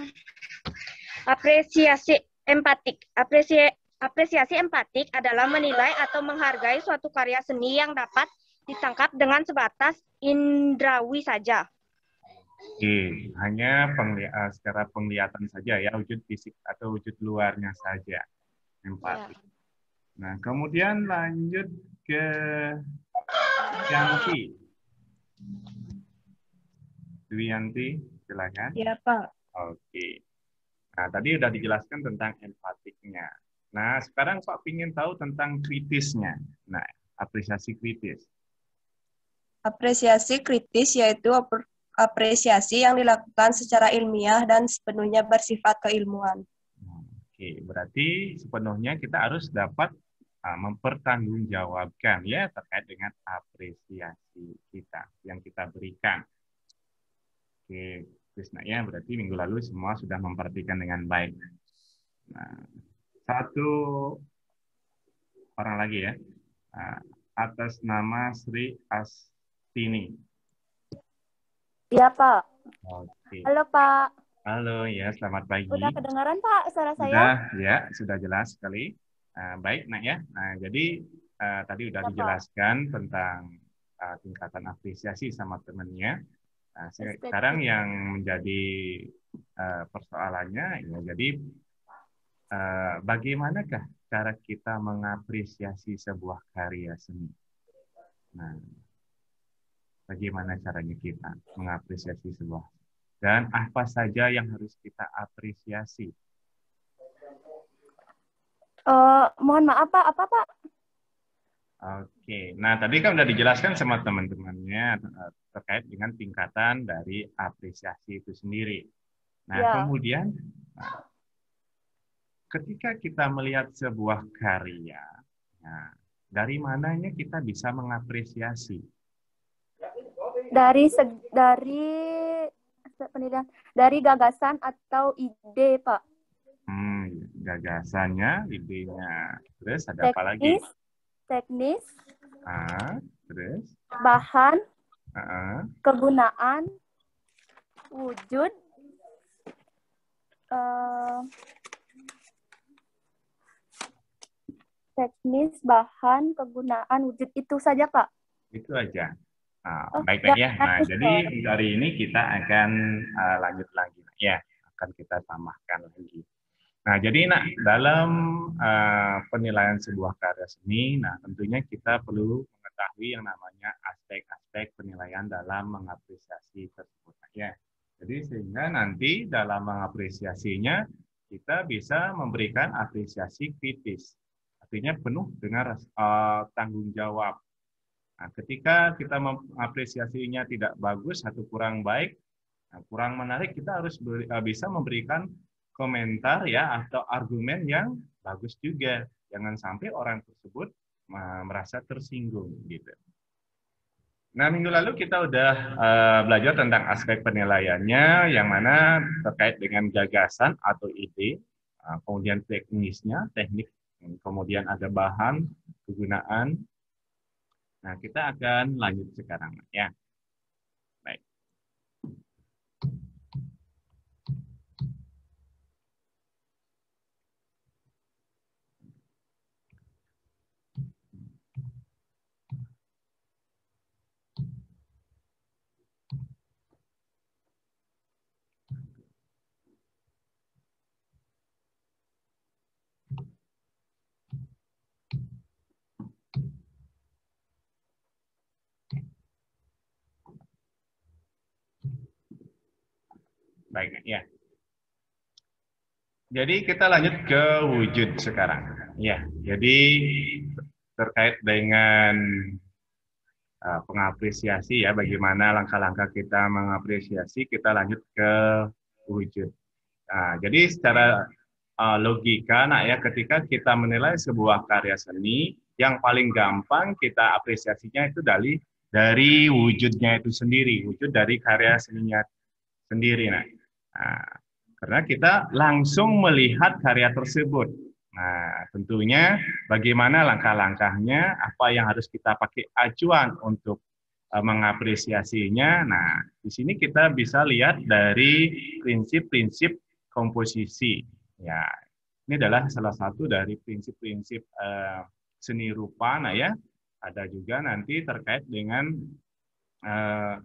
apresiasi empatik. Apresi apresiasi empatik adalah menilai atau menghargai suatu karya seni yang dapat ditangkap dengan sebatas indrawi saja. Oke, hanya pengli uh, secara penglihatan saja ya, wujud fisik atau wujud luarnya saja. Empatik. Ya. Nah, kemudian lanjut ke Yanti. Dwianti, silakan. Ya, Pak. Oke. Nah, tadi sudah dijelaskan tentang empatiknya. Nah, sekarang Pak ingin tahu tentang kritisnya. Nah, apresiasi kritis. Apresiasi kritis yaitu apresiasi yang dilakukan secara ilmiah dan sepenuhnya bersifat keilmuan. Oke, berarti sepenuhnya kita harus dapat uh, mempertanggungjawabkan ya terkait dengan apresiasi kita yang kita berikan. Oke, Krisna ya, berarti minggu lalu semua sudah memperhatikan dengan baik. Nah, satu orang lagi ya, uh, atas nama Sri Astini. Iya Pak. Oke. Halo Pak. Halo, ya, selamat pagi. Udah kedengaran, Pak, suara saya? Sudah, ya, sudah jelas sekali. Uh, baik, Nak, ya. Nah, jadi uh, tadi sudah dijelaskan tentang uh, tingkatan apresiasi sama temannya. Nah, sekarang yang menjadi uh, persoalannya, ya, jadi uh, bagaimanakah cara kita mengapresiasi sebuah karya seni? Nah, bagaimana caranya kita mengapresiasi sebuah dan apa saja yang harus kita apresiasi? Uh, mohon maaf Pak, apa Pak? Oke, nah tadi kan sudah dijelaskan sama teman-temannya terkait dengan tingkatan dari apresiasi itu sendiri. Nah ya. Kemudian ketika kita melihat sebuah karya, nah, dari mananya kita bisa mengapresiasi? Dari dari penilaian dari gagasan atau ide, Pak. Hmm, gagasannya, idenya. Terus ada teknis, apa lagi? Teknis. Ah, terus? Bahan. Ah. Kegunaan. Wujud. Uh, teknis, bahan, kegunaan, wujud, itu saja, Pak. Itu aja. Nah, oh, baik-baik ya. Nah, jadi hari ini kita akan uh, lanjut lagi ya, akan kita tambahkan lagi. Nah, jadi nak dalam uh, penilaian sebuah karya seni, nah tentunya kita perlu mengetahui yang namanya aspek-aspek penilaian dalam mengapresiasi tersebut ya. Jadi sehingga nanti dalam mengapresiasinya kita bisa memberikan apresiasi kritis, artinya penuh dengan uh, tanggung jawab. Nah, ketika kita mengapresiasinya tidak bagus atau kurang baik, nah, kurang menarik, kita harus beri, bisa memberikan komentar ya atau argumen yang bagus juga. Jangan sampai orang tersebut merasa tersinggung gitu. Nah, minggu lalu kita udah uh, belajar tentang aspek penilaiannya, yang mana terkait dengan gagasan atau ide, uh, kemudian teknisnya, teknik, kemudian ada bahan, kegunaan, Nah, kita akan lanjut sekarang ya. Baik. Baik, ya. Jadi kita lanjut ke wujud sekarang. Ya, jadi terkait dengan uh, pengapresiasi ya, bagaimana langkah-langkah kita mengapresiasi, kita lanjut ke wujud. Nah, jadi secara uh, logika, nah ya, ketika kita menilai sebuah karya seni, yang paling gampang kita apresiasinya itu dari dari wujudnya itu sendiri, wujud dari karya seninya sendiri. Nah, nah karena kita langsung melihat karya tersebut. Nah, tentunya bagaimana langkah-langkahnya, apa yang harus kita pakai acuan untuk uh, mengapresiasinya. Nah, di sini kita bisa lihat dari prinsip-prinsip komposisi. Ya, ini adalah salah satu dari prinsip-prinsip uh, seni rupa. Nah ya, ada juga nanti terkait dengan uh,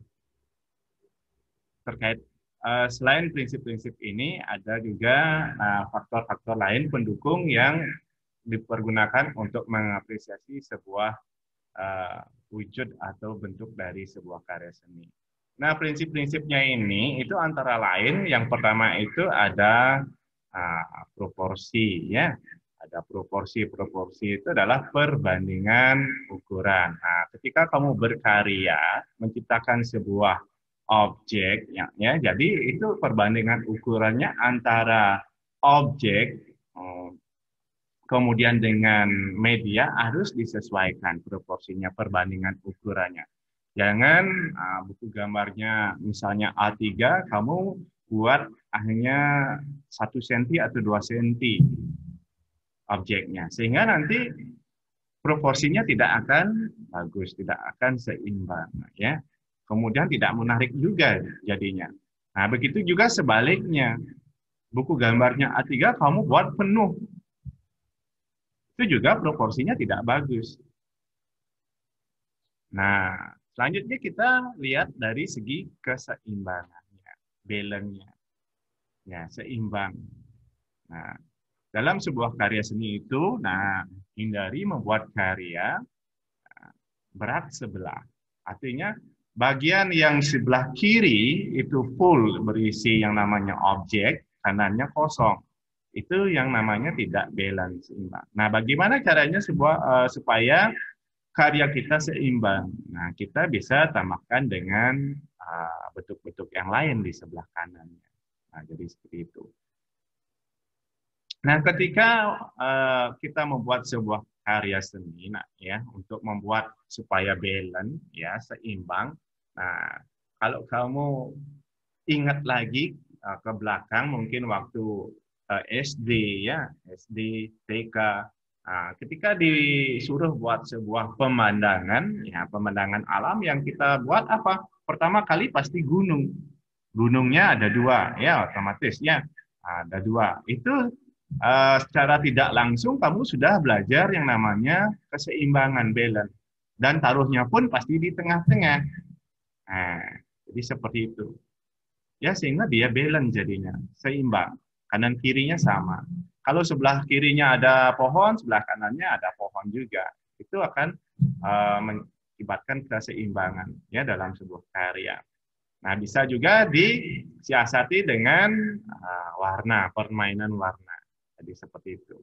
terkait uh, selain prinsip-prinsip ini, ada juga faktor-faktor uh, lain pendukung yang dipergunakan untuk mengapresiasi sebuah uh, wujud atau bentuk dari sebuah karya seni. Nah, prinsip-prinsipnya ini itu antara lain yang pertama itu ada uh, proporsi, ya. Ada proporsi. Proporsi itu adalah perbandingan ukuran. Nah, ketika kamu berkarya menciptakan sebuah objek, ya, ya, jadi itu perbandingan ukurannya antara objek um, kemudian dengan media harus disesuaikan proporsinya, perbandingan ukurannya. Jangan uh, buku gambarnya misalnya A tiga, kamu buat hanya satu senti atau dua senti objeknya. Sehingga nanti proporsinya tidak akan bagus, tidak akan seimbang. Ya. Kemudian tidak menarik juga jadinya. Nah, begitu juga sebaliknya. Buku gambarnya A tiga, kamu buat penuh. Itu juga proporsinya tidak bagus. Nah, selanjutnya kita lihat dari segi keseimbangannya, balance-nya. Ya, seimbang. Nah, dalam sebuah karya seni itu, nah, hindari membuat karya berat sebelah. Artinya, bagian yang sebelah kiri itu full berisi yang namanya objek, kanannya kosong. Itu yang namanya tidak balance, seimbang. Nah, bagaimana caranya sebuah uh, supaya karya kita seimbang? Nah, kita bisa tambahkan dengan bentuk-bentuk uh, yang lain di sebelah kanannya. Nah, jadi seperti itu. Nah, ketika uh, kita membuat sebuah karya seni, nah, ya, untuk membuat supaya balance, ya, seimbang. Nah, kalau kamu ingat lagi uh, ke belakang, mungkin waktu uh, S D, ya, S D, T K, nah, ketika disuruh buat sebuah pemandangan, ya, pemandangan alam yang kita buat apa? Pertama kali pasti gunung. Gunungnya ada dua, ya, otomatis, ya, ada dua. Itu Uh, secara tidak langsung kamu sudah belajar yang namanya keseimbangan, balance, dan taruhnya pun pasti di tengah-tengah. Nah, jadi seperti itu ya, sehingga dia balance jadinya, seimbang, kanan kirinya sama. Kalau sebelah kirinya ada pohon, sebelah kanannya ada pohon juga, itu akan uh, mengakibatkan keseimbangan ya dalam sebuah karya. Nah, bisa juga disiasati dengan uh, warna, permainan warna. Jadi seperti itu.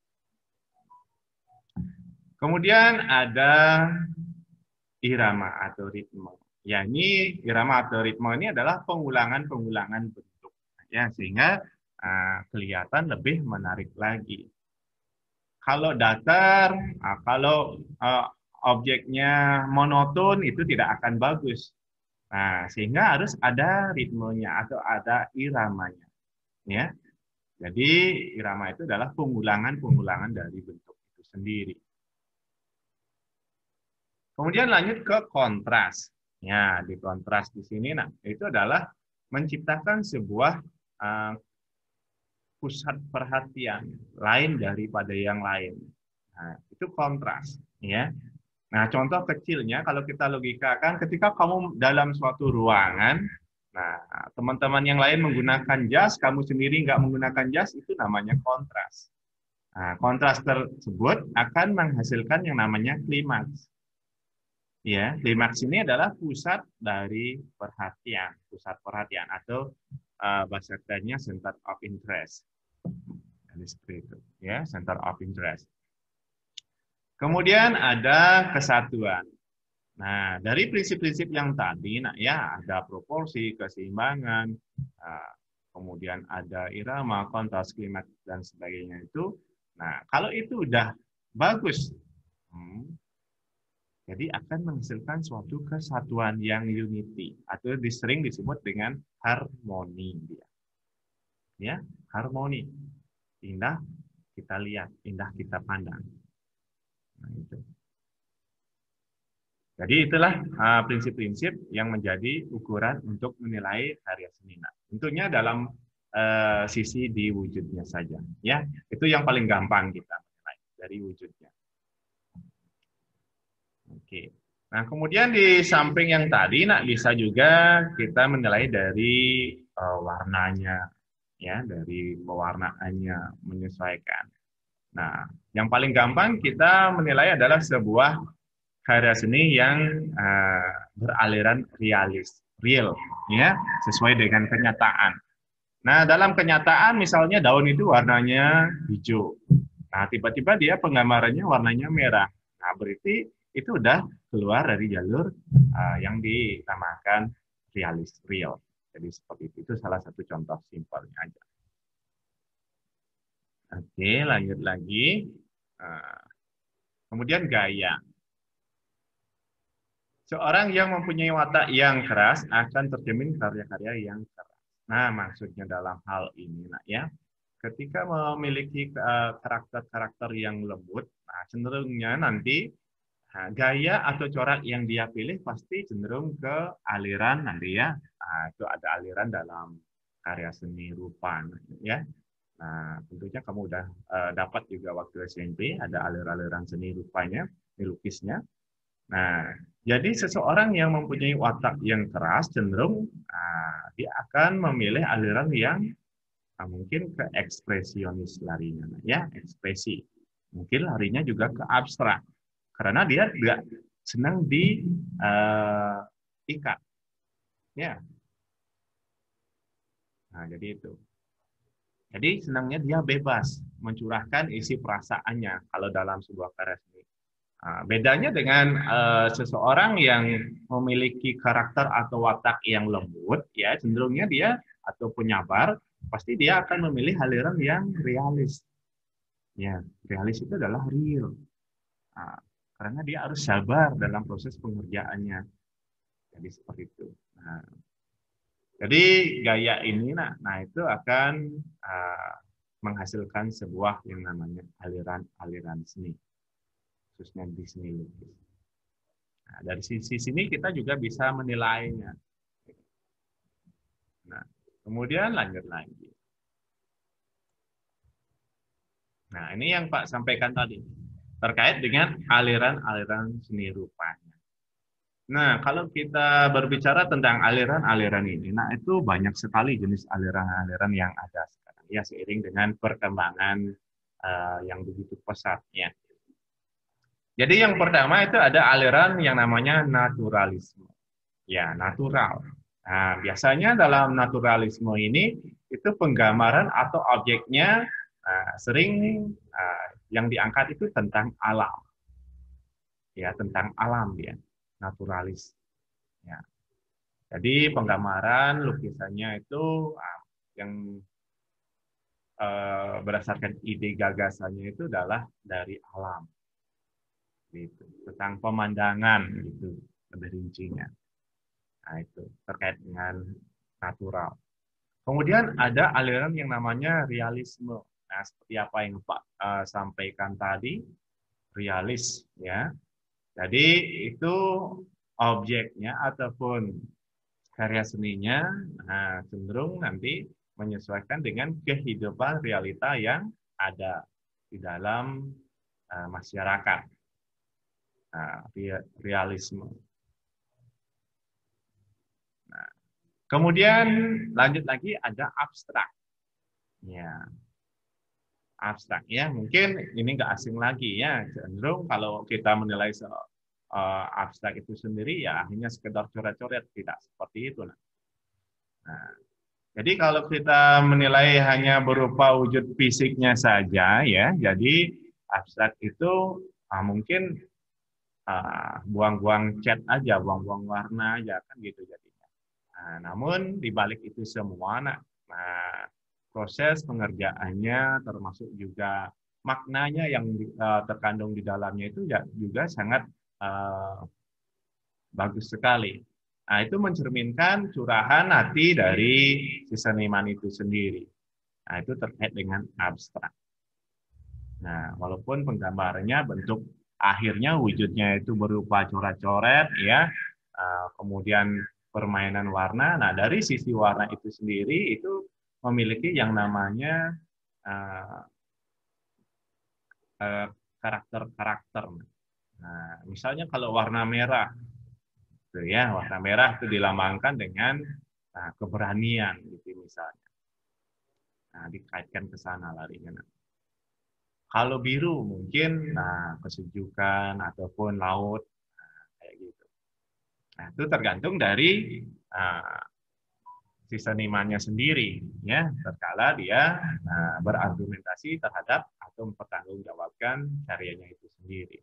Kemudian ada irama atau ritme. Ya, ini irama atau ritme ini adalah pengulangan-pengulangan bentuk. Ya, sehingga uh, kelihatan lebih menarik lagi. Kalau datar, uh, kalau uh, objeknya monoton itu tidak akan bagus. Nah, sehingga harus ada ritmenya atau ada iramanya. Ya. Jadi irama itu adalah pengulangan-pengulangan dari bentuk itu sendiri. Kemudian lanjut ke kontras. Ya, di kontras di sini, nah itu adalah menciptakan sebuah uh, pusat perhatian lain daripada yang lain. Nah, itu kontras, ya. Nah, contoh kecilnya kalau kita logikakan, ketika kamu dalam suatu ruangan, nah teman-teman yang lain menggunakan jas, kamu sendiri nggak menggunakan jas, itu namanya kontras. Nah, kontras tersebut akan menghasilkan yang namanya klimaks. Ya, klimaks ini adalah pusat dari perhatian, pusat perhatian atau uh, bahasa kerennya center of interest. Jadi seperti itu, ya, center of interest. Kemudian ada kesatuan. Nah, dari prinsip-prinsip yang tadi, nah ya ada proporsi, keseimbangan, uh, kemudian ada irama, kontras, klimaks dan sebagainya itu. Nah, kalau itu udah bagus. Hmm, Jadi akan menghasilkan suatu kesatuan yang unity atau sering disebut dengan harmoni dia. Ya, harmoni. Indah kita lihat, indah kita pandang. Nah, itu. Jadi itulah prinsip-prinsip uh, yang menjadi ukuran untuk menilai karya seni. Nah, tentunya dalam uh, sisi di wujudnya saja, ya. Itu yang paling gampang kita menilai dari wujudnya. Oke. Nah, kemudian di samping yang tadi, nah bisa juga kita menilai dari uh, warnanya, ya, dari pewarnaannya menyesuaikan. Nah, yang paling gampang kita menilai adalah sebuah karya seni yang uh, beraliran realis, real, ya, sesuai dengan kenyataan. Nah, dalam kenyataan misalnya daun itu warnanya hijau. Nah, tiba-tiba dia penggambarannya warnanya merah. Nah, berarti itu udah keluar dari jalur uh, yang dinamakan realis, real. Jadi seperti itu. Itu salah satu contoh simpelnya aja. Oke, lanjut lagi. Uh, kemudian gaya. Seorang yang mempunyai watak yang keras akan tercermin karya-karya yang keras. Nah, maksudnya dalam hal ini, nah ya, ketika memiliki karakter-karakter uh, yang lembut, nah cenderungnya nanti nah, gaya atau corak yang dia pilih pasti cenderung ke aliran nanti ya. Nah, itu ada aliran dalam karya seni rupa, ya. Nah, tentunya kamu udah uh, dapat juga waktu S M P ada aliran-aliran seni rupanya, lukisnya. Nah, jadi seseorang yang mempunyai watak yang keras cenderung uh, dia akan memilih aliran yang uh, mungkin ke ekspresionis larinya, ya, ekspresi. Mungkin larinya juga ke abstrak, karena dia tidak senang diikat, uh, ya. Nah, jadi itu. Jadi senangnya dia bebas mencurahkan isi perasaannya kalau dalam sebuah karya seni. Nah, bedanya dengan uh, seseorang yang memiliki karakter atau watak yang lembut, ya cenderungnya dia atau penyabar, pasti dia akan memilih aliran yang realis. Ya, realis itu adalah real. Nah, karena dia harus sabar dalam proses pengerjaannya. Jadi seperti itu. Nah, jadi gaya ini, nah, nah itu akan uh, menghasilkan sebuah yang namanya aliran-aliran seni. Khususnya di seni lukis. Nah, dari sisi sini kita juga bisa menilainya. Nah, kemudian lanjut lagi. Nah, ini yang Pak sampaikan tadi terkait dengan aliran-aliran seni rupanya. Nah, kalau kita berbicara tentang aliran-aliran ini, nah itu banyak sekali jenis aliran-aliran yang ada sekarang. Ya, seiring dengan perkembangan uh, yang begitu pesatnya. Jadi yang pertama itu ada aliran yang namanya naturalisme. Ya, natural. Nah, biasanya dalam naturalisme ini itu penggambaran atau objeknya uh, sering uh, yang diangkat itu tentang alam. Ya, tentang alam dia, naturalis. Ya. Jadi penggambaran lukisannya itu uh, yang uh, berdasarkan ide gagasannya itu adalah dari alam. Gitu, tentang pemandangan gitu lebih rincinya. Nah, itu terkait dengan natural. Kemudian ada aliran yang namanya realisme. Nah, seperti apa yang Pak uh, sampaikan tadi, realis ya. Jadi itu objeknya ataupun karya seninya nah, cenderung nanti menyesuaikan dengan kehidupan realita yang ada di dalam uh, masyarakat. Nah, realisme. Nah, kemudian lanjut lagi ada abstrak. Ya, abstrak ya mungkin ini nggak asing lagi ya, cenderung kalau kita menilai so, uh, abstrak itu sendiri ya hanya sekedar coret-coret, tidak seperti itu. Nah, jadi kalau kita menilai hanya berupa wujud fisiknya saja ya, jadi abstrak itu uh, mungkin buang-buang uh, cat aja, buang-buang warna aja kan gitu jadinya. Nah, namun di balik itu semua, nah, nah proses pengerjaannya termasuk juga maknanya yang uh, terkandung di dalamnya itu ya juga sangat uh, bagus sekali. Nah, itu mencerminkan curahan hati dari si seniman itu sendiri. Nah, itu terkait dengan abstrak. Nah, walaupun penggambarannya bentuk akhirnya wujudnya itu berupa coret-coret, ya, uh, kemudian permainan warna. Nah, dari sisi warna itu sendiri itu memiliki yang namanya uh, uh, karakter-karakter. Nah, misalnya kalau warna merah, gitu ya, warna merah itu dilambangkan dengan nah, keberanian, gitu misalnya. Nah, dikaitkan ke sana larinya. Kalau biru mungkin nah kesejukan ataupun laut, nah, kayak gitu. Nah, itu tergantung dari uh, si senimannya sendiri, ya, terkala dia nah, berargumentasi terhadap atau mempertanggungjawabkan karyanya itu sendiri.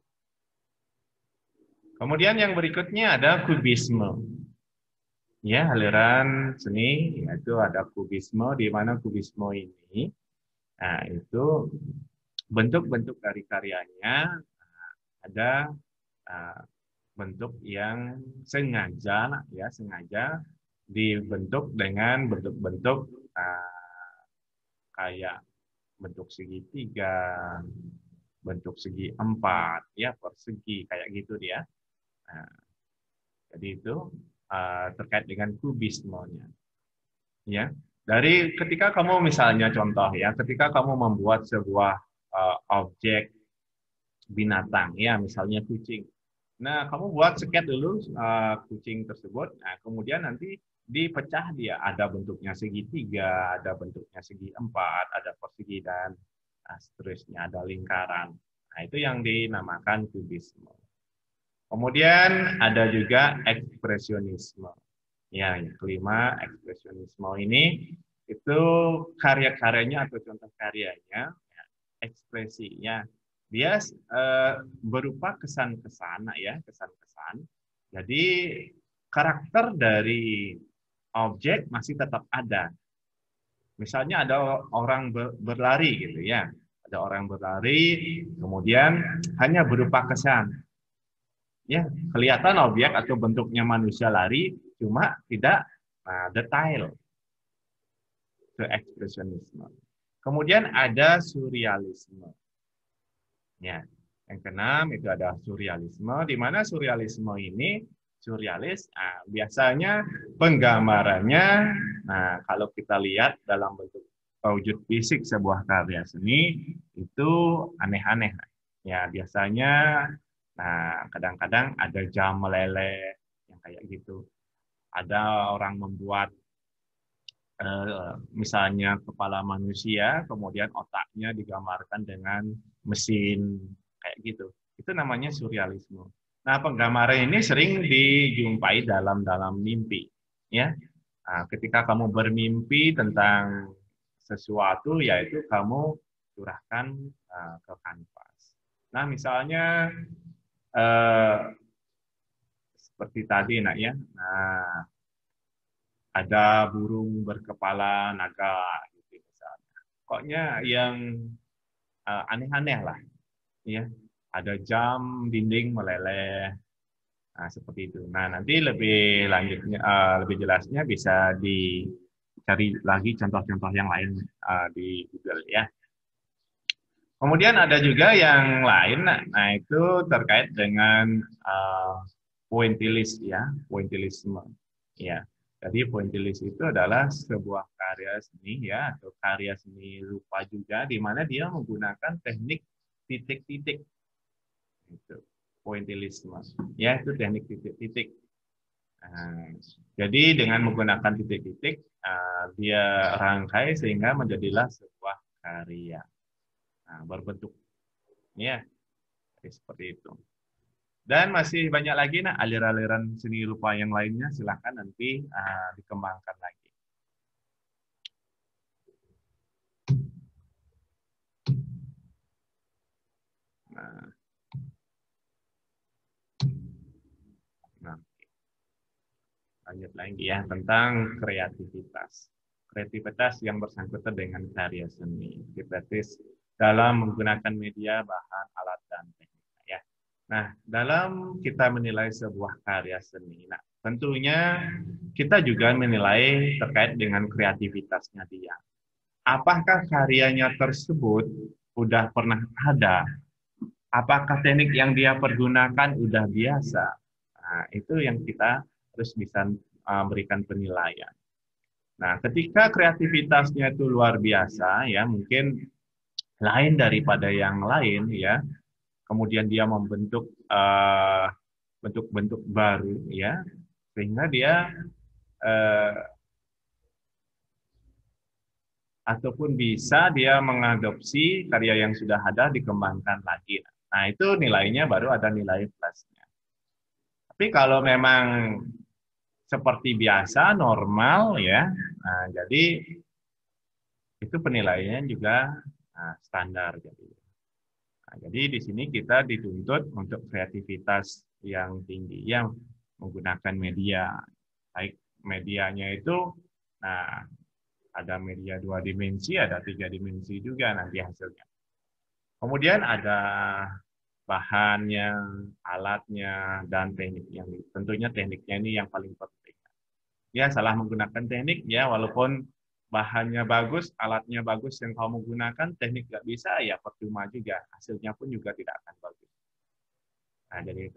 Kemudian yang berikutnya ada kubisme. Ya, aliran seni yaitu ada kubisme, di mana kubisme ini nah, itu bentuk-bentuk dari karyanya ada uh, bentuk yang sengaja ya, sengaja dibentuk dengan bentuk-bentuk uh, kayak bentuk segitiga, bentuk segi empat, ya persegi kayak gitu dia. Nah, jadi itu uh, terkait dengan kubismenya. Ya, dari ketika kamu misalnya contoh ya, ketika kamu membuat sebuah uh, objek binatang, ya misalnya kucing. Nah, kamu buat sket dulu uh, kucing tersebut. Nah, kemudian nanti dipecah dia, ada bentuknya segitiga, ada bentuknya segi empat, ada persegi dan uh, seterusnya, ada lingkaran. Nah, itu yang dinamakan kubisme. Kemudian ada juga ekspresionisme. Ya, yang kelima, ekspresionisme ini itu karya-karyanya atau contoh karyanya, ya, ekspresinya. Dia eh, berupa kesan-kesan, ya, kesan-kesan. Jadi karakter dari objek masih tetap ada. Misalnya ada orang berlari gitu ya, ada orang berlari, kemudian hanya berupa kesan. Ya, kelihatan objek atau bentuknya manusia lari, cuma tidak nah, detail. Itu ekspresionisme. Kemudian ada surrealisme. Ya, yang keenam itu ada surrealisme, di mana surrealisme ini surrealis, nah, biasanya penggambarannya, nah kalau kita lihat dalam bentuk wujud fisik sebuah karya seni itu aneh-aneh. Ya, biasanya nah, kadang-kadang ada jam meleleh yang kayak gitu. Ada orang membuat eh, misalnya kepala manusia, kemudian otaknya digambarkan dengan mesin kayak gitu. Itu namanya surrealisme. Nah, penggambaran ini sering dijumpai dalam dalam mimpi, ya. Nah, ketika kamu bermimpi tentang sesuatu, yaitu kamu curahkan uh, ke kanvas. Nah, misalnya Eh, seperti tadi nak ya, nah ada burung berkepala naga gitu misalnya. Pokoknya yang aneh-aneh uh, lah, ya. Ada jam dinding meleleh, nah seperti itu. Nah nanti lebih lanjutnya, uh, lebih jelasnya bisa dicari lagi contoh-contoh yang lain uh, di Google ya. Kemudian ada juga yang lain, nah itu terkait dengan uh, pointillis ya, pointillisme. Ya, jadi pointillis itu adalah sebuah karya seni ya, atau karya seni rupa juga, di mana dia menggunakan teknik titik-titik. Itu pointillisme. Ya, itu teknik titik-titik. Nah, jadi dengan menggunakan titik-titik, uh, dia rangkai sehingga menjadilah sebuah karya. Nah, berbentuk ya seperti itu. Dan masih banyak lagi nah aliran-aliran seni rupa yang lainnya, silahkan nanti uh, dikembangkan lagi. Nah, nah lanjut lagi ya tentang kreativitas. Kreativitas yang bersangkutan dengan karya seni, kreativitas dalam menggunakan media, bahan, alat, dan teknik. Ya. Nah, dalam kita menilai sebuah karya seni, nah, tentunya kita juga menilai terkait dengan kreativitasnya dia. Apakah karyanya tersebut udah pernah ada? Apakah teknik yang dia pergunakan udah biasa? Nah, itu yang kita harus bisa uh, berikan penilaian. Nah, ketika kreativitasnya itu luar biasa, ya mungkin lain daripada yang lain ya, kemudian dia membentuk bentuk-bentuk uh, baru ya, sehingga dia uh, ataupun bisa dia mengadopsi karya yang sudah ada dikembangkan lagi. Nah itu nilainya baru ada nilai plusnya. Tapi kalau memang seperti biasa normal ya, nah, jadi itu penilaiannya juga Nah, standar jadi. Nah, jadi di sini kita dituntut untuk kreativitas yang tinggi yang menggunakan media. Baik medianya itu nah ada media dua dimensi, ada tiga dimensi juga nanti hasilnya. Kemudian ada bahannya, alatnya, dan teknik yang tentunya tekniknya ini yang paling penting. Ya salah menggunakan teknik ya walaupun bahannya bagus, alatnya bagus yang kamu gunakan, teknik nggak bisa, ya percuma juga. Hasilnya pun juga tidak akan bagus. Nah, jadi itu.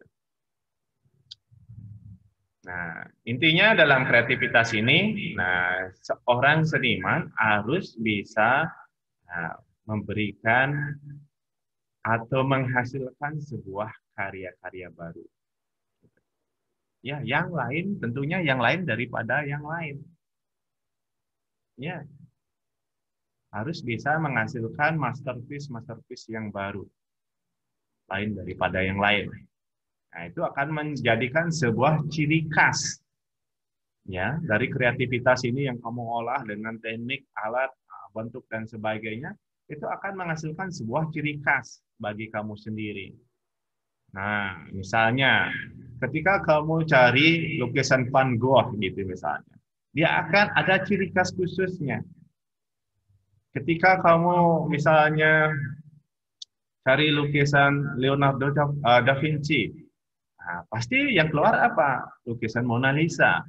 Nah, intinya dalam kreativitas ini, nah, seorang seniman harus bisa nah, memberikan atau menghasilkan sebuah karya-karya baru. Ya, yang lain, tentunya yang lain daripada yang lain. Ya, harus bisa menghasilkan masterpiece-masterpiece yang baru, lain daripada yang lain. Nah, itu akan menjadikan sebuah ciri khas, ya, dari kreativitas ini yang kamu olah dengan teknik, alat, bentuk dan sebagainya, itu akan menghasilkan sebuah ciri khas bagi kamu sendiri. Nah, misalnya, ketika kamu cari lukisan Van Gogh, gitu misalnya, dia akan ada ciri khas khususnya. Ketika kamu misalnya cari lukisan Leonardo da Vinci, nah, pasti yang keluar apa? Lukisan Mona Lisa.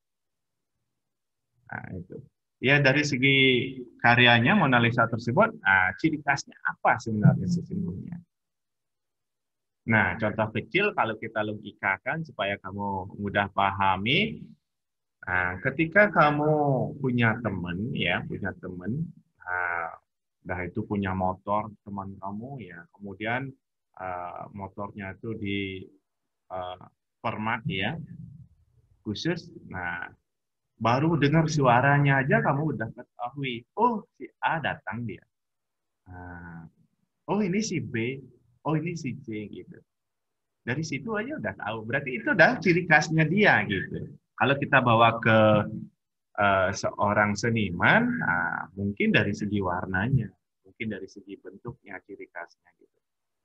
Nah, itu. Ya dari segi karyanya Mona Lisa tersebut, nah, ciri khasnya apa sebenarnya sesungguhnya? Nah, contoh kecil kalau kita logikakan supaya kamu mudah pahami. Nah, ketika kamu punya teman, ya punya teman, nah, dah itu punya motor teman kamu, ya kemudian uh, motornya itu di uh, permak ya khusus. Nah, baru dengar suaranya aja kamu udah ketahui, oh si A datang dia, nah, oh ini si B, oh ini si C gitu. Dari situ aja udah tahu, berarti itu udah ciri khasnya dia gitu. Kalau kita bawa ke uh, seorang seniman, nah, mungkin dari segi warnanya, mungkin dari segi bentuknya, ciri khasnya gitu.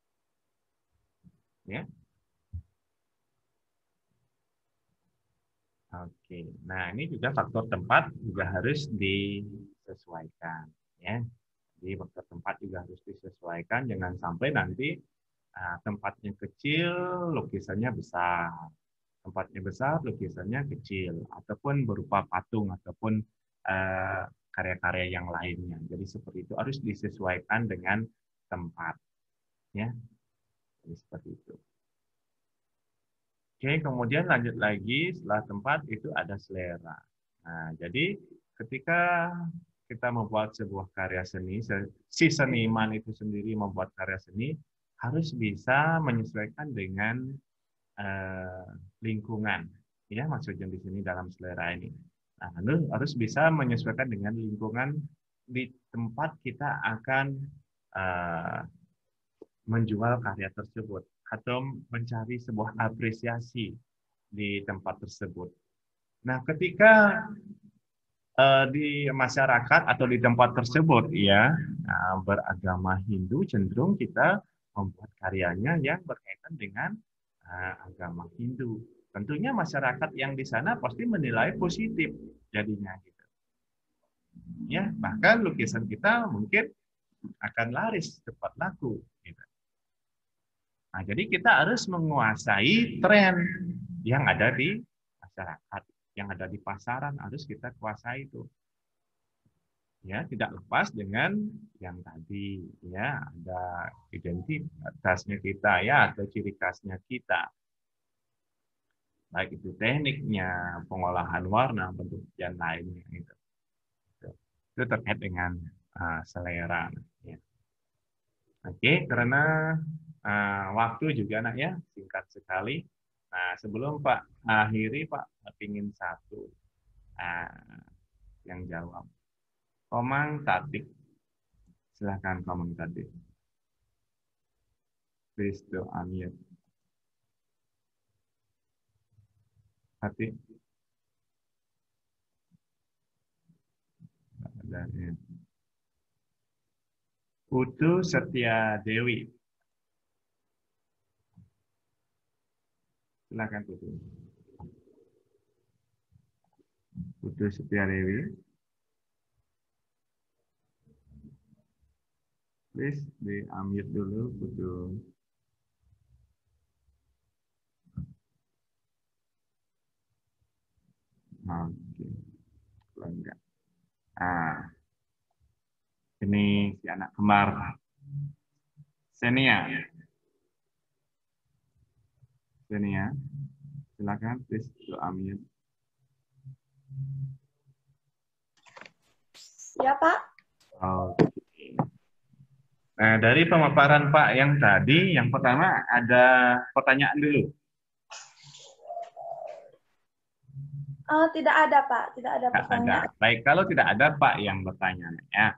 Ya. Oke, nah ini juga faktor tempat juga harus disesuaikan, ya. Jadi faktor tempat juga harus disesuaikan, jangan sampai nanti uh, tempatnya kecil, lukisannya besar. Tempatnya besar, lukisannya kecil, ataupun berupa patung, ataupun karya-karya uh, yang lainnya. Jadi seperti itu harus disesuaikan dengan tempat. Ya, jadi seperti itu. Oke, kemudian lanjut lagi, setelah tempat itu ada selera. Nah, jadi ketika kita membuat sebuah karya seni, si seniman itu sendiri membuat karya seni, harus bisa menyesuaikan dengan eh, lingkungan. Ya, maksudnya di sini dalam selera ini. Nah, lalu harus bisa menyesuaikan dengan lingkungan di tempat kita akan eh, menjual karya tersebut atau mencari sebuah apresiasi di tempat tersebut. Nah, ketika uh, di masyarakat atau di tempat tersebut, ya, nah, beragama Hindu, cenderung kita membuat karyanya yang berkaitan dengan uh, agama Hindu. Tentunya masyarakat yang di sana pasti menilai positif jadinya gitu. Ya, bahkan lukisan kita mungkin akan laris, cepat laku gitu. Nah, jadi kita harus menguasai tren yang ada di masyarakat, yang ada di pasaran, harus kita kuasai itu. Ya, tidak lepas dengan yang tadi, ya, ada identitasnya kita, ya, atau ciri khasnya kita. Baik itu tekniknya, pengolahan warna, bentuk dan lainnya itu. Itu terkait dengan uh, selera. Ya. Oke, karena Uh, waktu juga nak ya, singkat sekali. Nah, sebelum Pak akhiri, Pak ingin satu uh, yang jawab. Komang Tatik. Silahkan Komang Tatik. Please do unmute. Tatik. Putu Setia Dewi. Silakan Putu. Putu Setia Dewi. Please di unmute dulu Putu. Oke. Kalau enggak. Ah. Ini si anak kembar Senia. Senia, silakan please to unmute. Ya, Pak. Oke. Nah, dari pemaparan Pak yang tadi, yang pertama ada pertanyaan dulu. Uh, tidak ada, Pak. Tidak ada Tidak pertanyaan. ada. Baik, kalau tidak ada Pak yang bertanya. Ya.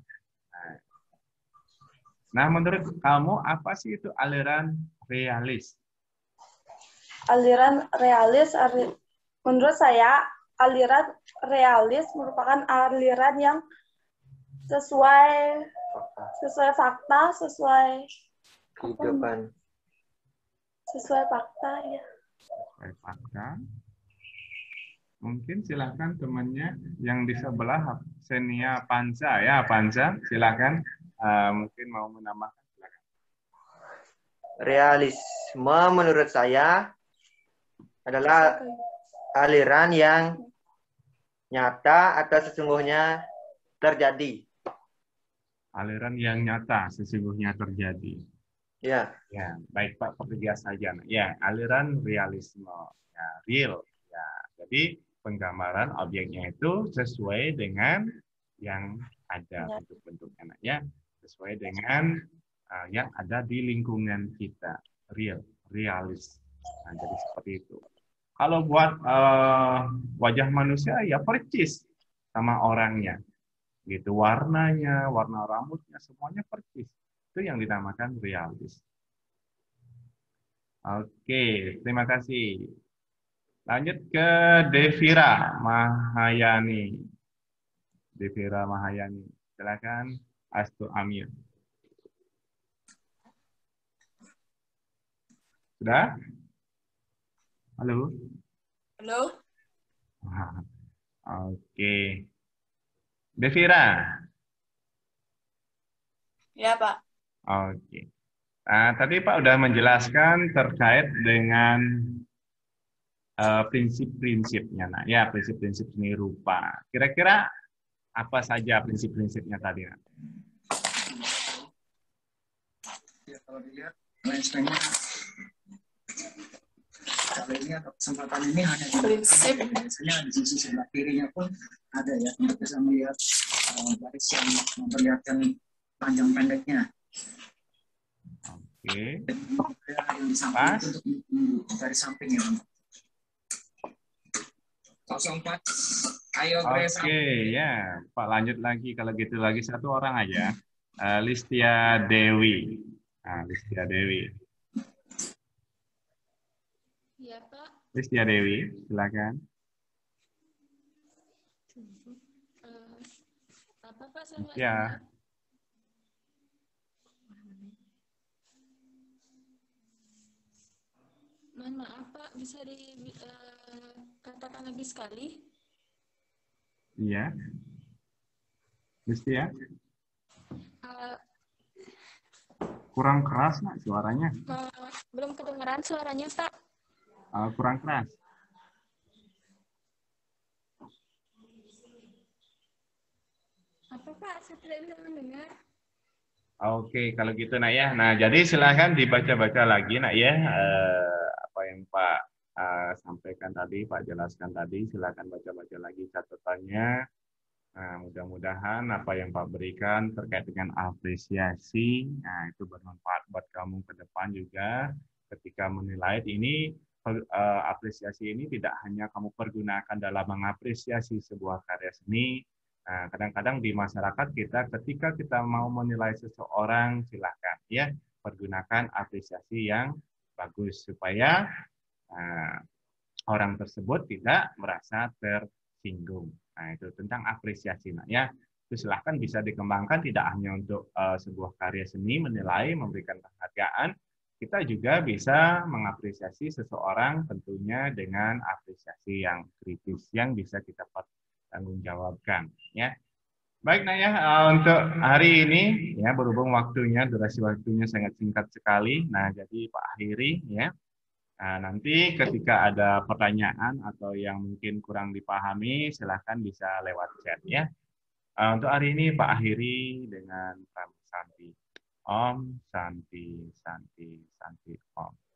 Nah, menurut kamu apa sih itu aliran realis? Aliran realis, menurut saya, aliran realis merupakan aliran yang sesuai sesuai fakta, sesuai kehidupan. Sesuai fakta, ya. Sesuai fakta. Mungkin silakan temannya yang di sebelah, Senia Panza, ya Panza, silakan. Uh, mungkin mau menambahkan, silakan. Realisme menurut saya adalah aliran yang nyata atau sesungguhnya terjadi. Aliran yang nyata sesungguhnya terjadi. Ya. Ya, baik Pak, pertegas saja. Ya, aliran realisme, ya, real. Ya, jadi penggambaran objeknya itu sesuai dengan yang ada bentuk-bentuknya, ya, sesuai dengan uh, yang ada di lingkungan kita, real, realis. Nah, jadi seperti itu. Kalau buat uh, wajah manusia, ya percis sama orangnya, gitu, warnanya, warna rambutnya, semuanya percis. Itu yang dinamakan realis. Oke, terima kasih. Lanjut ke Devira Mahayani. Devira Mahayani, silakan. Astu Amir. Sudah? Halo? Halo? Oke. Devira. Ya, Pak. Oke. Nah, tadi Pak udah menjelaskan terkait dengan uh, prinsip-prinsipnya. Nah, ya, prinsip-prinsip seni rupa. Kira-kira apa saja prinsip-prinsipnya tadi? Nah? kalau dilihat lifespan-nya kali ini atau kesempatan ini hanya di biasanya di sisi sebelah kirinya pun ada ya, untuk bisa melihat uh, garis yang memperlihatkan panjang pendeknya. Oke. Yang di samping itu untuk garis samping ya. nol empat. Ayo Grace. Oke, ya. Pak lanjut lagi kalau gitu lagi satu orang aja. Uh, Listia Dewi. Nah, Listia Dewi. Iya, Pak. Listia Dewi, silakan. Uh, apa Pak sama Ya. Mohon maaf Pak, bisa dikatakan uh, lagi sekali? Iya. Listia. Uh, Kurang keras nggak suaranya? uh, belum kedengaran suaranya Pak. Uh, kurang keras. Apa Pak? Saya tidak bisa mendengar. Oke, kalau gitu nak ya. Nah, jadi silahkan dibaca-baca lagi nak ya. Uh, apa yang Pak uh, sampaikan tadi, Pak jelaskan tadi. Silahkan baca-baca lagi catatannya. Nah, mudah-mudahan apa yang Pak berikan terkait dengan apresiasi, nah itu bermanfaat buat kamu ke depan juga. Ketika menilai ini, uh, apresiasi ini tidak hanya kamu pergunakan dalam mengapresiasi sebuah karya seni. Nah, kadang-kadang di masyarakat kita, ketika kita mau menilai seseorang, silahkan ya pergunakan apresiasi yang bagus supaya uh, orang tersebut tidak merasa tersinggung. Nah, itu tentang apresiasi. Nah, ya, itu silahkan bisa dikembangkan tidak hanya untuk uh, sebuah karya seni, menilai, memberikan penghargaan. Kita juga bisa mengapresiasi seseorang tentunya dengan apresiasi yang kritis yang bisa kita pertanggungjawabkan. Ya. Baik, nah ya, uh, untuk hari ini, ya berhubung waktunya, durasi waktunya sangat singkat sekali. Nah, jadi Pak akhiri, ya. Nah, nanti ketika ada pertanyaan atau yang mungkin kurang dipahami, silahkan bisa lewat chat ya. Uh, untuk hari ini Pak akhiri dengan Om Santi. Om Santi, Santi, Santi, Om.